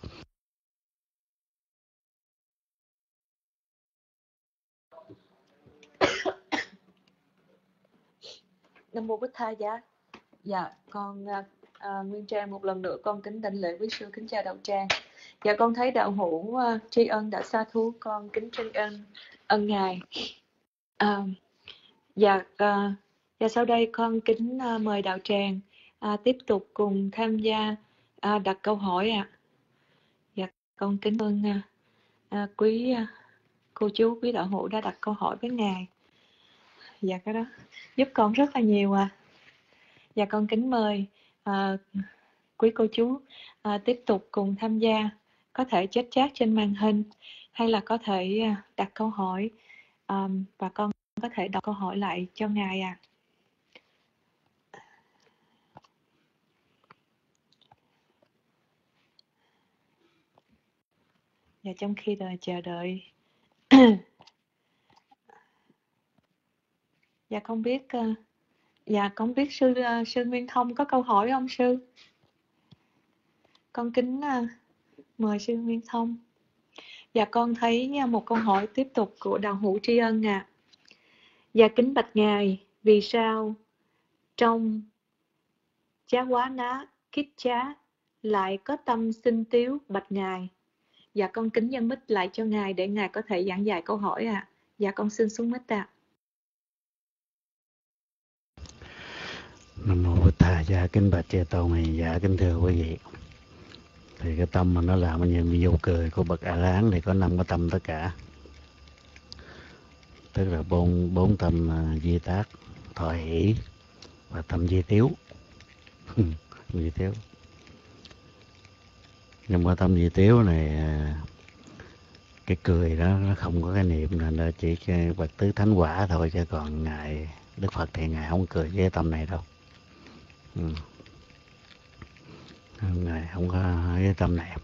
Nam mô Bích Tha Giá. Dạ, con Nguyên Trang một lần nữa con kính đảnh lễ quý sư, kính chào đạo tràng. Dạ, con thấy đạo hữu tri ân đã sa thú, con kính tri ân ngài. Dạ, sau đây con kính mời đạo tràng tiếp tục cùng tham gia đặt câu hỏi ạ. Dạ, con kính ơn quý cô chú, quý đạo hữu đã đặt câu hỏi với ngài. Dạ, cái đó giúp con rất là nhiều ạ. Dạ, con kính mời quý cô chú tiếp tục cùng tham gia, có thể chat trên màn hình hay là có thể đặt câu hỏi và con có thể đọc câu hỏi lại cho ngài ạ. Dạ, trong khi chờ đợi dạ không biết sư Nguyên Thông có câu hỏi không sư? Con kính mời sư Nguyên Thông. Dạ, con thấy một câu hỏi tiếp tục của đạo hữu tri ân ạ. Dạ, kính bạch ngài, vì sao trong chá quá ná kít chá lại có tâm xin tiếu bạch ngài? Dạ, con kính dâng mic lại cho ngài để ngài có thể giảng giải câu hỏi ạ. Dạ, con xin xuống mic ạ. Nam mô Bụt Thầy. Dạ, kính bạch chư tôn hiền giả, kính thưa quý vị. Thì cái tâm mà nó làm cái nhiệm vụ cười của bậc A La Hán thì có 5 cái tâm tất cả. Tức là bốn tâm di tác, thọ hỷ và tâm di tiếu. Di tiếu. Nhưng mà tâm di tiếu này, cái cười đó nó không có cái niệm, nên là chỉ cái bậc tứ thánh quả thôi, chứ còn ngài Đức Phật thì ngài không cười với cái tâm này đâu. Ngài không có cái tâm này.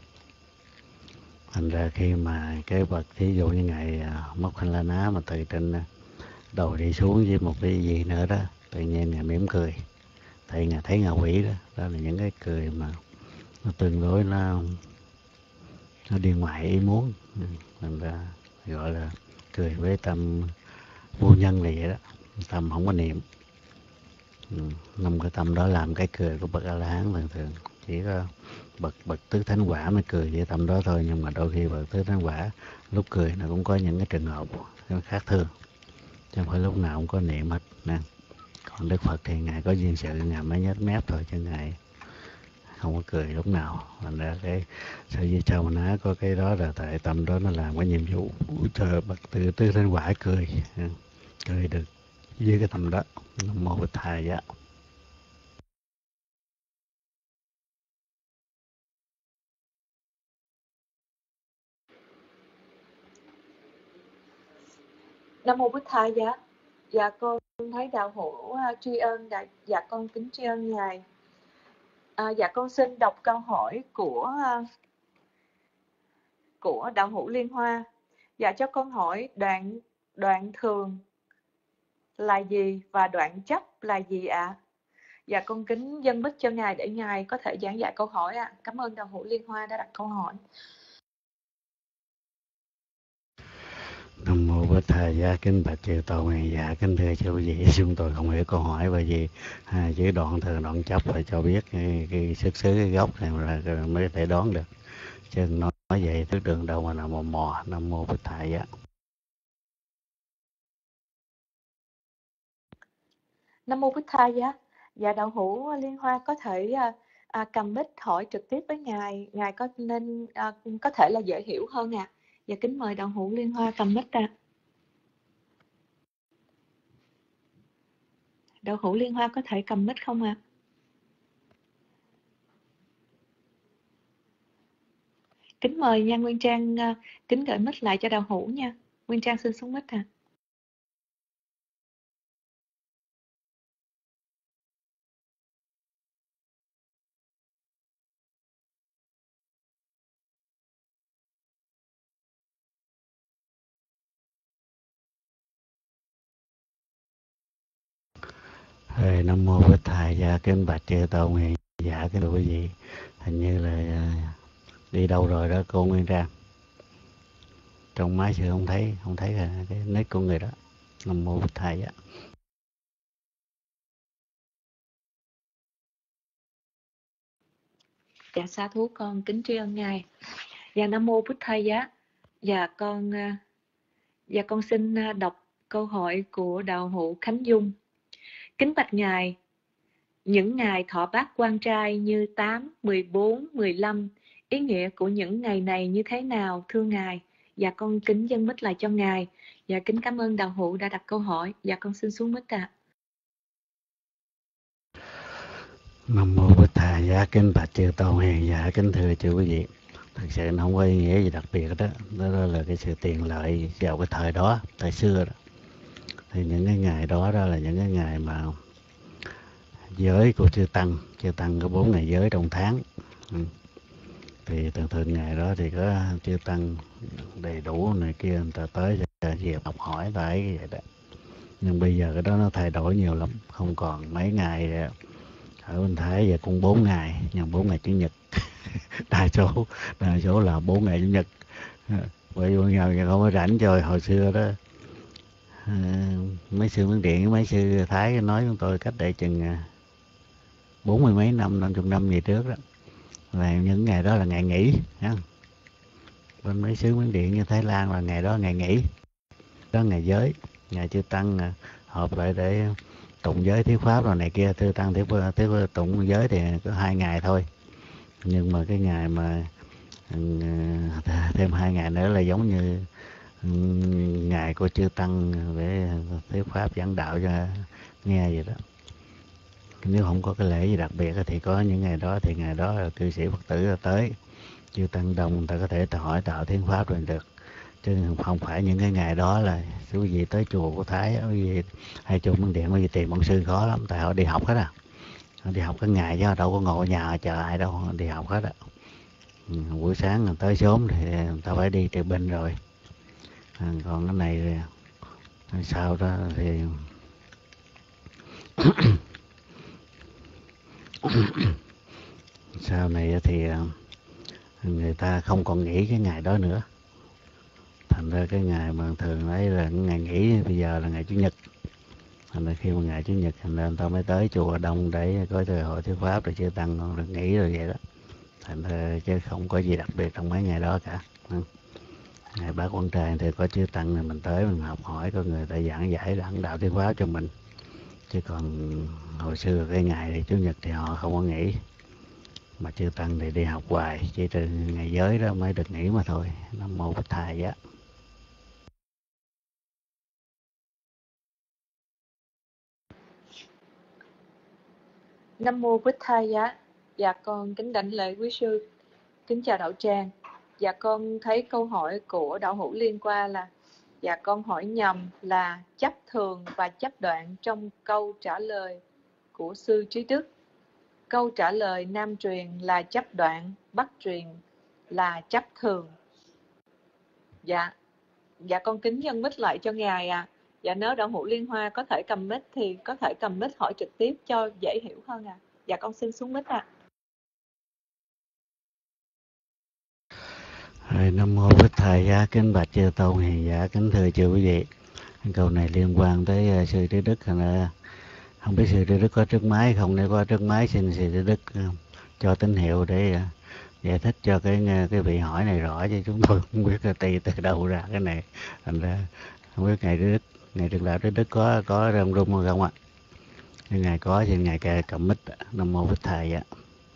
Thành ra khi mà cái bậc thí dụ như ngài Móc Khanh La Ná mà từ trên đầu đi xuống với một cái gì nữa đó, tự nhiên Ngài mỉm cười. Thầy Ngài thấy ngạ quỷ đó, đó là những cái cười mà nó tương đối nó đi ngoài ý muốn. Mình ta gọi là cười với tâm vô nhân là vậy đó, tâm không có niệm. Nằm cái tâm đó làm cái cười của bậc A La Hán thường thường chỉ có bậc tứ thánh quả mới cười với tâm đó thôi, nhưng mà đôi khi bậc tứ thánh quả lúc cười nó cũng có những cái trường hợp khác thường, chứ không phải lúc nào cũng có niệm hết nè. Còn Đức Phật thì Ngài có duyên sự Ngài mới nhếch mép thôi, chứ Ngài không có cười lúc nào. Thành ra cái sở dĩ Sa Ma Ná có cái đó là tại tâm đó nó làm cái nhiệm vụ cho bậc tứ thánh quả cười, cười được với cái tâm đó. Nam mô Bụt Thầy Giá. Nam mô Bụt Thầy Giá. Dạ con thấy đạo hữu tri ân, dạ con kính tri ân ngài. Dạ con xin đọc câu hỏi của đạo hữu Liên Hoa. Dạ cho con hỏi đoạn thường là gì và đoạn chấp là gì ạ? Dạ con kính dâng mic cho ngài để ngài có thể giảng dạy câu hỏi ạ. Cảm ơn đạo hữu Liên Hoa đã đặt câu hỏi. Nam mô Bụt Thầy Giá. Kính bạch chư Tổ Nguyện. Dạ kính thưa chư quý vị, chúng tôi không hiểu câu hỏi bởi vì chữ đoạn thường đoạn chấp phải cho biết cái xuất xứ cái gốc này là mới có thể đoán được, chứ nói vậy thức đường đâu mà nào mò mò. Nam mô Bụt Thầy Giá. Nam mô Bụt Thầy Giá. Dạ đạo hữu Liên Hoa có thể cầm mic hỏi trực tiếp với ngài có nên có thể là dễ hiểu hơn ạ. Dạ kính mời đạo hữu Liên Hoa cầm mic ra. Đạo hữu Liên Hoa có thể cầm mic không ạ? Kính mời nha Nguyên Trang, kính gửi mic lại cho đạo hữu nha. Nguyên Trang xin xuống mic ạ. Nam mô Bụt Thầy Giá. Kính bạch chư Tổ Nguyện. Dạ kính thưa quý vị, hình như là đi đâu rồi đó cô Nguyên Trang? Trong máy sự không thấy cái nick của người đó. Nam mô Bụt Thầy Giá. Dạ sa thú con kính tri ân ngài. Dạ Nam mô Bụt Thầy Giá. Dạ con xin đọc câu hỏi của đạo hữu Khánh Dung. Kính bạch ngài, những ngày thọ bát quan trai như 8, 14, 15, ý nghĩa của những ngày này như thế nào thưa ngài? Dạ con kính dâng mic lại cho ngài. Dạ kính cảm ơn đạo hữu đã đặt câu hỏi. Dạ con xin xuống mic ạ. Nam mô Bụt Thầy Giá. Kính bạch chư Tổ Hiền. Dạ kính thưa chư quý vị, thật sự nó không có ý nghĩa gì đặc biệt đó. Đó là cái sự tiện lợi vào cái thời đó, thời xưa đó. Thì những cái ngày đó là những cái ngày mà giới của chư tăng có 4 ngày giới trong tháng. Thì thường ngày đó thì có chư tăng đầy đủ này kia, người ta tới về học hỏi lại vậy đó. Nhưng bây giờ cái đó nó thay đổi nhiều lắm, không còn mấy ngày ở bên Thái giờ cũng 4 ngày, nhưng 4 ngày chủ nhật. đa số là 4 ngày chủ nhật. Bởi vì giờ không có rảnh rồi. Hồi xưa đó mấy sư Miến Điện, mấy sư Thái nói chúng tôi cách đây chừng 40 mấy năm, 50 năm về trước đó, là những ngày đó là ngày nghỉ. Bên mấy xứ Miến Điện như Thái Lan là ngày đó ngày nghỉ, đó ngày giới, ngày chư tăng họp lại để tụng giới thuyết pháp rồi này kia. Chư tăng thuyết tụng giới thì có 2 ngày thôi, nhưng mà cái ngày mà thêm 2 ngày nữa là giống như ngày của chư tăng để thuyết pháp giảng đạo cho nghe vậy đó. Nếu không có cái lễ gì đặc biệt thì có những ngày đó, thì ngày đó là cư sĩ Phật tử tới, chư tăng đông, người ta có thể hỏi đạo thiên pháp rồi được. Chứ không phải những cái ngày đó là quý vị tới chùa của Thái hay chùa Miến Điện, quý vị tìm ông sư khó lắm, tại họ đi học hết à. Họ đi học cái ngày chứ đâu có ngồi ở nhà chờ ai đâu, họ đi học hết á. Buổi sáng người tới sớm thì người ta phải đi trị bệnh rồi. Còn cái này Sau đó thì sau này thì người ta không còn nghĩ cái ngày đó nữa, thành ra cái ngày mà thường ấy là ngày nghỉ bây giờ là ngày Chủ nhật. Thành ra khi mà ngày Chủ nhật thành ra người ta mới tới chùa đông để có cơ hội thuyết pháp rồi chư tăng được nghỉ rồi vậy đó. Thành ra chứ không có gì đặc biệt trong mấy ngày đó cả. Ngày Bác Quan Trai thì có chư tăng này mình tới mình học hỏi, có người ta giảng giải đặng đạo thuyết pháp cho mình. Chứ còn hồi xưa cái ngày Chủ nhật thì họ không có nghỉ, mà chư tăng thì đi học hoài, chỉ trừ ngày giới đó mới được nghỉ mà thôi. Nam mô Bích Thầy Giá. Nam mô Bích Thầy Giá. Dạ con kính đảnh lễ quý sư, kính chào đạo tràng. Dạ con thấy câu hỏi của đạo hữu liên quan là dạ con hỏi nhầm là chấp thường và chấp đoạn trong câu trả lời của sư Trí Đức. Câu trả lời Nam truyền là chấp đoạn, Bắc truyền là chấp thường. Dạ con kính nhân mic lại cho ngài ạ. Dạ nếu đạo hữu Liên Hoa có thể cầm mic thì có thể cầm mic hỏi trực tiếp cho dễ hiểu hơn ạ. Dạ con xin xuống mic ạ. Nam mô Bích Thầy Giá. Kính bạch chư tôn hiền giả, kính thưa chư quý vị. Câu này liên quan tới sư Trí Đức, không biết sư Trí Đức có trước máy không? Nếu có trước máy xin sư Trí Đức cho tín hiệu để giải thích cho cái vị hỏi này rõ, chứ chúng tôi không biết là từ đâu ra cái này. Thành ra không biết ngài Trường Đạo Trí Đức có rung rung không ạ? Nếu ngài có thì ngài cầm mic. Nam mô Bích Thầy ạ.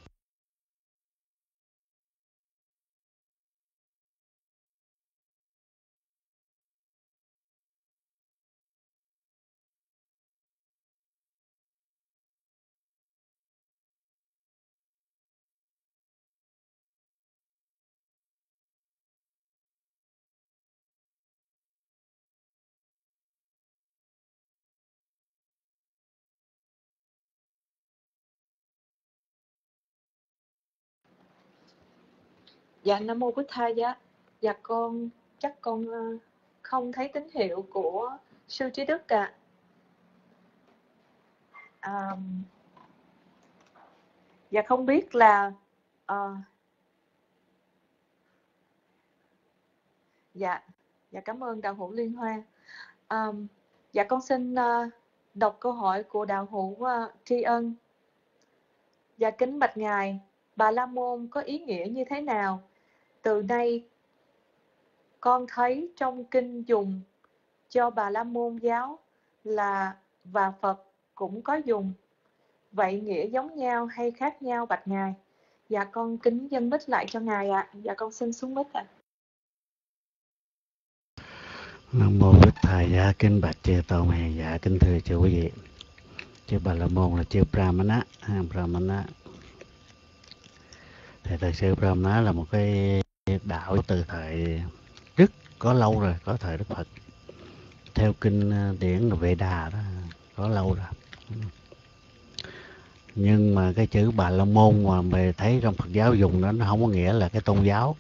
Dạ Nam mô Bích Thầy Giá. Dạ con chắc con không thấy tín hiệu của sư Trí Đức ạ. Dạ không biết là dạ cảm ơn đạo hữu Liên Hoa. Dạ con xin đọc câu hỏi của đạo hữu Tri Ân. Dạ kính bạch ngài, Bà La Môn có ý nghĩa như thế nào? Từ nay con thấy trong kinh dùng cho Bà La Môn giáo là và Phật cũng có dùng. Vậy nghĩa giống nhau hay khác nhau bạch ngài? Dạ con kính dâng mic lại cho ngài ạ. Dạ con xin xuống mic ạ. Nam mô Bích Thầy Giá. Kính bạch chư tôn hiền giả, kính thưa chư quý vị. Chư Bà La Môn là chư Brahmana. Brahmana thì thật sự Brahmana là một cái đạo từ thời rất có lâu rồi, có thời Đức Phật. Theo kinh điển là Veda đó, có lâu rồi. Nhưng mà cái chữ Bà La Môn mà mình thấy trong Phật giáo dùng đó, nó không có nghĩa là cái tôn giáo.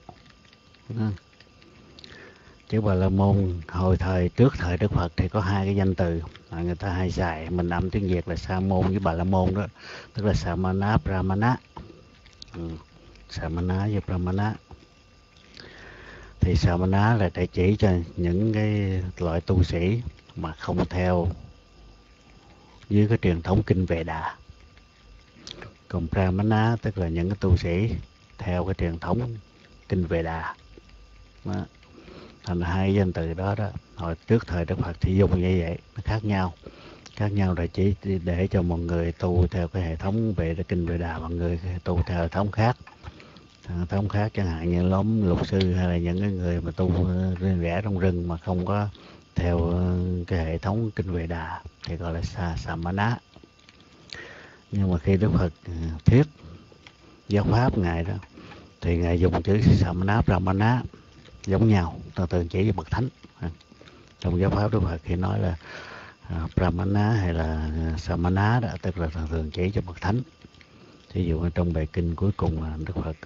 Chữ Bà La Môn hồi trước thời Đức Phật thì có hai cái danh từ mà người ta hay xài, mình âm tiếng Việt là Sa môn với Bà La Môn đó, tức là Samana, Brahmana. Samana với Brahmana. Thì Samana là để chỉ cho những cái loại tu sĩ mà không theo dưới cái truyền thống kinh Veda. Còn Brahmana tức là những cái tu sĩ theo cái truyền thống kinh Veda. Đó. Thành hai danh từ đó hồi trước thời Đức Phật thì dùng như vậy, nó khác nhau là chỉ để cho một người tu theo cái hệ thống về kinh Veda và người tu theo hệ thống khác chẳng hạn như nhóm luật sư hay là những cái người mà tu riêng rẽ trong rừng mà không có theo cái hệ thống kinh Veda thì gọi là Samana. Nhưng mà khi Đức Phật thuyết giáo pháp ngài đó thì ngài dùng chữ Samana, Brahmana giống nhau, thường chỉ cho bậc thánh. Trong giáo pháp Đức Phật khi nói là Brahmana hay là Samana đó, tức là thường chỉ cho bậc thánh. Ví dụ trong bài kinh cuối cùng là Đức Phật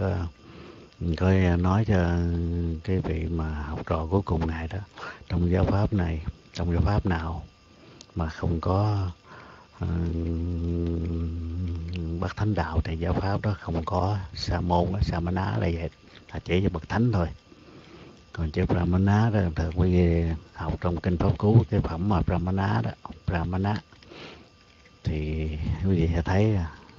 có nói cho cái vị mà học trò cuối cùng ngài đó, trong giáo pháp này trong giáo pháp nào mà không có bậc thánh đạo thì giáo pháp đó không có sa môn, sa ma ná là vậy, là chỉ cho bậc thánh thôi. Còn chữ Brahmana đó thường quý vị học trong kinh Pháp Cú, cái phẩm mà Brahmana đó, Brahmana thì quý vị sẽ thấy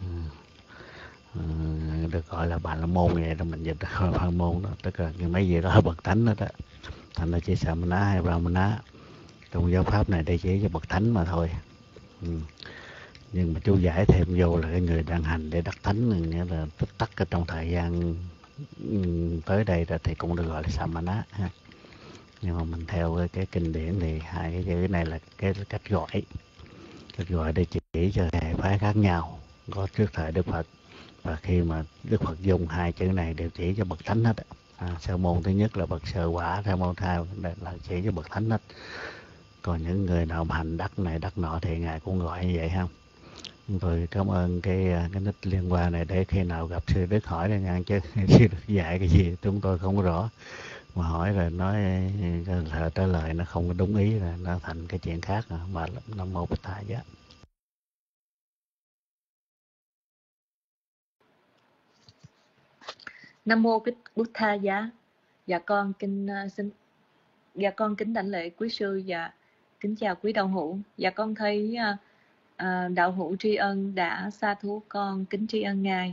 được gọi là bà la môn vậy đó, mình dịch là bà la môn đó, tức là mấy gì đó bậc thánh đó, thành ra chỉ Samana hay Brahmana trong giáo pháp này để chỉ cho bậc thánh mà thôi. Nhưng mà chú giải thêm vô là cái người đang hành để đắc thánh, nghĩa là tích tắc ở trong thời gian tới đây đó thì cũng được gọi là Samana ha. Nhưng mà mình theo cái kinh điển thì hai cái chữ này là cái cách gọi để chỉ cho hệ phái khác nhau có trước thời Đức Phật, và khi mà Đức Phật dùng hai chữ này đều chỉ cho bậc thánh hết. Sa môn thứ nhất là bậc sơ quả, sa môn hai là chỉ cho bậc thánh hết. Còn những người nào hành đắc này đắc nọ thì ngài cũng gọi như vậy không. Chúng tôi cảm ơn cái nít liên quan này, để khi nào gặp sư Đức hỏi đây ngang, chứ sư Đức dạy cái gì chúng tôi không rõ, mà hỏi rồi nói trả lời nó không có đúng ý là nó thành cái chuyện khác mà. Nam mô Bụt Thầy Giá. Nam mô Bụt Thầy Giá. Dạ con kính đảnh lễ quý sư và kính chào quý đạo hữu. Dạ con thấy đạo hữu tri ân đã sa thú, con kính tri ân ngài.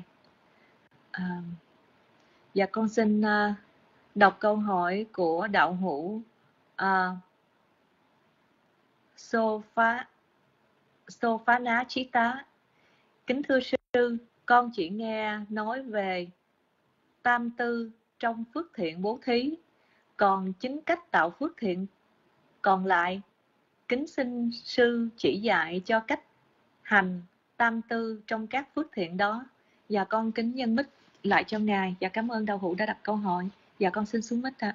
Dạ con xin đọc câu hỏi của đạo hữu Phá Ná Chí Tá. Kính thưa sư, con chỉ nghe nói về tam tư trong phước thiện bố thí, còn chính cách tạo phước thiện còn lại, kính xin sư chỉ dạy cho cách hành tam tư trong các phước thiện đó. Và con kính nhân mic lại cho ngài. Và cảm ơn đạo hữu đã đặt câu hỏi. Và con xin xuống mic ạ.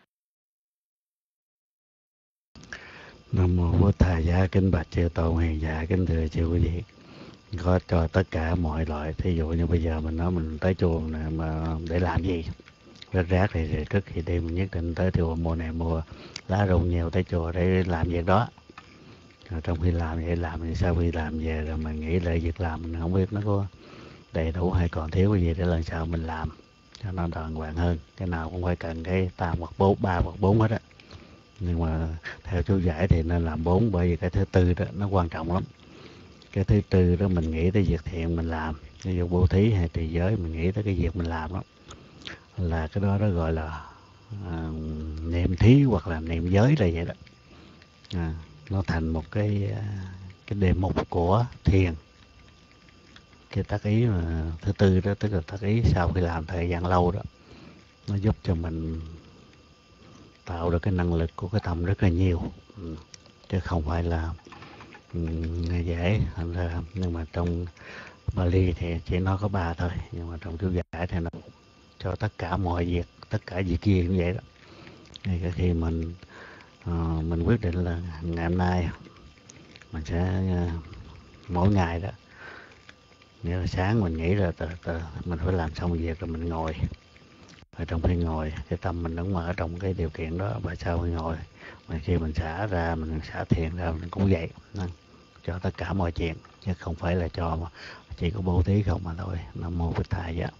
Nam mô Bụt Thầy Giá. Kính bạch chư tôn hiền giả, kính thưa chư quý vị, có cho tất cả mọi loại. Thí dụ như bây giờ mình nói mình tới chùa này mà để làm gì, vớt rác thì trước khi đi mình nhất định tới chùa, mùa này mua lá rụng nhiều tới chùa để làm việc đó. Rồi trong khi làm vậy làm thì sau khi làm về rồi mình nghĩ lại việc làm mình không biết nó có đầy đủ hay còn thiếu cái gì để lần sau mình làm cho nó đàng hoàng hơn. Cái nào cũng phải cần cái tam hoặc bốn, ba hoặc bốn hết á. Nhưng mà theo chú giải thì nên làm 4, bởi vì cái thứ tư đó nó quan trọng lắm. Cái thứ tư đó mình nghĩ tới việc thiện mình làm, ví dụ bố thí hay trì giới, mình nghĩ tới cái việc mình làm đó, là cái đó nó gọi là niệm thí hoặc là niệm giới là vậy đó. Nó thành một cái đề mục của thiền. Cái tác ý mà thứ tư đó, tức là tác ý sau khi làm thời gian lâu đó, nó giúp cho mình tạo được cái năng lực của cái tâm rất là nhiều, chứ không phải là dễ. Nhưng mà trong Bali thì chỉ nói có 3 thôi, nhưng mà trong chú giải thì nó cho tất cả mọi việc, tất cả việc kia cũng vậy đó. Ngay khi mình quyết định là ngày hôm nay mình sẽ mỗi ngày đó, nghĩa là sáng mình nghĩ là mình phải làm xong việc rồi mình ngồi. Và trong khi ngồi, cái tâm mình đứng ở trong cái điều kiện đó, và sau khi ngồi, mà khi mình xả ra, mình xả thiền ra, mình cũng vậy, cho tất cả mọi chuyện, chứ không phải là cho mà chỉ có bố thí không mà thôi. Nam mô Bụt Thầy Giá.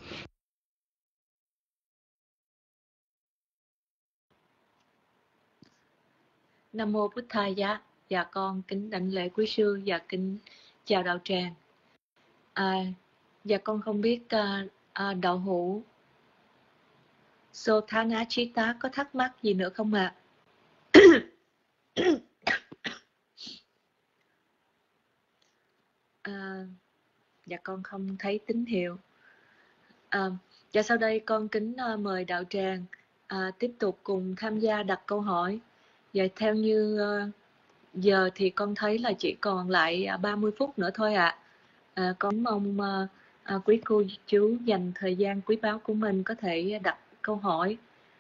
Nam mô Bụt Thầy Giá. Dạ con kính đảnh lễ quý sư và kính chào đạo tràng. Dạ con không biết đạo hữu Sothana Chita có thắc mắc gì nữa không ạ? Dạ con không thấy tín hiệu. Và sau đây con kính mời đạo tràng tiếp tục cùng tham gia đặt câu hỏi. Và theo như giờ thì con thấy là chỉ còn lại 30 phút nữa thôi ạ. Con mong quý cô chú dành thời gian quý báu của mình có thể đặt câu hỏi.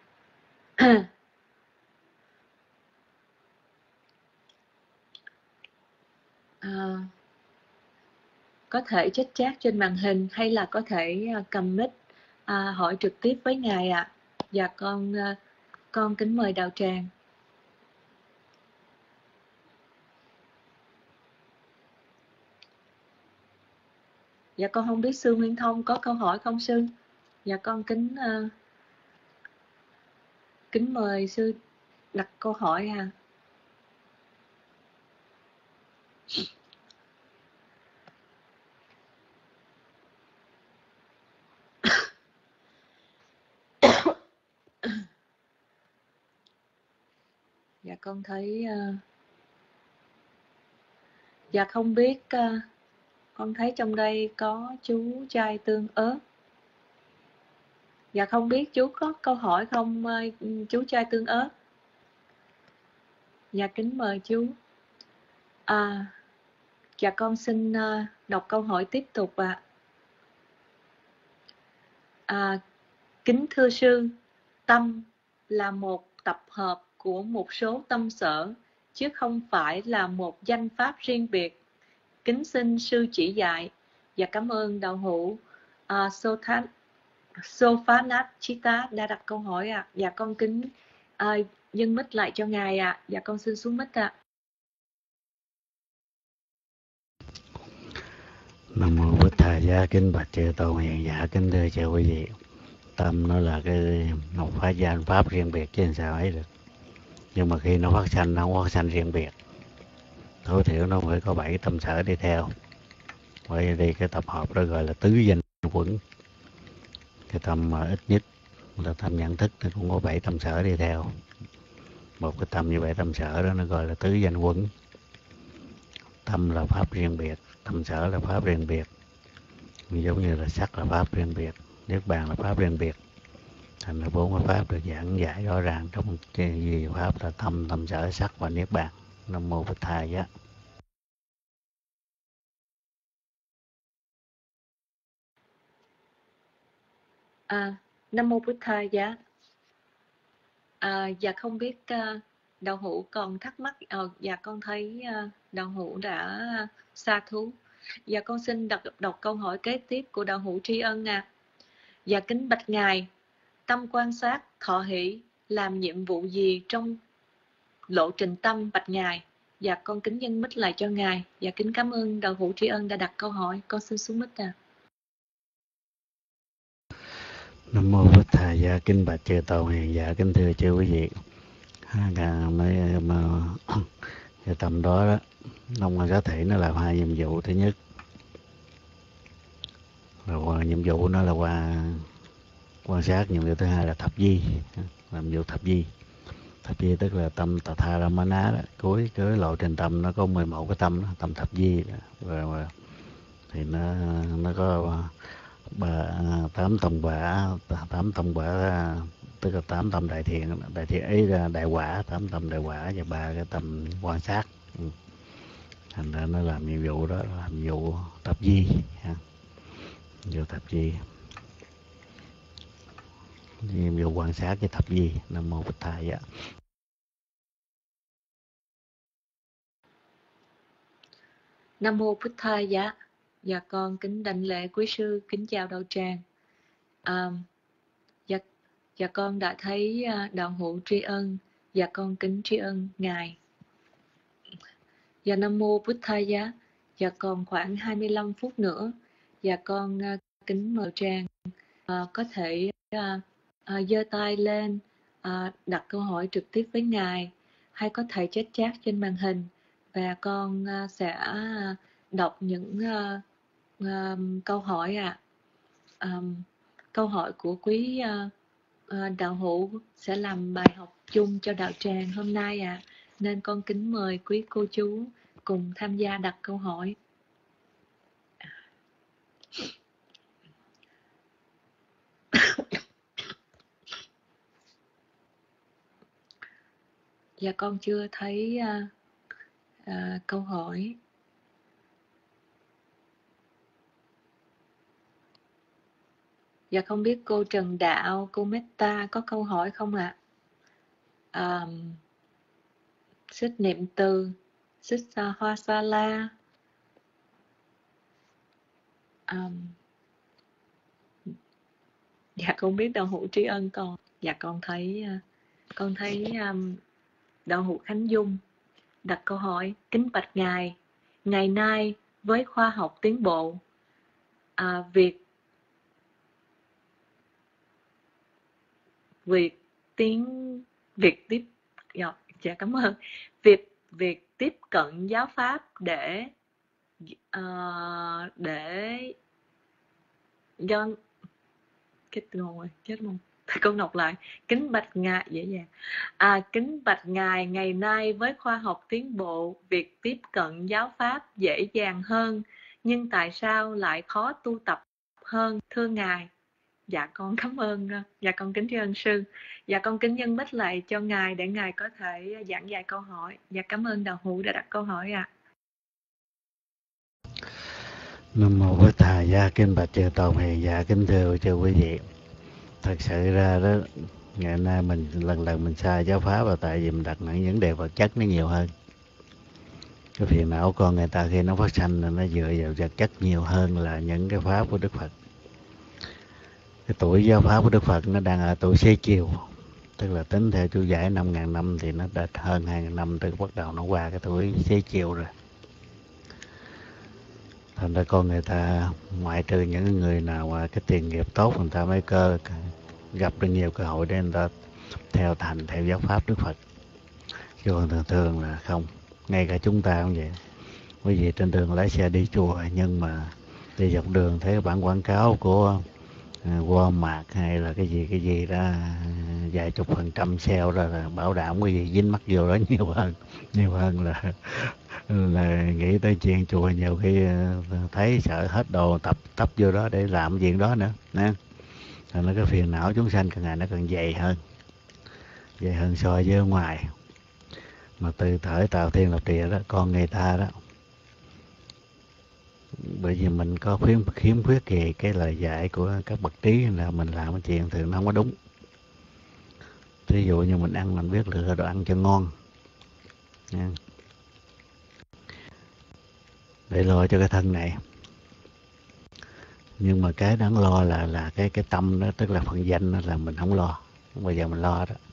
Có thể chat trên màn hình hay là có thể cầm mic hỏi trực tiếp với ngài ạ. Và con kính mời đạo tràng. Dạ con không biết sư Nguyên Thông có câu hỏi không sư? Dạ con kính mời sư đặt câu hỏi à. Dạ con thấy dạ không biết con thấy trong đây có chú trai tương ớt. Dạ không biết chú có câu hỏi không chú trai tương ớt? Dạ kính mời chú. Dạ con xin đọc câu hỏi tiếp tục ạ. Kính thưa sư, tâm là một tập hợp của một số tâm sở, chứ không phải là một danh pháp riêng biệt. Kính xin sư chỉ dạy. Và cảm ơn đạo hữu Sophanat Chita đã đặt câu hỏi ạ. Và con kính dâng mic lại cho ngài ạ. Và con xin xuống mic ạ. Nam mô Bụt Thầy Giá, kính bạch chư tôn hiền giả, kính thưa chư quý vị. Tâm nó là một pháp danh pháp riêng biệt chứ làm sao ấy được. Nhưng mà khi nó phát sanh, nó không phát sanh riêng biệt. Tối thiểu nó phải có 7 tâm sở đi theo. Vậy thì cái tập hợp đó gọi là tứ danh quẩn. Cái tâm mà ít nhất là tâm nhận thức thì cũng có 7 tâm sở đi theo. Một cái tâm như 7 tâm sở đó nó gọi là tứ danh quẩn. Tâm là pháp riêng biệt, tâm sở là pháp riêng biệt. Giống như là sắc là pháp riêng biệt, niết bàn là pháp riêng biệt. Thành ra 4 cái pháp được giảng giải rõ ràng trong cái gì pháp là tâm, tâm sở, sắc và niết bàn. Nam mô Bụt Thầy Giá. Nam mô Bụt Thầy Giá. Dạ không biết đạo hữu còn thắc mắc. Dạ con thấy đạo hữu đã sa thú. Dạ con xin đọc câu hỏi kế tiếp của đạo hữu Tri Ân Dạ kính bạch ngài, tâm quan sát thọ hỷ làm nhiệm vụ gì trong lộ trình tâm bạch ngài? Dạ con kính dâng mic lại cho ngài. Dạ kính cảm ơn đạo hữu Tri Ân đã đặt câu hỏi. Con xin xuống mic Nam mô Bụt Thầy Giá, kính bạch chư tôn hiền giả, kính thưa chư quý vị. Cái tâm đó trong quan sát thể nó làm 2 nhiệm vụ. Thứ nhất là nhiệm vụ nó là quan sát, nhiệm vụ thứ hai là thập di, làm nhiệm vụ thập di. Thập di tức là tâm tà tha ramana đó, cuối cái lộ trình tâm nó có 11 cái tâm đó, tâm thập di đó. Rồi thì nó có 8 tông quả, tức là 8 tâm đại thiện ấy là đại quả, 8 tâm đại quả và 3 cái tâm quan sát. Thành ra nó làm nhiệm vụ đó, làm nhiệm vụ thập di, nhiệm vụ thập di, nhiệm vụ quan sát với thập di. Nam mô Bụt Thầy Giá. Nam mô Bụt Thầy Giá. Dạ con kính đảnh lễ quý sư, kính chào đạo tràng. Dạ con đã thấy đạo hữu Tri Ân. Dạ con kính tri ân ngài. Dạ Nam mô Bụt Thầy Giá. Dạ còn khoảng 25 phút nữa. Dạ con kính mời tràng có thể giơ tay lên đặt câu hỏi trực tiếp với ngài, hay có thể chat trên màn hình, và con sẽ đọc những câu hỏi câu hỏi của quý đạo hữu sẽ làm bài học chung cho đạo tràng hôm nay nên con kính mời quý cô chú cùng tham gia đặt câu hỏi. Dạ con chưa thấy câu hỏi. Dạ không biết cô Trần Đạo, cô Meta có câu hỏi không ạ? Xích Niệm Từ, xích Hoa Sa La. Dạ không biết đạo hữu Tri Ân còn. Dạ con thấy đạo hữu Khánh Dung đặt câu hỏi: kính bạch ngài, ngày nay với khoa học tiến bộ, việc tiếp dạ cảm ơn. Việc tiếp cận giáo pháp để do cái rồi chết luôn. Con đọc lại. Kính bạch ngài dễ dàng. Kính bạch ngài, ngày nay với khoa học tiến bộ, việc tiếp cận giáo pháp dễ dàng hơn, nhưng tại sao lại khó tu tập hơn thưa ngài? Dạ con cảm ơn. Dạ con kính tri ân sư. Dạ con kính nhân bích lại cho ngài để ngài có thể giảng dạy câu hỏi. Dạ cảm ơn đạo hữu đã đặt câu hỏi ạ. Nam mô Bổn Thà Gia, kính bạch chư tôn hiền giả, kính thưa chư quý vị. Thật sự ra đó, ngày nay mình lần mình sai giáo pháp là tại vì mình đặt nặng vấn đề vật chất nó nhiều hơn. Cái phiền não con người ta khi nó phát sanh là nó dựa vào vật chất nhiều hơn là những cái pháp của Đức Phật. Cái tuổi giáo pháp của Đức Phật nó đang ở tuổi xế chiều, tức là tính theo chú giải 5.000 năm thì nó đã hơn 2.000 năm từ bắt đầu nó qua cái tuổi xế chiều rồi. Thành ra con người ta ngoại trừ những người nào mà cái tiền nghiệp tốt, người ta mới gặp được nhiều cơ hội để người ta theo giáo pháp Đức Phật. Chứ còn thường là không. Ngay cả chúng ta cũng vậy. Quý vị trên đường lái xe đi chùa, nhưng mà đi dọc đường thấy bản quảng cáo của Walmart hay là cái gì đó vài chục % sale ra là bảo đảm quý vị dính mắc vô đó nhiều hơn là nghĩ tới chuyện chùa, nhiều khi thấy sợ hết đồ tập vô đó để làm chuyện đó nữa nè. Thành ra cái phiền não chúng sanh càng ngày nó càng dày hơn so với ở ngoài. Mà từ thời Tào Thiên Lập Địa đó, con người ta đó, bởi vì mình có khiếm khuyết về cái lời dạy của các bậc trí là mình làm cái chuyện thường nó không có đúng. Ví dụ như mình ăn, mình biết lựa đồ ăn cho ngon nha, để lo cho cái thân này. Nhưng mà cái đáng lo là cái tâm đó, tức là phần danh đó là mình không lo, không bao giờ mình lo đó.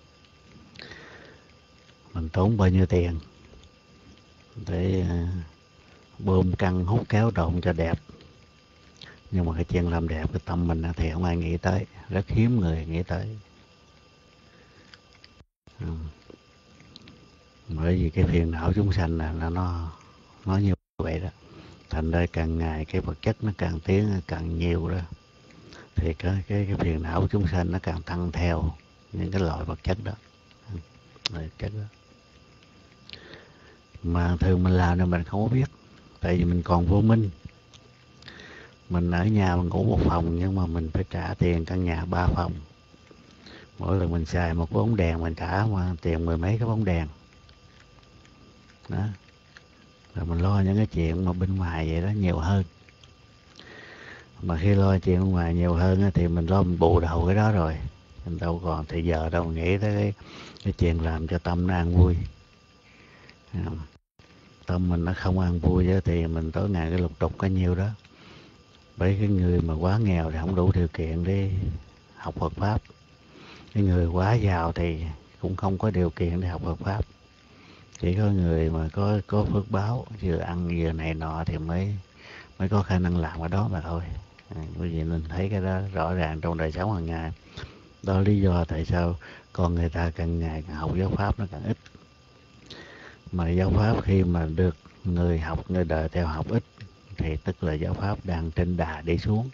Mình tốn bao nhiêu tiền để bơm căng hút kéo độn cho đẹp, nhưng mà cái chuyện làm đẹp cái tâm mình thì không ai nghĩ tới, rất hiếm người nghĩ tới. Bởi vì cái phiền não chúng sanh là nó như vậy đó. Thành ra càng ngày cái vật chất nó càng tiến càng nhiều đó, thì cái phiền não chúng sanh nó càng tăng theo những cái loại vật chất đó. Mà thường mình làm nên mình không có biết, tại vì mình còn vô minh. Mình ở nhà mình ngủ một phòng, nhưng mà mình phải trả tiền căn nhà 3 phòng. Mỗi lần mình xài một cái bóng đèn mình trả tiền 10 mấy cái bóng đèn đó. Rồi mình lo những cái chuyện mà bên ngoài vậy đó nhiều hơn. Mà khi lo chuyện bên ngoài nhiều hơn thì mình lo mình bù đầu cái đó rồi, mình đâu còn thì giờ đâu nghĩ tới cái chuyện làm cho tâm nó an vui. Tâm mình nó không an vui thì mình tối ngày cái lục đục có nhiêu đó. Bởi cái người mà quá nghèo thì không đủ điều kiện để học Phật Pháp. Cái người quá giàu thì cũng không có điều kiện để học Phật Pháp. Chỉ có người mà có phước báo, vừa ăn vừa này nọ thì mới có khả năng làm ở đó mà thôi. Bởi vì mình thấy cái đó rõ ràng trong đời sống hàng ngày. Đó là lý do tại sao con người ta càng ngày càng học giáo Pháp nó càng ít. Mà giáo Pháp khi mà được người học, người đời theo học ít, thì tức là giáo Pháp đang trên đà đi xuống.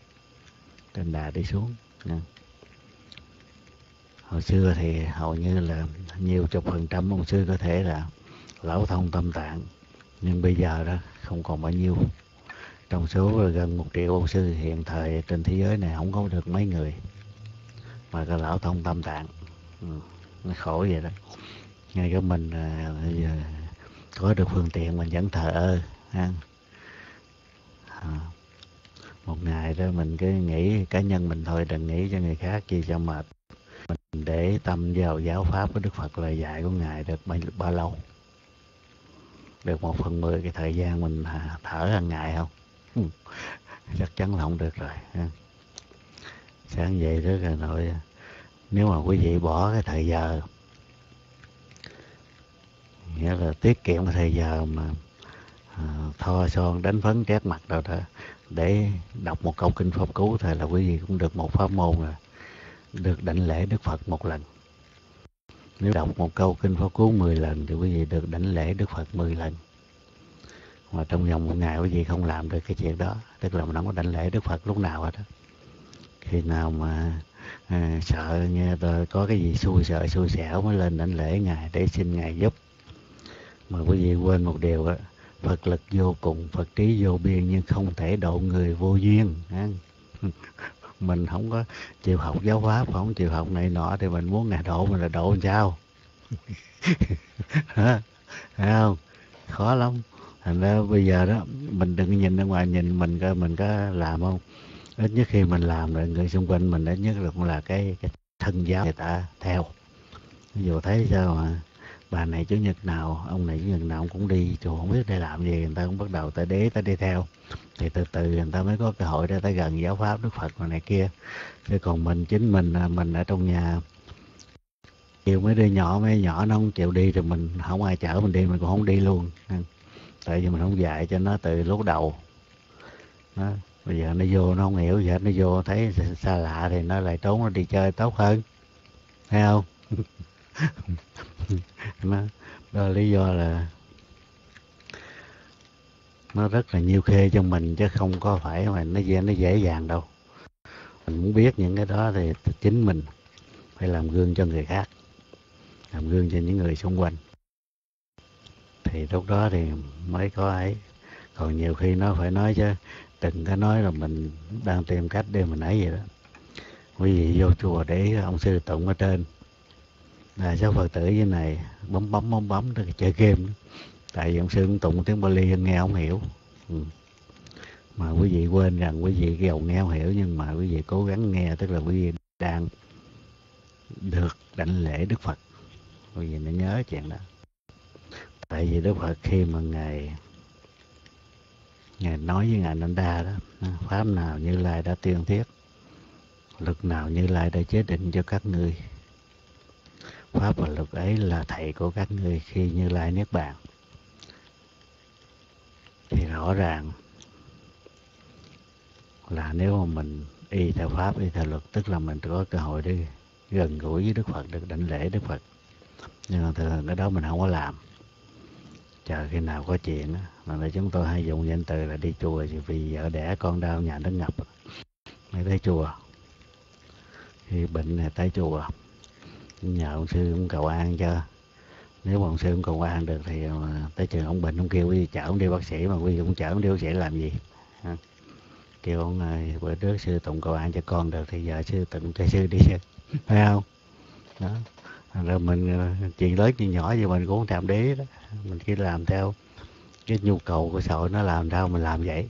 Hồi xưa thì hầu như là nhiều chục % ông sư có thể là lão thông tâm tạng, nhưng bây giờ đó không còn bao nhiêu. Trong số gần 1 triệu ông sư hiện thời trên thế giới này không có được mấy người mà cái lão thông tâm tạng. Nó khổ vậy đó. Ngay cái mình giờ có được phương tiện mình vẫn thờ ơ ha. Một ngày đó mình cứ nghĩ cá nhân mình thôi, đừng nghĩ cho người khác chi cho mệt. Mình để tâm vào giáo pháp của Đức Phật, lời dạy của Ngài được bao lâu? Được 1/10 cái thời gian mình thở hàng ngày không? Chắc chắn là không được rồi ha. Sáng dậy rất là nội, nếu mà quý vị bỏ cái thời giờ, nghĩa là tiết kiệm cái thời giờ mà thoa son đánh phấn trét mặt đâu đó, để đọc một câu kinh pháp cú thôi là quý vị cũng được một pháp môn rồi, được đảnh lễ Đức Phật một lần. Nếu đọc một câu kinh pháp cú 10 lần thì quý vị được đảnh lễ Đức Phật 10 lần. Mà trong vòng một ngày quý vị không làm được cái chuyện đó, tức là mình không có đảnh lễ Đức Phật lúc nào hết đó. Khi nào mà sợ nghe tôi có cái gì xui xẻo mới lên đảnh lễ Ngài để xin Ngài giúp. Mà quý vị quên một điều đó, Phật lực vô cùng, Phật trí vô biên, nhưng không thể độ người vô duyên. Mình không có chịu học giáo pháp, không chịu học này nọ thì mình muốn Ngài độ mình là độ làm sao? Thấy không? Khó lắm. Thành ra bây giờ đó mình đừng nhìn ra ngoài, nhìn mình coi mình có làm không. Ít nhất khi mình làm rồi người xung quanh mình ít nhất là cái thân giáo người ta theo. Ví dụ thấy sao mà bà này chủ nhật nào, ông này chủ nhật nào ông cũng đi chùa, không biết để làm gì, người ta cũng bắt đầu ta đi theo, thì từ từ người ta mới có cơ hội để ta gần giáo pháp Đức Phật và này kia. Chứ còn mình chính mình ở trong nhà kêu mấy đứa nhỏ nó không chịu đi thì mình không ai chở mình đi, mình cũng không đi luôn. Tại vì mình không dạy cho nó từ lúc đầu đó. Bây giờ nó vô nó không hiểu gì hết, nó vô thấy xa lạ thì nó lại trốn, nó đi chơi tốt hơn, thấy không? Đó là lý do là nó rất là nhiêu khê cho mình, chứ không có phải mà nó dễ dàng đâu. Mình muốn biết những cái đó thì chính mình phải làm gương cho người khác, làm gương cho những người xung quanh, thì lúc đó thì mới có ấy. Còn nhiều khi nó phải nói chứ đừng có nói là mình đang tìm cách để mình ấy vậy đó. Quý vị vô chùa để ông sư tụng ở trên, là số Phật tử dưới này bấm đó, chơi game đó. Tại vì ông sư cũng tụng tiếng Bali nghe không hiểu. Mà quý vị quên rằng quý vị giàu nghe không hiểu, nhưng mà quý vị cố gắng nghe, tức là quý vị đang được đảnh lễ Đức Phật. Quý vị nên nhớ chuyện đó. Tại vì Đức Phật khi mà Ngài nói với Ngài Nanda đó, pháp nào Như Lai đã tuyên thiết, luật nào Như Lai đã chế định cho các ngươi, pháp và luật ấy là thầy của các ngươi khi Như Lai niết bàn. Thì rõ ràng là nếu mà mình y theo pháp, y theo luật, tức là mình có cơ hội để gần gũi với Đức Phật, được đảnh lễ Đức Phật. Nhưng mà thường cái đó mình không có làm, chờ khi nào có chuyện á. Mà chúng tôi hay dùng danh từ là đi chùa vì vợ đẻ con đau nhà nước ngập, mới tới chùa. Khi bệnh này tới chùa nhờ ông sư cũng cầu an cho. Nếu mà ông sư cũng cầu an được thì tới trường ông bệnh, ông kêu quý vị chở ông đi bác sĩ, mà quý vị cũng chở ông đi bác sĩ làm gì? Kêu ông bữa trước sư tụng cầu an cho con được thì giờ sư tụng cho sư đi, phải không? Đó. Rồi mình chuyện lớn chuyện nhỏ gì mình cũng không thèm để đó, mình chỉ làm theo cái nhu cầu của xã hội nó làm sao mình làm vậy.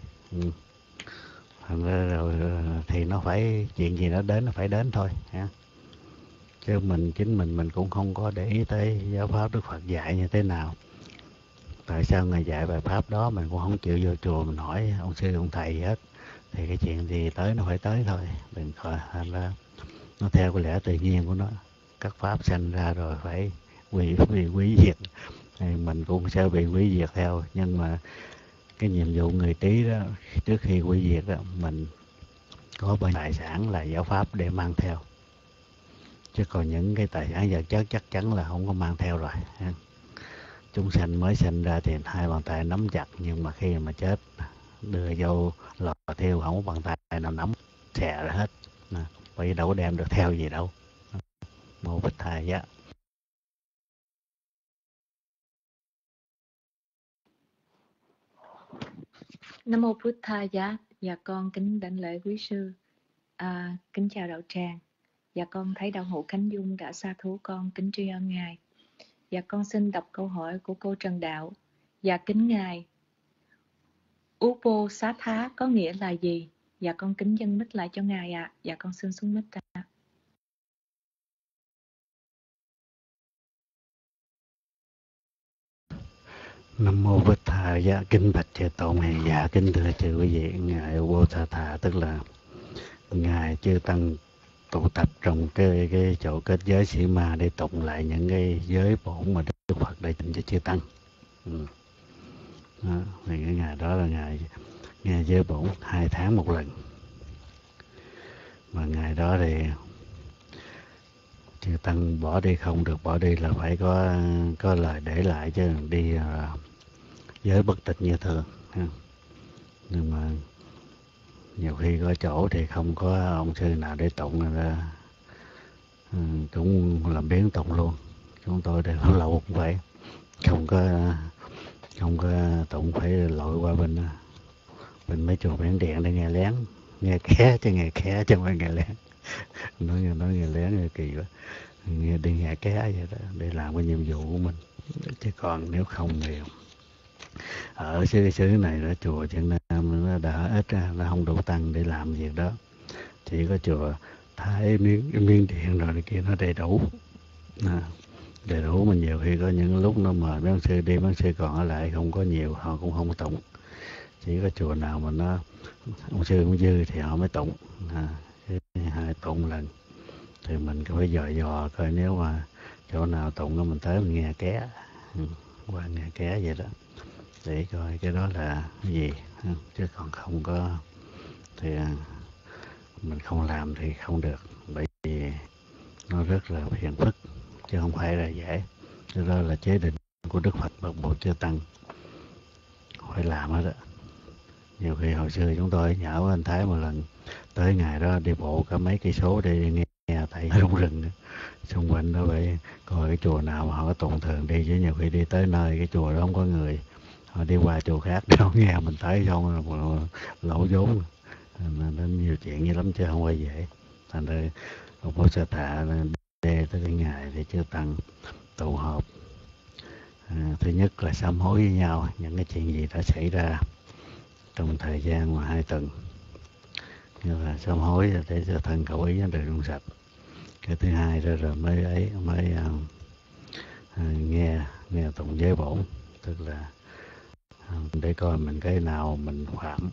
Rồi thì nó phải, chuyện gì nó đến nó phải đến thôi ha. Chứ chính mình cũng không có để ý tới giáo pháp Đức Phật dạy như thế nào. Tại sao Ngài dạy bài pháp đó mình cũng không chịu vô chùa mình hỏi ông sư ông thầy gì hết. Thì cái chuyện gì tới nó phải tới thôi, đừng coi nó theo cái lẽ tự nhiên của nó. Các pháp sanh ra rồi phải quý diệt, thì mình cũng sẽ bị quý diệt theo. Nhưng mà cái nhiệm vụ người trí đó, trước khi quý diệt đó, mình có bao tài sản là giáo pháp để mang theo. Chứ còn những cái tài sản vật chất chắc chắn là không có mang theo rồi. Chúng sanh mới sinh ra thì hai bàn tay nắm chặt, nhưng mà khi mà chết đưa vô lò thiêu không có bàn tay nào nắm, xè ra hết. Bởi vì đâu có đem được theo gì đâu. Mô Bích Thầy á. Nam mô Bụt Thầy giá. Dạ con kính đảnh lễ quý sư. Kính chào đạo tràng. Dạ con thấy đạo hữu Khánh Dung đã sa thú con, kính tri ân ngài. Dạ con xin đọc câu hỏi của cô Trần Đạo. Dạ kính ngài, Upo Xá Thá có nghĩa là gì? Dạ con kính dâng mic lại cho ngài ạ. Dạ con xin xuống mic ạ. Nam mô Bích Thầy giá. Kính bạch chư Tôn Ngài. Dạ kính thưa chư quý vị, ngài Upo Xá Thá tức là ngài chư tăng tụ tập trong cái chỗ kết giới Sĩ Ma để tụng lại những cái giới bổn mà Đức Phật đã dạy cho chư tăng. Đó, thì cái ngày đó là ngày nghe giới bổn 2 tháng một lần. Mà ngày đó thì chư tăng bỏ đi không được, bỏ đi là phải có lời để lại, chứ đi giới bất tịch như thường. Nhưng mà nhiều khi có chỗ thì không có ông sư nào để tụng, là cũng làm biến tụng luôn. Chúng tôi đều lậu cũng vậy, không có tụng, phải lội qua bên mấy chùa Bản Điện để nghe lén, nghe ké chứ nghe ké chứ không phải nghe lén. nói nghe lén nghe kỳ quá, nghe đi nghe ké vậy đó, để làm cái nhiệm vụ của mình. Chứ còn nếu không thì ở xứ này đó, chùa Việt Nam nó đã ít ra, nó không đủ tăng để làm việc đó. Chỉ có chùa Thái, Miến Điện rồi này kia nó đầy đủ. Đầy đủ, mà nhiều khi có những lúc nó mời mấy ông sư đi, mấy ông sư còn ở lại không có nhiều, họ cũng không tụng. Chỉ có chùa nào mà nó ông sư cũng dư thì họ mới tụng. 2 tụng lần thì mình cứ phải dò coi, nếu mà chỗ nào tụng mình tới mình nghe ké, qua nghe ké vậy đó, để coi cái đó là cái gì. Chứ còn không có thì mình không làm thì không được, bởi vì nó rất là phiền phức chứ không phải là dễ. Cái đó là chế định của Đức Phật và Bộ Chư Tăng phải làm hết đó. Nhiều khi hồi xưa chúng tôi nhỡ với anh Thái một lần, tới ngày đó đi bộ cả mấy cây số để nghe tại trong rừng xung quanh đó, vậy coi cái chùa nào mà họ có tụng thường đi, chứ nhiều khi đi tới nơi cái chùa đó không có người, họ đi qua chùa khác để không nghe mình tới xong là lỗ vốn. Nên nhiều chuyện như lắm chứ không phải dễ. Thành ra một Bố Sa Thạ đề tới cái ngày để Chư Tăng tụ họp. Thứ nhất là sám hối với nhau những cái chuyện gì đã xảy ra trong thời gian mà 2 tuần, như là sám hối để cho thân khẩu ý nó được trong sạch. Cái thứ hai đó rồi mới nghe tụng giới bổn, tức là để coi mình cái nào mình phạm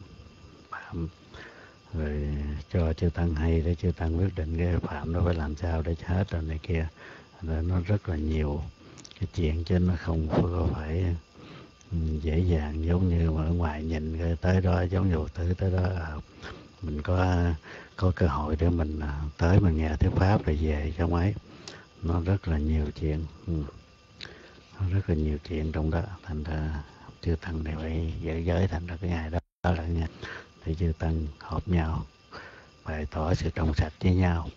rồi cho Chư Tăng hay, để Chư Tăng quyết định cái phạm đó phải làm sao để hết rồi này kia. Rồi nó rất là nhiều cái chuyện, chứ nó không phải dễ dàng giống như mà ở ngoài nhìn cái tới đó giống như tử tới đó mình có cơ hội để mình tới mình nghe thuyết pháp rồi về trong ấy. Nó rất là nhiều chuyện, nó rất là nhiều chuyện trong đó. Thành ra Chư Tăng này phải giữ giới. Thành ra cái ngày đó là ngày để Chư Tăng họp nhau bày tỏ sự trong sạch với nhau.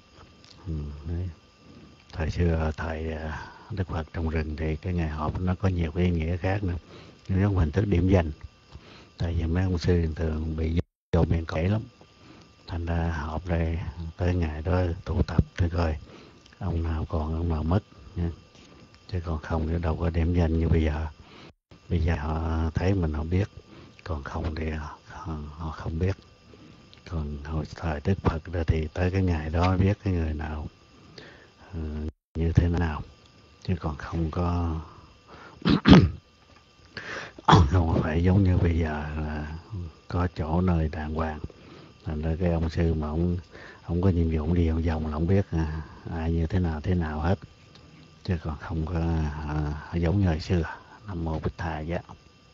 Thời xưa thời Đức Phật trong rừng thì cái ngày họp nó có nhiều cái ý nghĩa khác nữa, giống hình thức điểm danh. Tại vì mấy ông sư thường bị vô miệng cõi lắm, thành ra họp đây tới ngày đó tụ tập để coi ông nào còn ông nào mất nha. Chứ còn không thì đâu có điểm danh như bây giờ. Bây giờ họ thấy mình họ biết, còn không thì họ không biết. Còn hồi thời Đức Phật đó thì tới cái ngày đó biết cái người nào như thế nào, chứ còn không có không phải giống như bây giờ là có chỗ nơi đàng hoàng. Thành ra cái ông sư mà ông có nhiệm vụ đi vòng vòng là ông biết ai như thế nào hết, chứ còn không có giống như hồi xưa. Nam Mô Bích Thà Giá.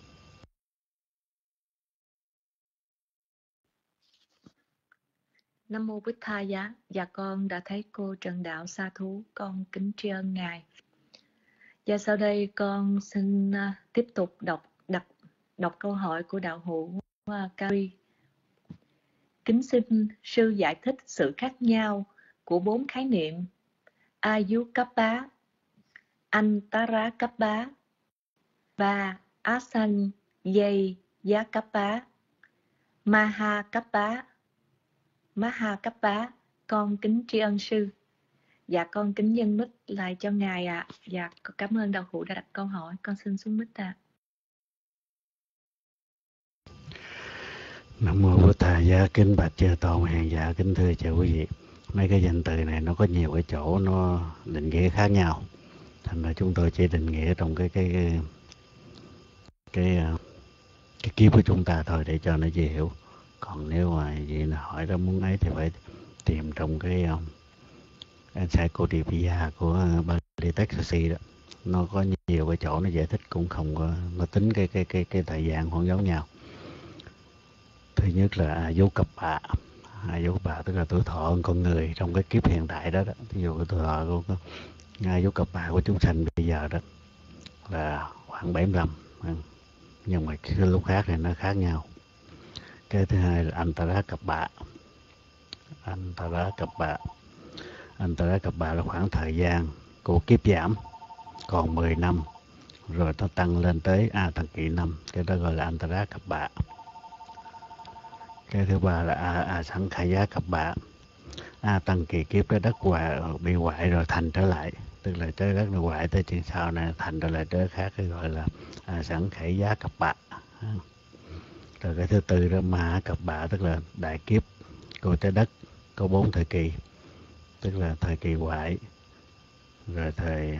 Nam Mô Bích Tha Giá. Dạ con đã thấy cô Trần Đạo Sa Thú, con kính tri ân Ngài. Và sau đây con xin tiếp tục đọc câu hỏi của đạo hữu Kari. Kính xin sư giải thích sự khác nhau của 4 khái niệm Ayukappa, Antarakappa và Asanyayakappa, Mahakappa. Con kính tri ân sư. Dạ con kính nhân mic lại cho Ngài ạ. Dạ cảm ơn đạo hữu đã đặt câu hỏi. Con xin xuống mic ạ. Nam Mô Bổn Thầy Giá. Kính bạch chư tôn hàng dạ, kính thưa chào quý vị. Mấy cái danh từ này nó có nhiều cái chỗ nó định nghĩa khác nhau, thành ra chúng tôi chỉ định nghĩa trong cái kiếp của chúng ta thôi để cho nó dễ hiểu. Còn nếu mà vậy là hỏi đó muốn ấy thì phải tìm trong cái Encyclopedia của Bali Taxi đó. Nó có nhiều cái chỗ nó giải thích cũng không có, nó tính cái thời gian không giống nhau. Thứ nhất là Ayukappa. Ayukappa tức là tuổi thọ của con người trong cái kiếp hiện tại đó. Ví dụ tuổi thọ của Ayukappa của chúng sanh bây giờ đó là khoảng 75. Nhưng mà cái lúc khác thì nó khác nhau. Cái thứ hai là Antarakappa. Antarakappa là khoảng thời gian của kiếp giảm còn 10 năm, rồi nó tăng lên tới A Tăng Kỳ năm, cái đó gọi là Antarakappa. Cái thứ ba là Asankhaya-kappa. A Tăng Kỳ kiếp trái đất bị hoại rồi thành trở lại, tức là trái đất nó hoại tới chuyện sau này thành trở lại trái đất khác, cái gọi là Asankhaya-kappa. Rồi cái thứ tư đó Mahakappa, tức là đại kiếp của trái đất có 4 thời kỳ, tức là thời kỳ hoại, rồi thời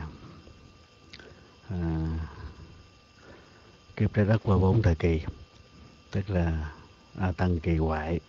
kiếp trái đất qua 4 thời kỳ, tức là A Tăng Kỳ hoại,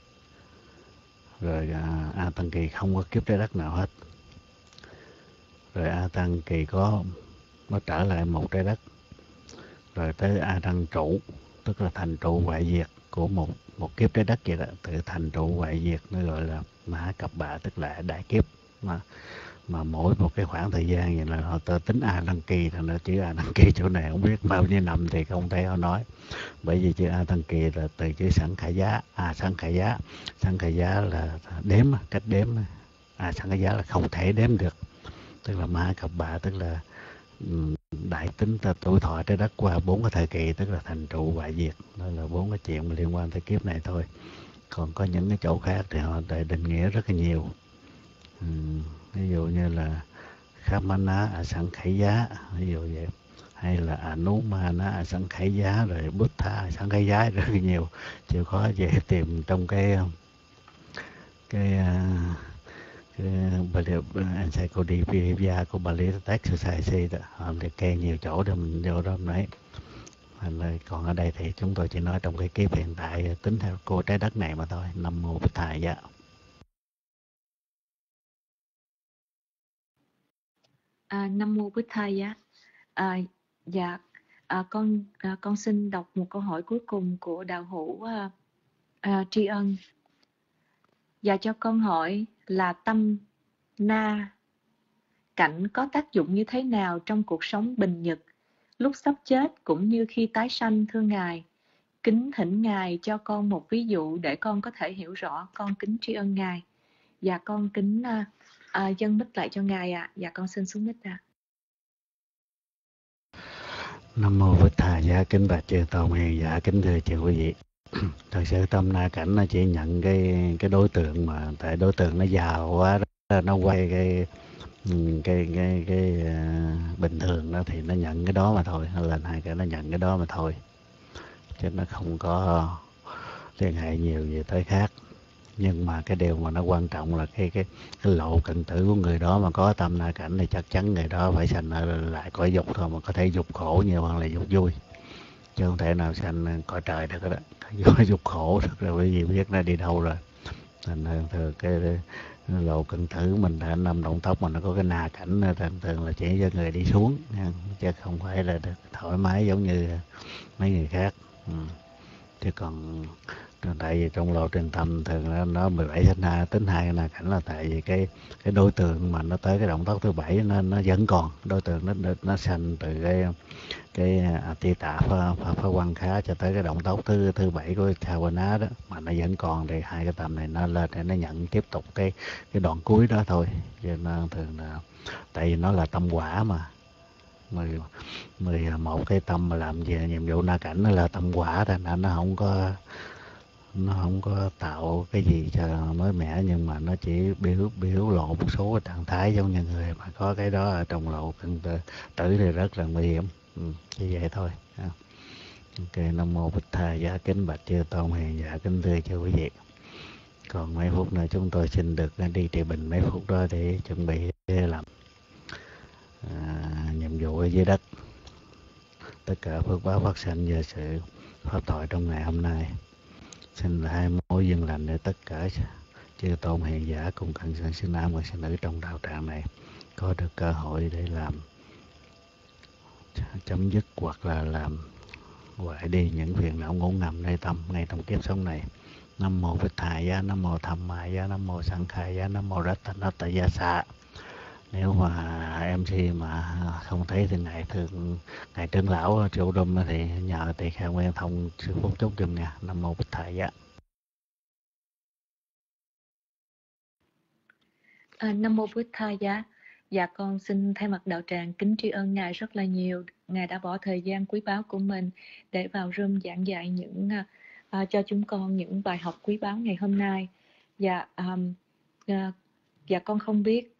rồi A Tăng Kỳ không có kiếp trái đất nào hết, rồi A Tăng Kỳ nó trở lại một trái đất, rồi tới A Tăng Trụ, tức là thành trụ hoại diệt của một kiếp trái đất vậy đó, từ thành trụ hoại diệt nó gọi là Mahakappa, tức là đại kiếp. Mà mỗi một cái khoảng thời gian vậy là họ tính A Tăng Kỳ, thành ra chữ A Tăng Kỳ chỗ này không biết bao nhiêu năm thì không thấy họ nói, bởi vì chữ A Tăng Kỳ là từ chữ Sankhaya. Sankhaya là đếm, cách đếm. Sankhaya là không thể đếm được, tức là Mahakappa tức là đại tính tuổi thọ trái đất qua 4 cái thời kỳ, tức là thành trụ hoại diệt. Đó là 4 cái chuyện mà liên quan tới kiếp này thôi. Còn có những cái chỗ khác thì họ định nghĩa rất là nhiều. Ví dụ như là Khamana Asankhaya, ví dụ vậy, hay là Anumana Asankhaya, rồi Buddha Asankhaya, rất là nhiều. Chịu khó dễ tìm trong cái Encyclopedia của Bali Text Society đó, họ liệt kê nhiều chỗ để mình vô đó đấy. Còn ở đây thì chúng tôi chỉ nói trong cái kiếp hiện tại tính theo cô trái đất này mà thôi. Nam Mô Bích Thầy dạ. Nam Mô Bích Thầy dạ. Dạ, con xin đọc một câu hỏi cuối cùng của đạo hữu Tri Ân. Dạ, cho con hỏi là tâm na cảnh có tác dụng như thế nào trong cuộc sống bình nhật, lúc sắp chết cũng như khi tái sanh, thưa Ngài? Kính thỉnh Ngài cho con một ví dụ để con có thể hiểu rõ. Con kính tri ân Ngài. Dạ, con kính dâng mic lại cho Ngài ạ. Dạ, con xin xuống mic ạ. Nam Mô Bích Thầy dạ. Kính bạch chư Tôn Hiền dạ. Kính thưa chư quý vị. Thật sự tâm na cảnh nó chỉ nhận cái đối tượng, mà tại đối tượng nó giàu quá, nó quay cái bình thường đó thì nó nhận cái đó mà thôi, hay là hai cái nó nhận cái đó mà thôi, chứ nó không có liên hệ nhiều về tới khác. Nhưng mà cái điều mà nó quan trọng là cái lộ cận tử của người đó mà có tâm na cảnh thì chắc chắn người đó phải sanh lại cõi dục thôi, mà có thể dục khổ nhiều hơn là dục vui, chứ không thể nào sanh cõi trời được đó. Cái dục khổ thật là bởi vì biết nó đi đâu rồi. Thành thường cái lộ cận tử mình đã năm động tóc mà nó có cái na cảnh, thường là chỉ cho người đi xuống, chứ không phải là được thoải mái giống như mấy người khác. Chứ còn tại vì trong lộ trình tâm thường nó 17 sinh na, tính 2 cái na cảnh là tại vì cái đối tượng mà nó tới cái động tác thứ 7 nó vẫn còn, đối tượng nó sanh từ cái Atita Phá Quan Khá cho tới cái động tác thứ 7 của Chawana đó, mà nó vẫn còn, thì hai cái tâm này nó lên để nó nhận tiếp tục cái đoạn cuối đó thôi. Cho nên thường là tại vì nó là tâm quả mà, 11 cái tâm mà làm về nhiệm vụ na cảnh nó là tâm quả, nên nó không có tạo cái gì cho mới mẻ, nhưng mà nó chỉ biểu lộ một số cái trạng thái giống như người mà có cái đó ở trong lộ cận tử thì rất là nguy hiểm. Như vậy thôi. Ok, Nam Mô Bích Thầy dạ. Kính bạch chư Tôn Hiền dạ. Kính thưa chư quý vị, còn mấy phút nữa chúng tôi xin được đi trị bình mấy phút đó để chuẩn bị làm nhiệm vụ ở dưới đất. Tất cả phước báo phát sinh nhờ sự pháp thoại trong ngày hôm nay, xin là hai mối duyên lành để tất cả chư Tôn Hiền giả cùng cận sinh sư nam và sư nữ trong đạo tràng này có được cơ hội để làm chấm dứt hoặc là làm Hoại đi những phiền não ngủ ngầm nơi tâm ngay trong kiếp sống này. Nam mô Bích Thầy Giá, Nam mô Tham Ma Giá, Nam mô Sanh Khai Giá, Nam mô Rattanataya Sa. Nếu mà MC mà không thấy thì ngài trưởng lão trụ đùm thì nhờ tỳ kheo Nguyên Thông sư phúc chúc giùm nha. Nam mô Bích Thầy Giá. Nam mô Bích Thầy Giá. Dạ con xin thay mặt đạo tràng kính tri ân Ngài rất là nhiều. Ngài đã bỏ thời gian quý báu của mình để vào room giảng dạy cho chúng con những bài học quý báu ngày hôm nay. Dạ con không biết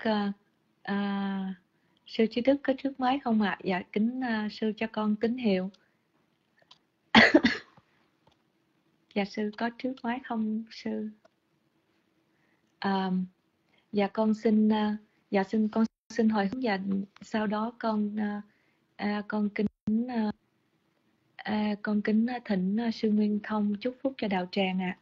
sư Trí Đức có trước máy không ạ? Dạ kính sư cho con tín hiệu. Dạ sư có trước máy không sư? Dạ con xin con xin hồi hướng, và sau đó con kính thỉnh sư Nguyên Thông chúc phúc cho đạo tràng ạ.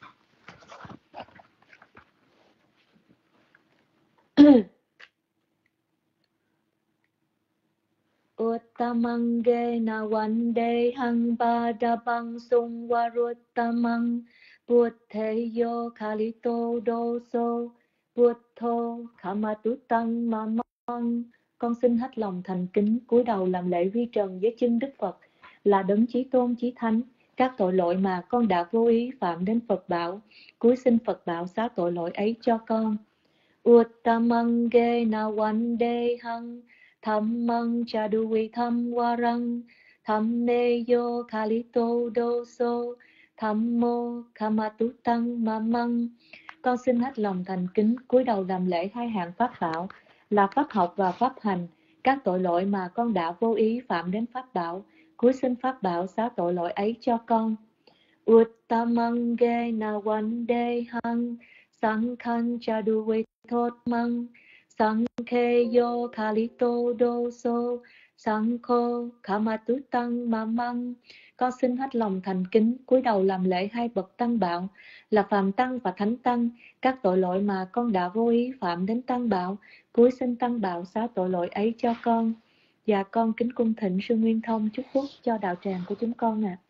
Uttamangena vande hang padabang sung varuttamang buddheyo kalito doso buddho kamatutang mamang. Con xin hết lòng thành kính cúi đầu làm lễ vi trần với chân Đức Phật là đấng chí tôn chí thánh. Các tội lỗi mà con đã vô ý phạm đến Phật bảo, cúi xin Phật bảo xá tội lỗi ấy cho con. Uttamangena vande hang Dhammang chaduvi tham warang Dhammeyo kalito doso Dhammo kamatutang mamang. Con xin hết lòng thành kính cúi đầu làm lễ hai hạng pháp bảo là pháp học và pháp hành. Các tội lỗi mà con đã vô ý phạm đến pháp bảo, cúi xin pháp bảo xá tội lỗi ấy cho con. Uttamangena vande hang Sankhan chaduvi thotmang Sankheyo kalito doso Sankho kamatutang mamang. Con xin hết lòng thành kính cúi đầu làm lễ hai bậc tăng bảo là Phạm Tăng và Thánh Tăng. Các tội lỗi mà con đã vô ý phạm đến Tăng bảo, cúi xin Tăng bảo xá tội lỗi ấy cho con. Và con kính cung thỉnh sư Nguyên Thông chúc phúc cho đạo tràng của chúng con ạ.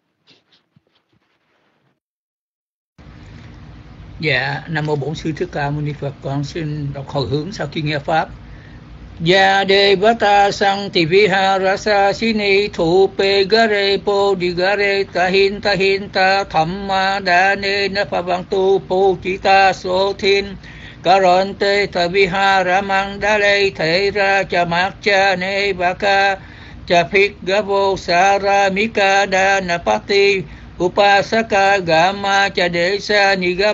Dạ, Nam mô Bổn Sư Thích Ca Mâu Ni Phật. Con xin đọc hồi hướng sau khi nghe pháp. Ya devata sancti viharasa sini thupe gare podigare tahin ta thamma dane napavantu pojita sothin karonte taviharamang dale thera chamakcha ne baka chapik gavo saramika danapati upasaka gama chadesa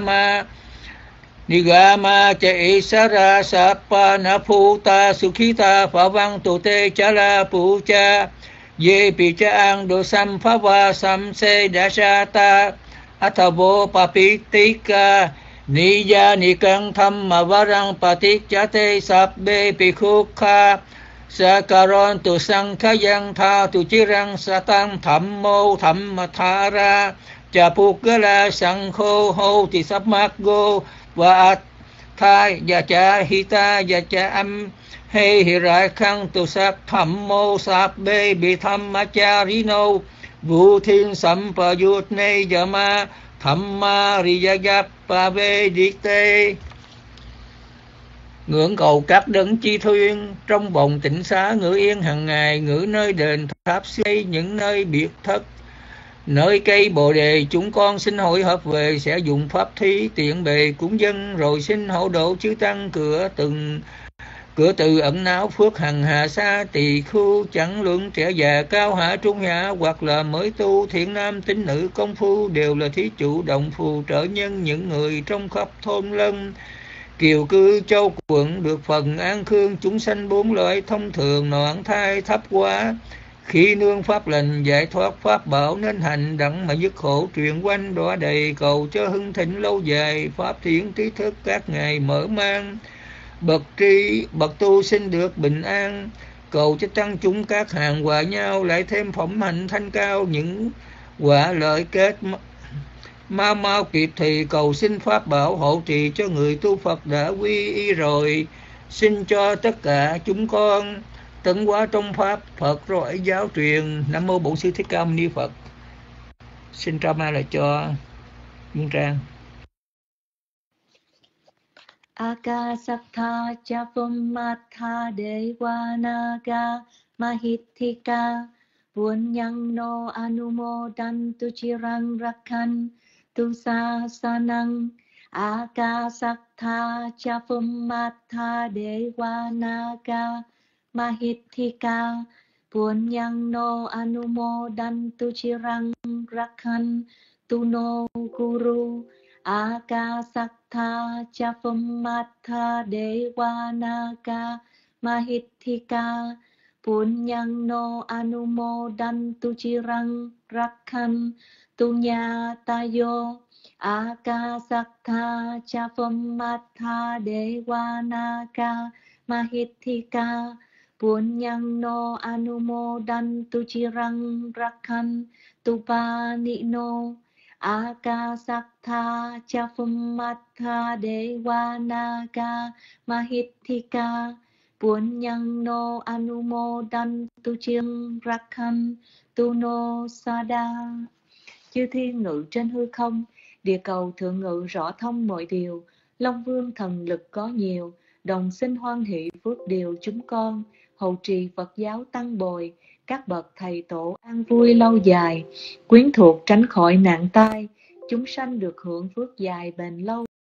Nigama cha isara sapa naputa sukhita phavang tu te chala pucha ye picha ang do samphava samse dasata athavo papitika niya nikang thamma varang patichate sabbe pikhukha sakaron tu sankhayang tha tu chirang satang thammo thammathara cha pukala sankho ho ti sapmakgo và thai và cha hita và cha âm he hirai khang tu sát thẩm mô sáp bê bị thăm ma cha rino vũ thiên sẩm pa yut ne yama thẩm ma riyagap pa bê đi tê. Ngưỡng cầu các đấng chi thuyên trong vòng tịnh xá ngự yên hàng ngày, ngự nơi đền tháp xây những nơi biệt thất, nơi cây bồ đề. Chúng con xin hội hợp về sẽ dùng pháp thí tiện bề cúng dân, rồi xin hộ độ chư tăng cửa từ ẩn náu phước hằng hà sa tỳ khu, chẳng luận trẻ già cao hạ trung hạ, hoặc là mới tu thiện nam tín nữ công phu, đều là thí chủ động phù trợ nhân những người trong khắp thôn lân kiều cư châu quận, được phần an khương chúng sanh bốn loại thông thường noãn thai thấp quá. Khi nương pháp lành giải thoát pháp bảo nên hành, đặng mà dứt khổ truyền quanh đọa đầy, cầu cho hưng thịnh lâu dài pháp thiện trí thức các ngày mở mang. Bậc tu xin được bình an, cầu cho tăng chúng các hàng hòa nhau, lại thêm phẩm hạnh thanh cao, những quả lợi kết mau kịp thì, cầu xin pháp bảo hộ trì cho người tu Phật đã quy y rồi. Xin cho tất cả chúng con tấn hóa trong pháp Phật rồi giáo truyền. Nam mô Bổn Sư Thích Ca Mâu Ni Phật. Xin trao mai lại cho Nguyên Trang. Akasatha cha Vammatha Devanaga Mahithika Punyang Anumodantu Chirang Rakhantu Sasanang. Akasatha cha Vammatha Devanaga Mahithika Punyang Anumodantu Chirang Rakhantu no Guru. Akasatha cha Vammatha Devanaga Mahithika Punyang Anumodantu Chirang Rakhantu Nyatayo. Akasatha cha Vammatha Devanaga Mahithika Punyang Anumodantu Chirang Rakhantu Panino. Akasatha cha Vammatha Devanaga Mahithika Punyang Anumodantu Chirang Rakhantu no Sada. Chư thiên ngự trên hư không, địa cầu thượng ngự rõ thông mọi điều, Long Vương thần lực có nhiều, đồng sinh hoan hỷ phước điều chúng con, hầu trì Phật giáo tăng bồi, các bậc thầy tổ an vui lâu dài, quyến thuộc tránh khỏi nạn tai, chúng sanh được hưởng phước dài bền lâu.